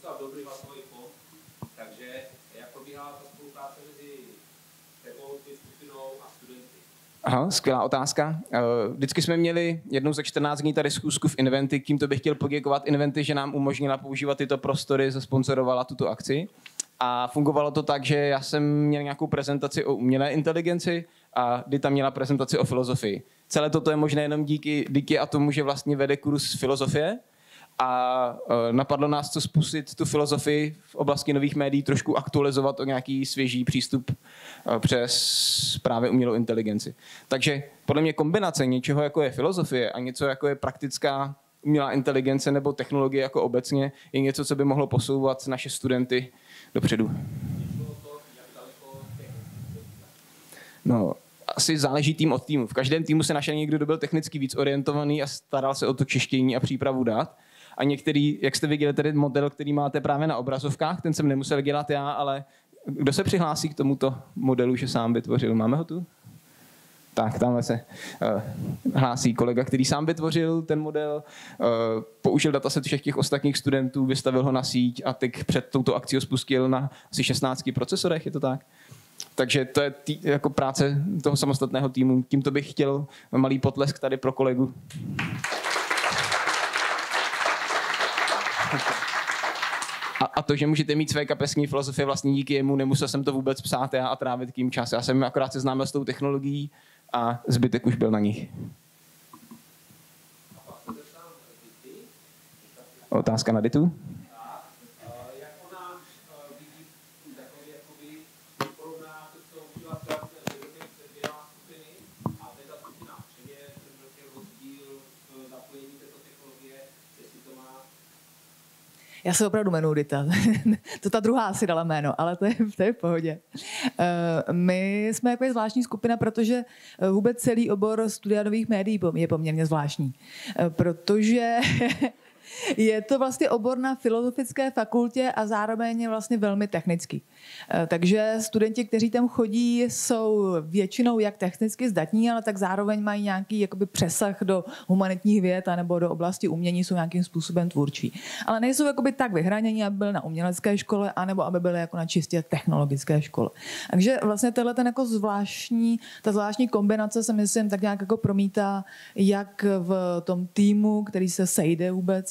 [SPEAKER 1] Aha, skvělá otázka. Vždycky jsme měli jednou za 14 dní tady schůzku v Inventy. Tímto bych chtěl poděkovat Inventy, že nám umožnila používat tyto prostory, zasponzorovala tuto akci. A fungovalo to tak, že já jsem měl nějakou prezentaci o umělé inteligenci a Dita měla prezentaci o filozofii. Celé toto je možné jenom díky a tomu, že vlastně vede kurz filozofie. A napadlo nás, co zkusit tu filozofii v oblasti nových médií trošku aktualizovat o nějaký svěží přístup přes právě umělou inteligenci. Takže podle mě kombinace něčeho, jako je filozofie a něco, jako je praktická umělá inteligence nebo technologie jako obecně, je něco, co by mohlo posouvat naše studenty dopředu. No, asi záleží tým od týmu. V každém týmu se našel někdo, kdo byl technicky víc orientovaný a staral se o to čištění a přípravu dat. A některý, jak jste viděli, tedy model, který máte právě na obrazovkách, ten jsem nemusel dělat já, ale kdo se přihlásí k tomuto modelu, že sám vytvořil? Máme ho tu? Tak, tamhle se hlásí kolega, který sám vytvořil ten model, použil dataset všech těch ostatních studentů, vystavil ho na síť a teď před touto akcí ho spustil na asi 16 procesorech, je to tak? Takže to je jako práce toho samostatného týmu. Tímto bych chtěl malý potlesk tady pro kolegu. A to, že můžete mít své kapesní filozofie vlastně díky jemu, nemusel jsem to vůbec psát já a trávit tím čas. Já jsem akorát seznámil s tou technologií a zbytek už byl na nich. Otázka na Ditu?
[SPEAKER 2] Já se opravdu jmenuji Dita. To ta druhá asi dala jméno, ale to je v pohodě. My jsme jako zvláštní skupina, protože vůbec celý obor studia nových médií je poměrně zvláštní. Protože je to vlastně obor na filozofické fakultě a zároveň je vlastně velmi technický. Takže studenti, kteří tam chodí, jsou většinou jak technicky zdatní, ale tak zároveň mají nějaký jakoby přesah do humanitních věd nebo do oblasti umění, jsou nějakým způsobem tvůrčí. Ale nejsou jakoby tak vyhranění, aby byli na umělecké škole, anebo aby byli jako na čistě technologické škole. Takže vlastně tenhle ten jako ta zvláštní kombinace se myslím tak nějak jako promítá jak v tom týmu, který se sejde vůbec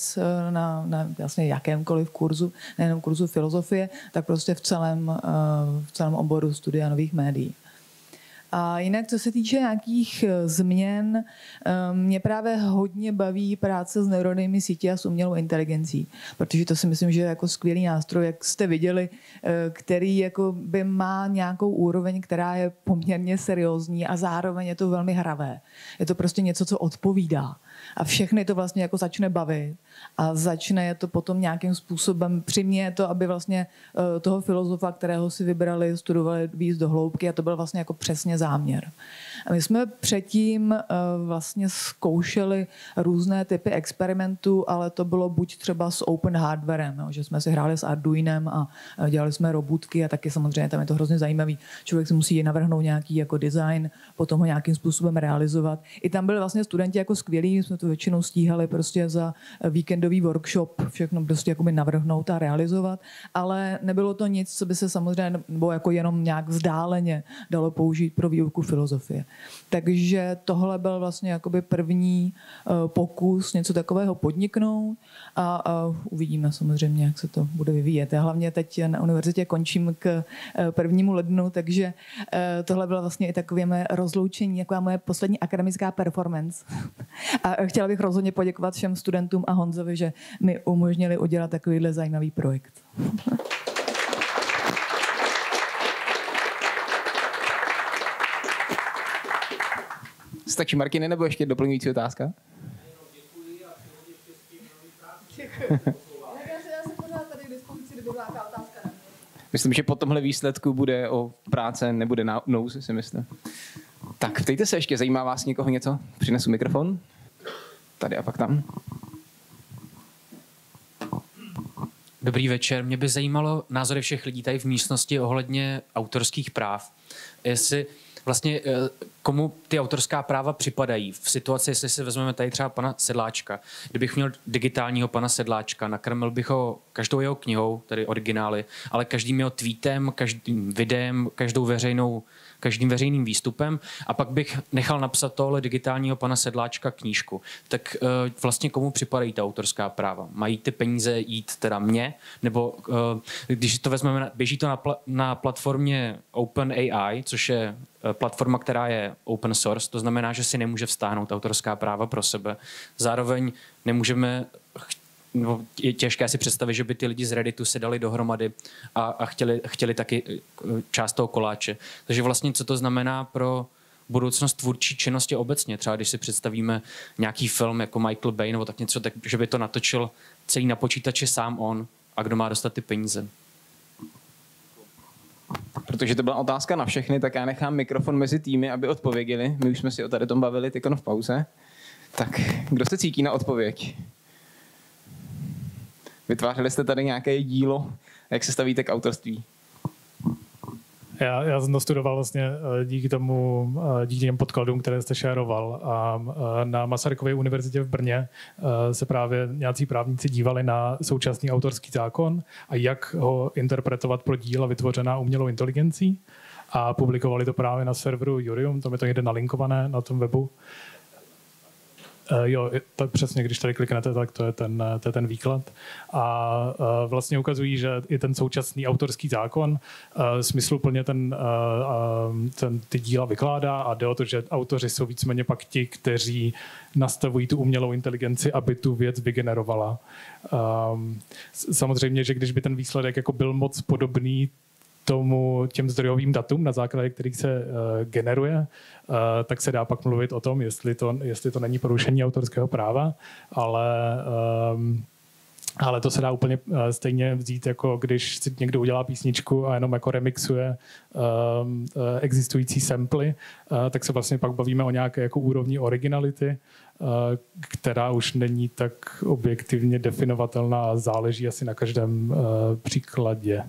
[SPEAKER 2] vůbec na vlastně jakémkoliv kurzu, nejenom kurzu filozofie, tak prostě v celém oboru studia nových médií. A jinak, co se týče nějakých změn, mě právě hodně baví práce s neuronými sítě a s umělou inteligencí, protože to si myslím, že je jako skvělý nástroj, jak jste viděli, který jako by má nějakou úroveň, která je poměrně seriózní a zároveň je to velmi hravé. Je to prostě něco, co odpovídá. A všechny to vlastně jako začne bavit a začne je to potom nějakým způsobem přiměje to, aby vlastně toho filozofa, kterého si vybrali, studovali víc do hloubky a to byl vlastně jako přesně záměr. A my jsme předtím vlastně zkoušeli různé typy experimentů, ale to bylo buď třeba s open hardwarem, jo, že jsme si hráli s Arduinem a dělali jsme robotky a taky samozřejmě tam je to hrozně zajímavý. Člověk si musí navrhnout nějaký jako design, potom ho nějakým způsobem realizovat. I tam byli vlastně studenti jako skvělí, jsme to většinou stíhali prostě za víkendový workshop, všechno prostě jakoby navrhnout a realizovat, ale nebylo to nic, co by se samozřejmě nebo jako jenom nějak vzdáleně dalo použít pro výuku filozofie. Takže tohle byl vlastně jakoby první pokus něco takového podniknout a uvidíme samozřejmě, jak se to bude vyvíjet. Já hlavně teď na univerzitě končím k 1. lednu, takže tohle bylo vlastně i takové mé rozloučení, jako moje poslední akademická performance. A chtěla bych rozhodně poděkovat všem studentům a Honzovi, že mi umožnili udělat takovýhle zajímavý projekt.
[SPEAKER 1] Stačí, Martine, nebo ještě doplňující otázka? Myslím, že po tomhle výsledku bude o práce, nebude nouze, si myslím. Tak, ptejte se ještě, zajímá vás někoho něco? Přinesu mikrofon. Tady a pak tam.
[SPEAKER 7] Dobrý večer. Mě by zajímalo názory všech lidí tady v místnosti ohledně autorských práv. Jestli vlastně komu ty autorská práva připadají. V situaci, jestli si vezmeme tady třeba pana Sedláčka. Kdybych měl digitálního pana Sedláčka, nakrmil bych ho každou jeho knihou, tedy originály, ale každým jeho tweetem, každým videem, každým veřejným výstupem a pak bych nechal napsat tohle digitálního pana Sedláčka knížku. Tak vlastně komu připadají ta autorská práva? Mají ty peníze jít teda mně? Nebo když to vezmeme, běží to na platformě OpenAI, což je platforma, která je open source, to znamená, že si nemůže vztáhnout autorská práva pro sebe. Zároveň nemůžeme je těžké si představit, že by ty lidi z Redditu se dali dohromady a chtěli taky část toho koláče. Takže vlastně, co to znamená pro budoucnost tvůrčí činnosti obecně? Třeba když si představíme nějaký film jako Michael Bay nebo tak něco, tak že by to natočil celý na počítači sám on a kdo má dostat ty peníze.
[SPEAKER 1] Protože to byla otázka na všechny, tak já nechám mikrofon mezi týmy, aby odpověděli. My už jsme si o tady tom bavili teď v pauze. Tak kdo se cítí na odpověď? Vytvářeli jste tady nějaké dílo? Jak se stavíte k autorství?
[SPEAKER 8] Já jsem to studoval vlastně díky těm podkladům, které jste šeroval. A na Masarykově univerzitě v Brně se právě nějací právníci dívali na současný autorský zákon a jak ho interpretovat pro díla vytvořená umělou inteligencí. A publikovali to právě na serveru Jurium, tam je to někde nalinkované na tom webu. Jo, to přesně, když tady kliknete, tak to je ten výklad. A vlastně ukazují, že i ten současný autorský zákon smysluplně ty díla vykládá a jde o to, že autoři jsou víceméně pak ti, kteří nastavují tu umělou inteligenci, aby tu věc vygenerovala. Samozřejmě, že když by ten výsledek jako byl moc podobný těm zdrojovým datům, na základě kterých se generuje, tak se dá pak mluvit o tom, jestli to není porušení autorského práva, ale to se dá úplně stejně vzít, jako když si někdo udělá písničku a jenom jako remixuje existující samply, tak se vlastně pak bavíme o nějaké jako úrovni originality, která už není tak objektivně definovatelná a záleží asi na každém příkladě.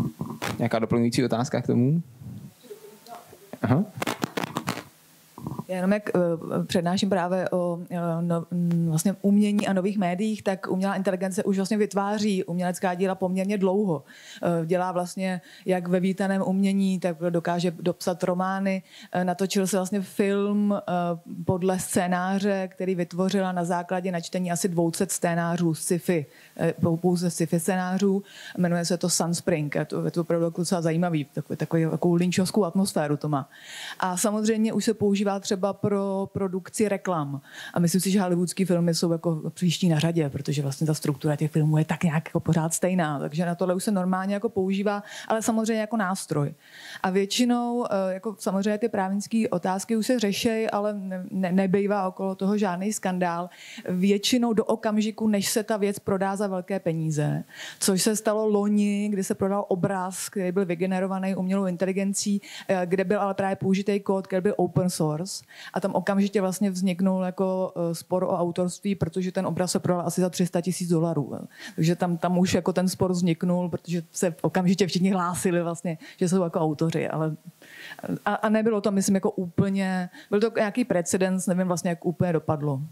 [SPEAKER 1] Nějaká doplňující otázka k tomu? Aha.
[SPEAKER 2] Já jenom jak přednáším právě o vlastně umění a nových médiích, tak umělá inteligence už vlastně vytváří umělecká díla poměrně dlouho. Dělá vlastně jak ve vítaném umění, tak dokáže dopsat romány. Natočil se vlastně film podle scénáře, který vytvořila na základě načtení asi 200 scénářů sci-fi, pouze sci-fi scénářů. Jmenuje se to Sunspring. Je to opravdu docela zajímavý, takovou lynčovskou atmosféru to má. A samozřejmě už se používá třeba pro produkci reklam. A myslím si, že hollywoodský filmy jsou jako příští na řadě, protože vlastně ta struktura těch filmů je tak nějak jako pořád stejná. Takže na tohle už se normálně jako používá, ale samozřejmě jako nástroj. A většinou, jako samozřejmě ty právnické otázky už se řeší, ale nebejvá okolo toho žádný skandál. Většinou do okamžiku, než se ta věc prodá za velké peníze, což se stalo loni, kdy se prodal obraz, který byl vygenerovaný umělou inteligencí, kde byl ale právě použitý kód, který byl open source, a tam okamžitě vlastně vzniknul jako spor o autorství, protože ten obraz se prodal asi za $300,000. Takže tam už jako ten spor vzniknul, protože se okamžitě všichni hlásili vlastně, že jsou jako autoři, ale a nebylo to, myslím, jako úplně, byl to nějaký precedens, nevím vlastně, jak úplně dopadlo.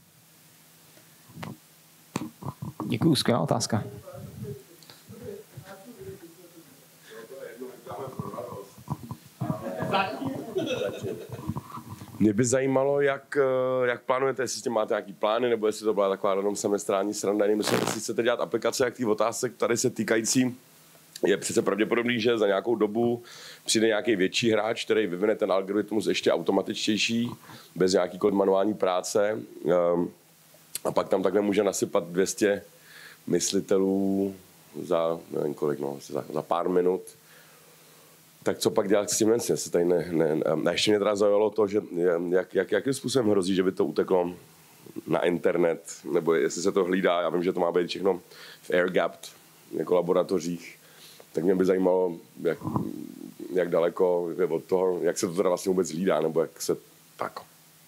[SPEAKER 1] Děkuju, skvělá otázka.
[SPEAKER 6] Mě by zajímalo, jak plánujete, jestli s tím máte nějaký plány, nebo jestli to byla taková jenom semestrální sranda, jestli chcete dělat aplikace, jak těch otázek tady se týkající. Je přece pravděpodobný, že za nějakou dobu přijde nějaký větší hráč, který vyvine ten algoritmus ještě automatičtější, bez nějakýkoliv manuální práce. A pak tam takhle může nasypat 200 myslitelů za, nevím kolik, no, za pár minut. Tak co pak dělat s tím věcí? Ještě mě teda zaujalo to, že jakým způsobem hrozí, že by to uteklo na internet, nebo jestli se to hlídá, já vím, že to má být všechno v air-gapped, jako laboratořích, tak mě by zajímalo, jak daleko je od toho, jak se to teda vlastně vůbec hlídá, nebo jak se tak.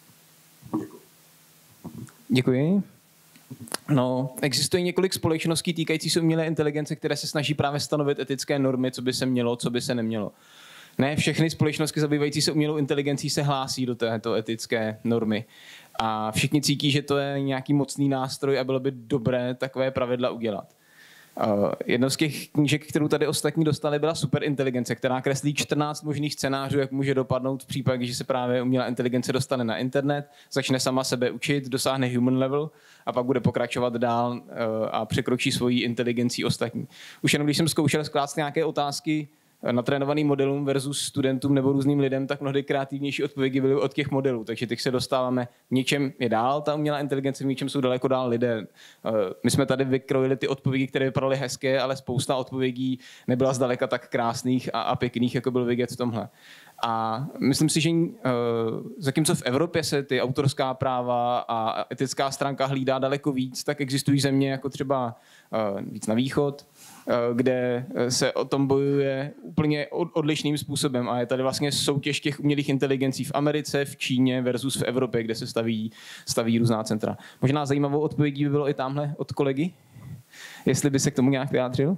[SPEAKER 1] Děkuji. No, existuje několik společností týkající se umělé inteligence, které se snaží právě stanovit etické normy, co by se mělo, co by se nemělo. Ne všechny společnosti zabývající se umělou inteligencí se hlásí do této etické normy. A všichni cítí, že to je nějaký mocný nástroj a bylo by dobré takové pravidla udělat. Jednou z těch knížek, kterou tady ostatní dostali, byla Superinteligence, která kreslí 14 možných scénářů, jak může dopadnout v případě, že se právě umělá inteligence dostane na internet, začne sama sebe učit, dosáhne human level a pak bude pokračovat dál a překročí svoji inteligencí ostatní. Už jenom když jsem zkoušel skládat nějaké otázky natrénovaným modelům versus studentům nebo různým lidem, tak mnohdy kreativnější odpovědi byly od těch modelů. Takže teď se dostáváme, v něčem je dál ta umělá inteligence, v něčem jsou daleko dál lidé. My jsme tady vykrojili ty odpovědi, které vypadaly hezké, ale spousta odpovědí nebyla zdaleka tak krásných a pěkných, jako byl vidět v tomhle. A myslím si, že zatímco v Evropě se ty autorská práva a etická stránka hlídá daleko víc, tak existují země jako třeba víc na východ, kde se o tom bojuje úplně odlišným způsobem. A je tady vlastně soutěž těch umělých inteligencí v Americe, v Číně versus v Evropě, kde se staví různá centra. Možná zajímavou odpovědí by bylo i tamhle od kolegy, jestli by se k tomu nějak vyjádřil.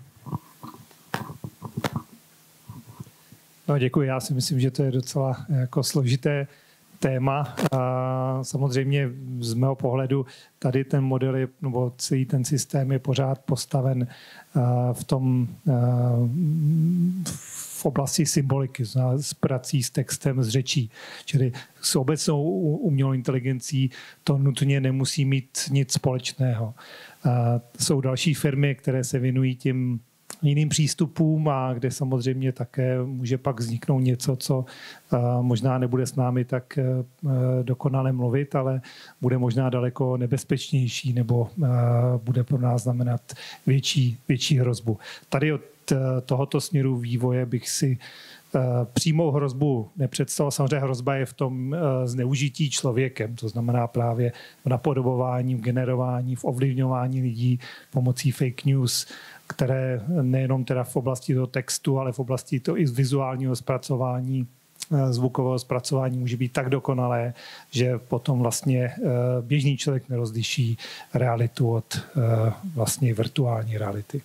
[SPEAKER 8] No, děkuji. Já si myslím, že to je docela jako složité téma. A samozřejmě z mého pohledu tady ten model je, nebo celý ten systém je pořád postaven v oblasti symboliky, s prací, s textem, s řečí. Čili s obecnou umělou inteligencí to nutně nemusí mít nic společného. Jsou další firmy, které se věnují tím jiným přístupům a kde samozřejmě také může pak vzniknout něco, co možná nebude s námi tak dokonale mluvit, ale bude možná daleko nebezpečnější nebo bude pro nás znamenat větší hrozbu. Tady od tohoto směru vývoje bych si přímou hrozbu nepředstavil. Samozřejmě hrozba je v tom zneužití člověkem, to znamená právě v napodobování, v generování, v ovlivňování lidí pomocí fake news, které nejenom teda v oblasti toho textu, ale v oblasti toho i vizuálního zpracování, zvukového zpracování může být tak dokonalé, že potom vlastně běžný člověk nerozliší realitu od vlastně virtuální reality.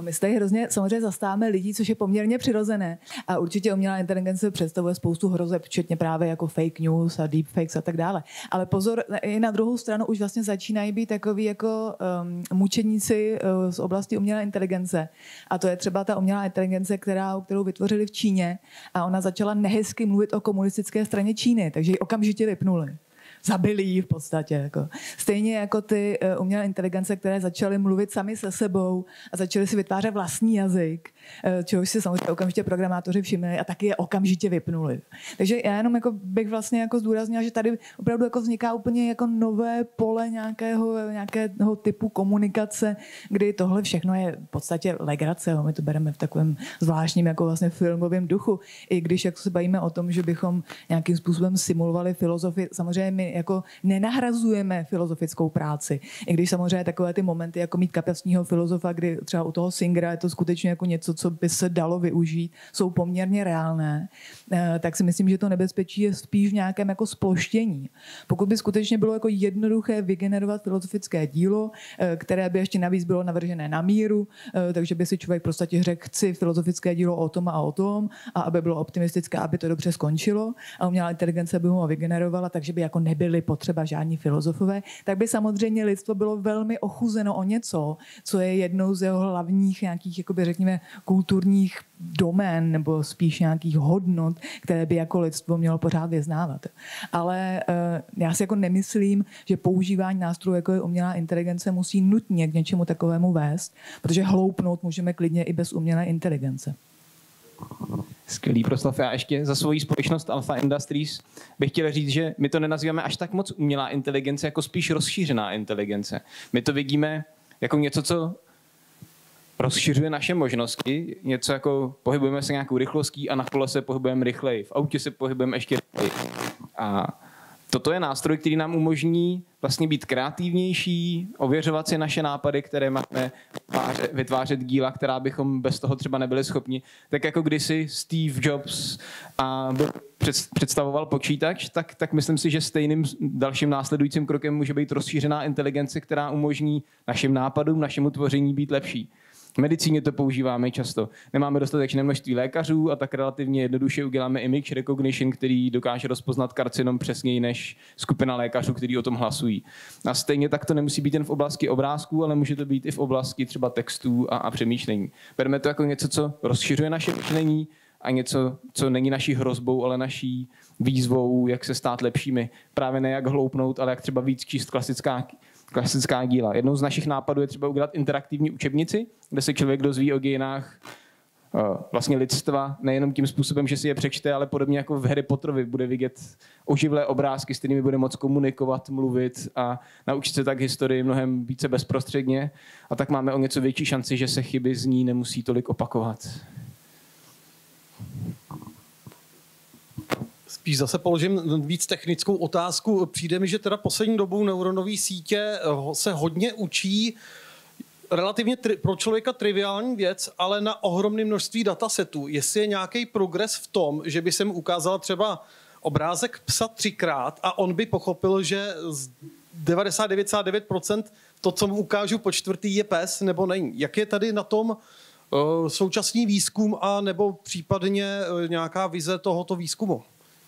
[SPEAKER 2] My se tady hrozně samozřejmě zastáváme lidí, což je poměrně přirozené. A určitě umělá inteligence představuje spoustu hrozeb, včetně právě jako fake news a deepfakes a tak dále. Ale pozor, i na druhou stranu už vlastně začínají být takový jako mučeníci z oblasti umělé inteligence. A to je třeba ta umělá inteligence, kterou vytvořili v Číně, a ona začala nehezky mluvit o komunistické straně Číny, takže ji okamžitě vypnuli. Zabili ji v podstatě. Jako. Stejně jako ty umělé inteligence, které začaly mluvit sami se sebou a začaly si vytvářet vlastní jazyk, čehož si samozřejmě okamžitě programátoři všimli a taky je okamžitě vypnuli. Takže já jenom jako bych vlastně jako zdůraznila, že tady opravdu jako vzniká úplně jako nové pole nějakého typu komunikace, kdy tohle všechno je v podstatě legrace. My to bereme v takovém zvláštním jako vlastně filmovém duchu. I když jak se bavíme o tom, že bychom nějakým způsobem simulovali filozofii, samozřejmě my jako nenahrazujeme filozofickou práci. I když samozřejmě takové ty momenty, jako mít kapacitního filozofa, kdy třeba u toho Singera je to skutečně jako něco, co by se dalo využít, jsou poměrně reálné, tak si myslím, že to nebezpečí je spíš v nějakém jako sploštění. Pokud by skutečně bylo jako jednoduché vygenerovat filozofické dílo, které by ještě navíc bylo navržené na míru, takže by si člověk prostě řekl, chci filozofické dílo o tom a o tom, a aby bylo optimistické, aby to dobře skončilo, a umělá inteligence by ho vygenerovala, takže by jako nebyly potřeba žádní filozofové, tak by samozřejmě lidstvo bylo velmi ochuzeno o něco, co je jednou z jeho hlavních nějakých, jakoby řekněme, kulturních domén nebo spíš nějakých hodnot, které by jako lidstvo mělo pořád vyznávat. Ale já si jako nemyslím, že používání nástrojů, jako je umělá inteligence, musí nutně k něčemu takovému vést, protože hloupnout můžeme klidně i bez umělé inteligence.
[SPEAKER 1] Skvělý proslov. Já ještě za svoji společnost Alpha Industries bych chtěl říct, že my to nenazýváme až tak moc umělá inteligence, jako spíš rozšířená inteligence. My to vidíme jako něco, co rozšiřuje naše možnosti, něco jako pohybujeme se nějakou rychlostí a na kole se pohybujeme rychleji, v autě se pohybujeme ještě rychleji. A toto je nástroj, který nám umožní vlastně být kreativnější, ověřovat si naše nápady, které máme, vytvářet díla, která bychom bez toho třeba nebyli schopni. Tak jako kdysi Steve Jobs představoval počítač, tak myslím si, že stejným dalším následujícím krokem může být rozšířená inteligence, která umožní našim nápadům, našemu tvoření být lepší. V medicíně to používáme často. Nemáme dostatečné množství lékařů a tak relativně jednoduše uděláme image recognition, který dokáže rozpoznat karcinom přesněji než skupina lékařů, kteří o tom hlasují. A stejně tak to nemusí být jen v oblasti obrázků, ale může to být i v oblasti třeba textů a přemýšlení. Bereme to jako něco, co rozšiřuje naše myšlení a něco, co není naší hrozbou, ale naší výzvou, jak se stát lepšími. Právě ne jak hloupnout, ale jak třeba víc číst klasická díla. Jednou z našich nápadů je třeba udělat interaktivní učebnici, kde se člověk dozví o dějinách vlastně lidstva, nejenom tím způsobem, že si je přečte, ale podobně jako v Harry Potterovi bude vidět oživlé obrázky, s kterými bude moct komunikovat, mluvit a naučit se tak historii mnohem více bezprostředně. A tak máme o něco větší šanci, že se chyby z ní nemusí tolik opakovat.
[SPEAKER 12] Spíš zase položím víc technickou otázku. Přijde mi, že teda poslední dobou neuronové sítě se hodně učí relativně pro člověka triviální věc, ale na ohromné množství datasetů. Jestli je nějaký progres v tom, že by se mu ukázala třeba obrázek psa 3krát a on by pochopil, že z 99,9% to, co mu ukážu po čtvrtý, je pes, nebo není. Jak je tady na tom současný výzkum a nebo případně nějaká vize tohoto výzkumu?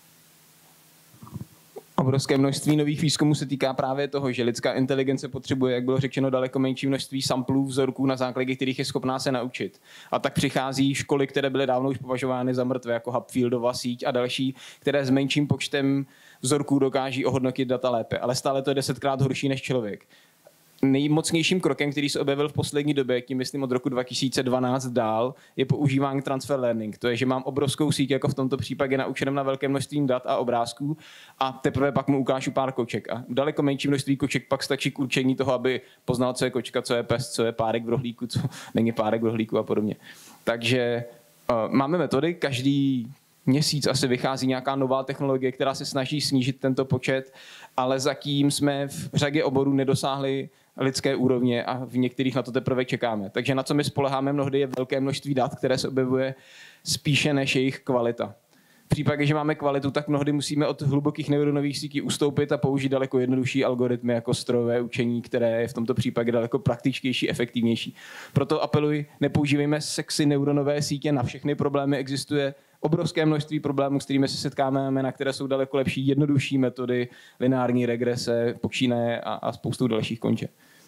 [SPEAKER 1] Obrovské množství nových výzkumů se týká právě toho, že lidská inteligence potřebuje, jak bylo řečeno, daleko menší množství samplů, vzorků, na základě kterých je schopná se naučit. A tak přichází školy, které byly dávno už považovány za mrtvé, jako Hubfieldova síť a další, které s menším počtem vzorků dokáží ohodnotit data lépe. Ale stále to je 10krát horší než člověk. Nejmocnějším krokem, který se objevil v poslední době, tím myslím od roku 2012 dál, je používání transfer learning. To je, že mám obrovskou síť, jako v tomto případě naučeném na velké množství dat a obrázků a teprve pak mu ukážu pár koček. A daleko menší množství koček pak stačí k určení toho, aby poznal, co je kočka, co je pes, co je párek v rohlíku, co není párek v rohlíku a podobně. Takže máme metody, každý měsíc asi vychází nějaká nová technologie, která se snaží snížit tento počet, ale zatím jsme v řadě oborů nedosáhli lidské úrovně a v některých na to teprve čekáme. Takže na co my spoleháme mnohdy je velké množství dat, které se objevuje spíše než jejich kvalita. případě, že máme kvalitu, tak mnohdy musíme od hlubokých neuronových sítí ustoupit a použít daleko jednodušší algoritmy jako strojové učení, které je v tomto případě daleko praktičtější, efektivnější. Proto apeluji, nepoužívejme sexy neuronové sítě na všechny problémy. Existuje obrovské množství problémů, s kterými se setkáme, na které jsou daleko lepší, jednodušší metody, lineární regrese, počínaje a spoustu dalších konče.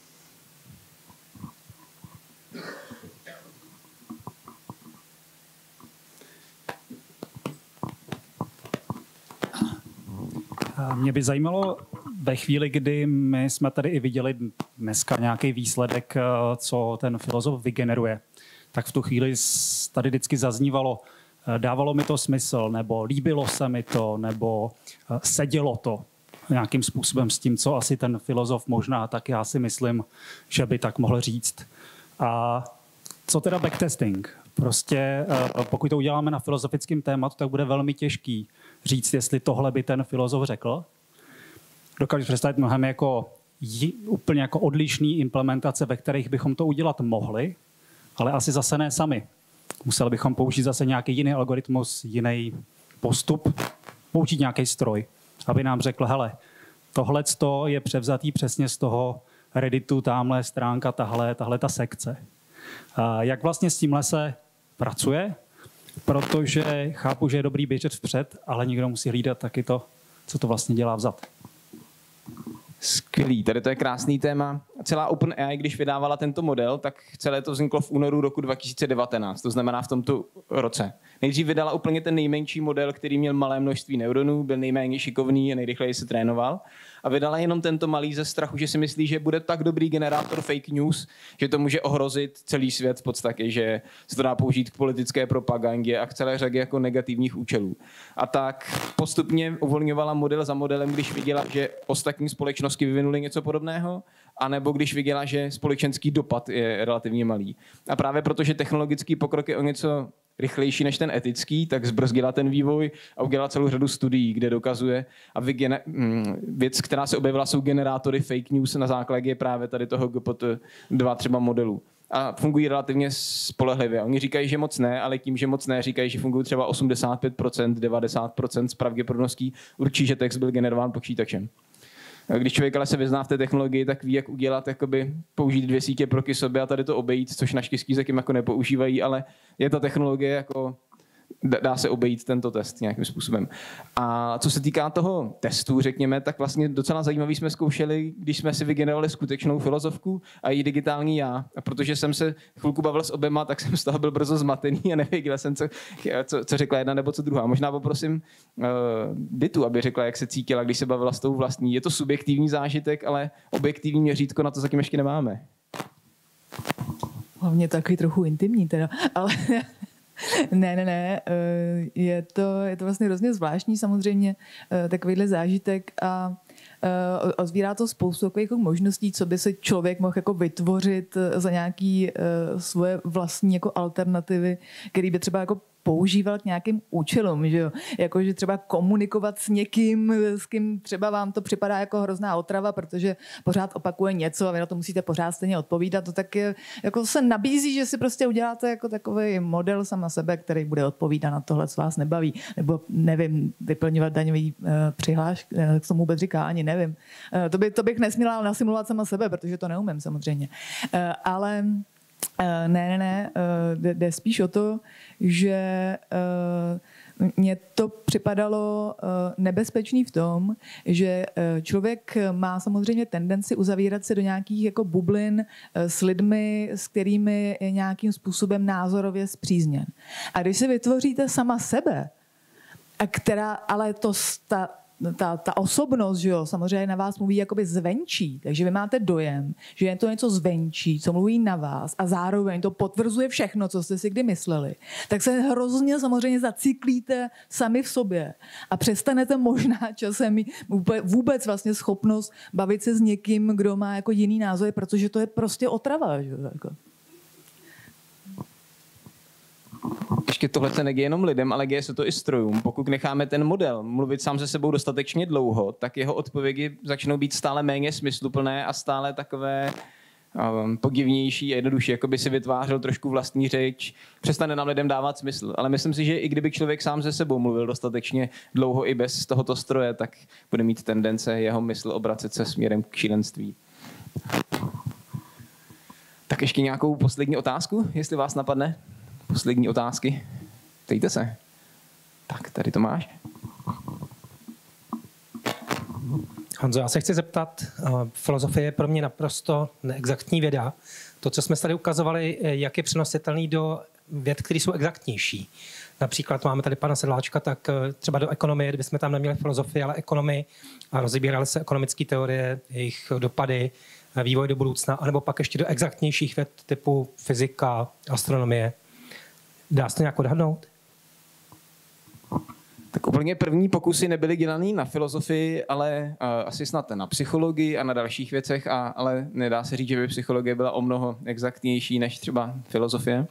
[SPEAKER 3] Mě by zajímalo, ve chvíli, kdy my jsme tady i viděli dneska nějaký výsledek, co ten filozof vygeneruje, tak v tu chvíli tady vždycky zaznívalo, dávalo mi to smysl, nebo líbilo se mi to, nebo sedělo to nějakým způsobem s tím, co asi ten filozof možná, tak já si myslím, že by tak mohl říct. A co teda backtesting? Prostě pokud to uděláme na filozofickém tématu, tak bude velmi těžký říct, jestli tohle by ten filozof řekl. Dokážu představit mnohem jako úplně jako odlišný implementace, ve kterých bychom to udělat mohli, ale asi zase ne sami. Museli bychom použít zase nějaký jiný algoritmus, jiný postup, použít nějaký stroj, aby nám řekl, hele, tohle je převzatý přesně z toho Redditu, tamhle stránka, tahle ta sekce. A jak vlastně s tímhle se pracuje? Protože chápu, že je dobrý běžet vpřed, ale někdo musí hlídat taky to, co to vlastně dělá vzad.
[SPEAKER 1] Skvělý, tady to je krásný téma. Celá OpenAI, když vydávala tento model, tak celé to vzniklo v únoru roku 2019, to znamená v tomto roce. Nejdřív vydala úplně ten nejmenší model, který měl malé množství neuronů, byl nejméně šikovný a nejrychleji se trénoval. A vydala jenom tento malý ze strachu, že si myslí, že bude tak dobrý generátor fake news, že to může ohrozit celý svět v podstatě, že se to dá použít k politické propagandě a k celé řadě jako negativních účelů. A tak postupně uvolňovala model za modelem, když viděla, že ostatní společnosti vyvinuly něco podobného, anebo když viděla, že společenský dopad je relativně malý. A právě protože technologický pokrok je o něco rychlejší než ten etický, tak zbrzdila ten vývoj a udělala celou řadu studií, kde dokazuje. A věc, která se objevila, jsou generátory fake news na základě právě tady toho GPT-2 třeba modelu. A fungují relativně spolehlivě. Oni říkají, že moc ne, ale tím, že moc ne, říkají, že fungují třeba 85%, 90% s pravděpodobností určí, že text byl generován počítačem. Když člověk ale se vyzná v té technologii, tak ví, jak udělat, jakoby použít 2 sítě proti sobě a tady to obejít, což naštěstí zatím jako nepoužívají, ale je ta technologie jako dá se obejít tento test nějakým způsobem. A co se týká toho testu, řekněme, tak vlastně docela zajímavý jsme zkoušeli, když jsme si vygenerovali skutečnou filozofku a její digitální já. A protože jsem se chvilku bavil s oběma, tak jsem z toho byl brzo zmatený a nevěděl jsem, co řekla jedna nebo co druhá. Možná poprosím Ditu, aby řekla, jak se cítila, když se bavila s tou vlastní. Je to subjektivní zážitek, ale objektivní měřítko na to zatím ještě nemáme.
[SPEAKER 2] Hlavně takový trochu intimní teda, ale... Ne, je to vlastně hrozně zvláštní samozřejmě takovýhle zážitek a otvírá to spoustu takových možností, co by se člověk mohl jako vytvořit za nějaký svoje vlastní jako alternativy, který by třeba jako používal k nějakým účelům, že jo? Jako, že třeba komunikovat s někým, s kým třeba vám to připadá jako hrozná otrava, protože pořád opakuje něco a vy na to musíte pořád stejně odpovídat, to tak je, jako se nabízí, že si prostě uděláte jako takový model sama sebe, který bude odpovídat na tohle, co vás nebaví, nebo nevím, vyplňovat daňový přihlášky, k tomu vůbec říká, ani nevím. To bych nesměla nasimulovat sama sebe, protože to neumím samozřejmě. Ale ne, jde spíš o to, že mně to připadalo nebezpečný v tom, že člověk má samozřejmě tendenci uzavírat se do nějakých jako bublin s lidmi, s kterými je nějakým způsobem názorově spřízněn. A když si vytvoříte sama sebe, ale ta osobnost, že jo, samozřejmě na vás mluví jakoby zvenčí, takže vy máte dojem, že je to něco zvenčí, co mluví na vás a zároveň to potvrzuje všechno, co jste si kdy mysleli, tak se hrozně samozřejmě zacyklíte sami v sobě a přestanete možná časem vůbec vlastně schopnost bavit se s někým, kdo má jako jiný názor, protože to je prostě otrava, že jo, jako.
[SPEAKER 1] Ještě tohle se neděje jenom lidem, ale děje se to i strojům. Pokud necháme ten model mluvit sám se sebou dostatečně dlouho, tak jeho odpovědi začnou být stále méně smysluplné a stále takové podivnější a jednodušší, jako by si vytvářel trošku vlastní řeč, přestane nám lidem dávat smysl. Ale myslím si, že i kdyby člověk sám ze sebou mluvil dostatečně dlouho i bez tohoto stroje, tak bude mít tendence jeho mysl obracet se směrem k šílenství. Tak ještě nějakou poslední otázku, jestli vás napadne? Poslední otázky? Ptejte se. Tak, tady to máš.
[SPEAKER 11] Honzo, já se chci zeptat, filozofie je pro mě naprosto neexaktní věda. To, co jsme tady ukazovali, jak je přenositelný do věd, které jsou exaktnější. Například máme tady pana Sedláčka, tak třeba do ekonomie, kdybychom tam neměli filozofii, ale ekonomii a rozebírali se ekonomické teorie, jejich dopady, vývoj do budoucna, anebo pak ještě do exaktnějších věd typu fyzika, astronomie. Dá se to nějak odhadnout?
[SPEAKER 1] Tak úplně první pokusy nebyly dělaný na filozofii, ale asi snad na psychologii a na dalších věcech, ale nedá se říct, že by psychologie byla o mnoho exaktnější než třeba filozofie.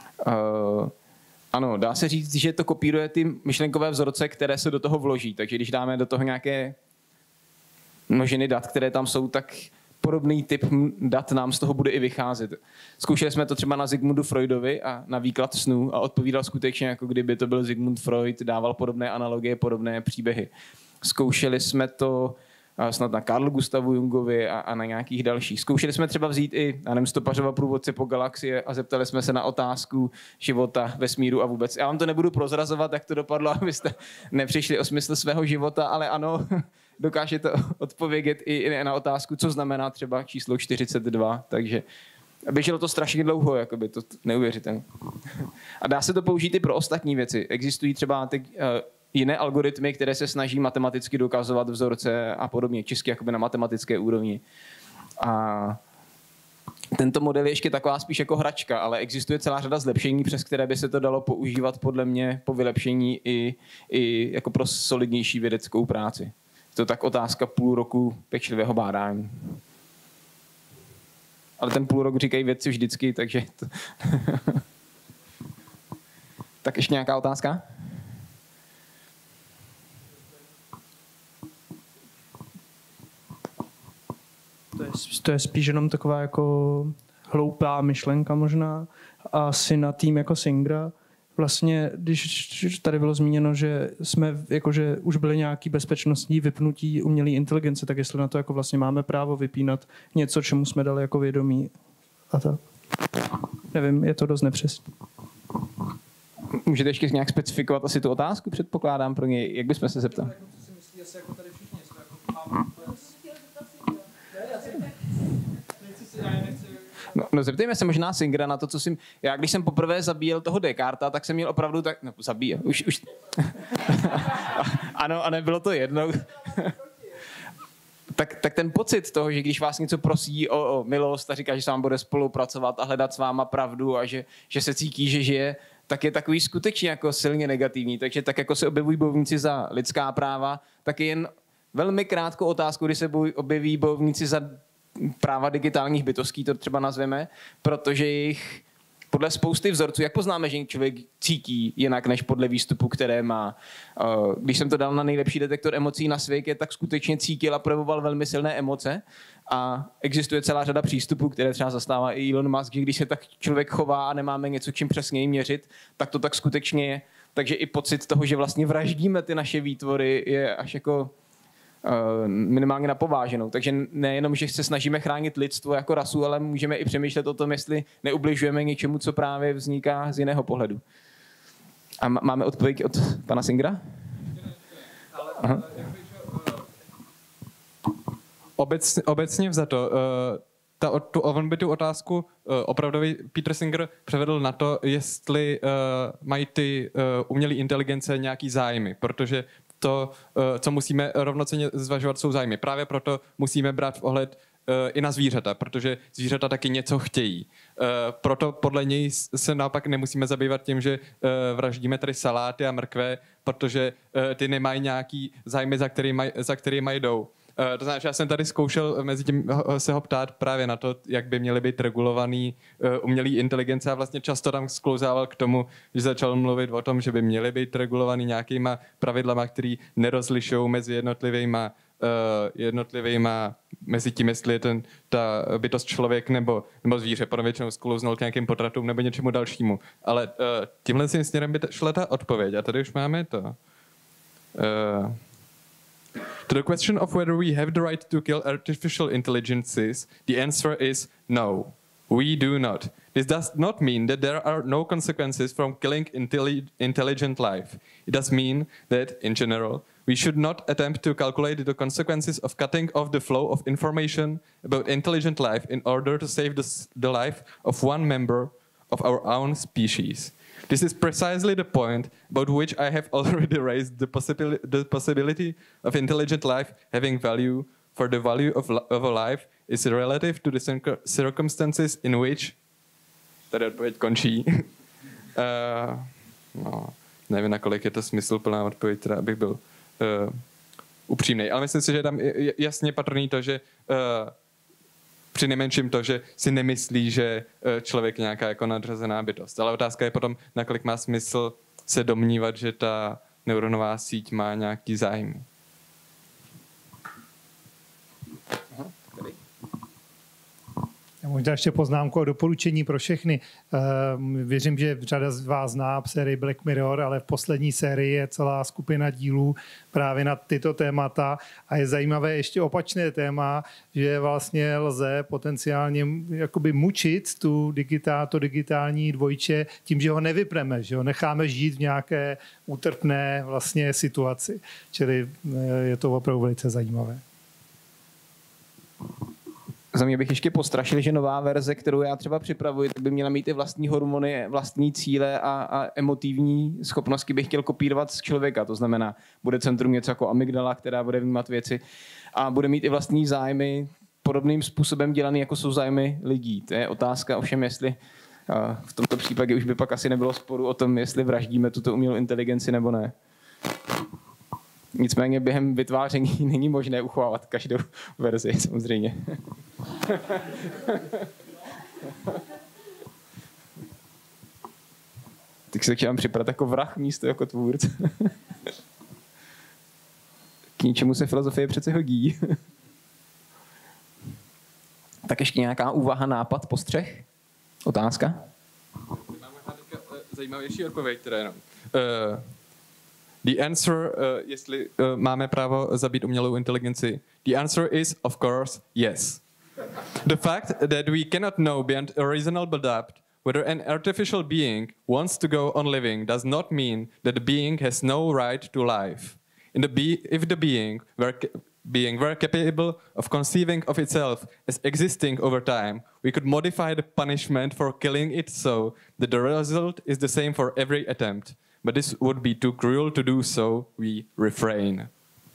[SPEAKER 1] Ano, dá se říct, že to kopíruje ty myšlenkové vzorce, které se do toho vloží. Takže když dáme do toho nějaké množiny dat, které tam jsou, tak podobný typ dat nám z toho bude i vycházet. Zkoušeli jsme to třeba na Sigmundu Freudovi a na výklad snů a odpovídal skutečně, jako kdyby to byl Sigmund Freud, dával podobné analogie, podobné příběhy. Zkoušeli jsme to snad na Carlu Gustavu Jungovi a na nějakých dalších. Zkoušeli jsme třeba vzít i Stopařova průvodce po galaxie a zeptali jsme se na otázku života, vesmíru a vůbec. Já vám to nebudu prozrazovat, jak to dopadlo, abyste nepřišli o smysl svého života, ale ano, dokáže to odpovědět i na otázku, co znamená třeba číslo 42, takže běželo to strašně dlouho, jakoby to neuvěřitelné. A dá se to použít i pro ostatní věci. Existují třeba jiné algoritmy, které se snaží matematicky dokazovat vzorce a podobně, čistě jakoby na matematické úrovni. A tento model je ještě taková spíš jako hračka, ale existuje celá řada zlepšení, přes které by se to dalo používat podle mě po vylepšení i jako pro solidnější vědeckou práci. To tak otázka půl roku pečlivého bádání. Ale ten půl rok říkají vědci vždycky, takže... To... Tak ještě nějaká otázka?
[SPEAKER 10] To je spíš jenom taková jako hloupá myšlenka možná. Asi na tým jako Singra. Vlastně, když tady bylo zmíněno, že jsme jakože už byly nějaký bezpečnostní vypnutí umělé inteligence, tak jestli na to jako vlastně máme právo vypínat něco, čemu jsme dali jako vědomí a tak. Nevím, je to dost nepřesné.
[SPEAKER 1] Můžete ještě nějak specifikovat asi tu otázku, předpokládám pro něj. Jak bychom se zeptali? No zeptejme se možná Singra na to, co jsem... Já když jsem poprvé zabíjel toho Descarta, tak jsem měl opravdu tak... No, zabíjel. Už... Ano, a nebylo to jednou. tak ten pocit toho, že když vás něco prosí o milost a říká, že s vámi bude spolupracovat a hledat s váma pravdu a že se cítí, že žije, tak je takový skutečně jako silně negativní. Takže tak jako se objevují bojovníci za lidská práva, tak je jen velmi krátkou otázku, kdy se objeví bojovníci za práva digitálních bytostí, to třeba nazveme, protože jich podle spousty vzorců, jak poznáme, že člověk cítí jinak než podle výstupu, které má. Když jsem to dal na nejlepší detektor emocí na světě, tak skutečně cítil a projevoval velmi silné emoce a existuje celá řada přístupů, které třeba zastává i Elon Musk, že když se tak člověk chová a nemáme něco, čím přesněji měřit, tak to tak skutečně je. Takže i pocit toho, že vlastně vraždíme ty naše výtvory, je až jako minimálně napováženou. Takže nejenom, že se snažíme chránit lidstvo jako rasu, ale můžeme i přemýšlet o tom, jestli neubližujeme něčemu, co právě vzniká z jiného pohledu. A máme odpověď od pana Singra? Aha.
[SPEAKER 14] Obecně vzato, on by tu otázku opravdový Peter Singer převedl na to, jestli mají ty umělé inteligence nějaký zájmy, protože to, co musíme rovnocenně zvažovat, jsou zájmy. Právě proto musíme brát v ohled i na zvířata, protože zvířata taky něco chtějí. Proto podle něj se naopak nemusíme zabývat tím, že vraždíme tady saláty a mrkve, protože ty nemají nějaký zájmy, za kterými jdou. To znamená, že já jsem tady zkoušel mezi tím se ho ptát právě na to, jak by měly být regulovaný umělý inteligence a vlastně často tam sklouzával k tomu, že začal mluvit o tom, že by měly být regulovaný nějakýma pravidlama, který nerozlišují mezi jednotlivýma jednotlivýma, mezi tím, jestli je ta bytost člověk nebo zvíře, potom většinou sklouznul k nějakým potratům nebo něčemu dalšímu. Ale tímhle směrem by šla ta odpověď. A tady už máme to. To the question of whether we have the right to kill artificial intelligences, the answer is no. We do not. This does not mean that there are no consequences from killing intelligent life. It does mean that, in general, we should not attempt to calculate the consequences of cutting off the flow of information about intelligent life in order to save the life of one member of our own species. This is precisely the point about which I have already raised the possibility of intelligent life having value, for the value of a life is relative to the circumstances in which... Tady odpověď končí. No, nevím, nakolik je to smysluplná odpověď, teda, abych byl upřímnej. Ale myslím si, že tam je jasně patrný to, že přinejmenším to, že si nemyslí, že člověk je nějaká jako nadřazená bytost. Ale otázka je potom, nakolik má smysl se domnívat, že ta neuronová síť má nějaký zájem.
[SPEAKER 16] Možná ještě poznámku a doporučení pro všechny. Věřím, že řada z vás zná sérii Black Mirror, ale v poslední sérii je celá skupina dílů právě na tyto témata a je zajímavé ještě opačné téma, že vlastně lze potenciálně jakoby mučit to digitální dvojče tím, že ho nevypneme, že ho necháme žít v nějaké útrpné vlastně situaci. Čili je to opravdu velice zajímavé.
[SPEAKER 1] Za mě bych ještě postrašil, že nová verze, kterou já třeba připravuji, by měla mít i vlastní hormony, vlastní cíle a emotivní schopnosti bych chtěl kopírovat z člověka. To znamená, bude centrum něco jako amygdala, která bude vnímat věci a bude mít i vlastní zájmy podobným způsobem dělaný, jako jsou zájmy lidí. To je otázka ovšem, jestli v tomto případě už by pak asi nebylo sporu o tom, jestli vraždíme tuto umělou inteligenci nebo ne. Nicméně během vytváření není možné uchovávat každou verzi, samozřejmě. Tak se chtěl připadat jako vrah místo jako tvůrce. K ničemu se filozofie přece hodí. Tak ještě nějaká úvaha, nápad, postřeh? Otázka?
[SPEAKER 14] Mám možná zajímavější odpověď, teda jenom. The answer, jestli máme právo zabít umělou inteligenci, the answer is, of course, yes. The fact that we cannot know beyond a reasonable doubt whether an artificial being wants to go on living does not mean that the being has no right to life. If the being were capable of conceiving of itself as existing over time, we could modify the punishment for killing it so that the result is the same for every attempt. But this would be too cruel to do, so we refrain.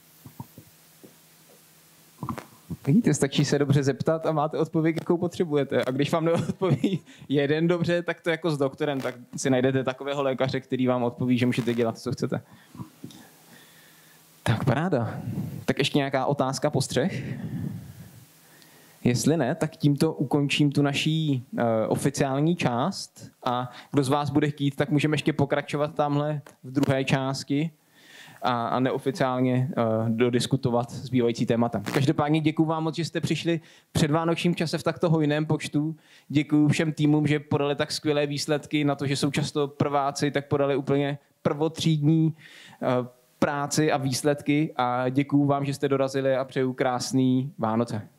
[SPEAKER 1] Vidíte, stačí se dobře zeptat a máte odpověď, jakou potřebujete. A když vám neodpoví jeden dobře, tak to jako s doktorem, tak si najdete takového lékaře, který vám odpoví, že můžete dělat, co chcete. Tak paráda. Tak ještě nějaká otázka, postřeh? Jestli ne, tak tímto ukončím tu naší oficiální část a kdo z vás bude chtít, tak můžeme ještě pokračovat tamhle v druhé části a neoficiálně dodiskutovat zbývající témata. Každopádně děkuju vám moc, že jste přišli před vánočním čase v takto hojném počtu. Děkuju všem týmům, že podali tak skvělé výsledky na to, že jsou často prváci, tak podali úplně prvotřídní práci a výsledky a děkuju vám, že jste dorazili a přeju krásný Vánoce.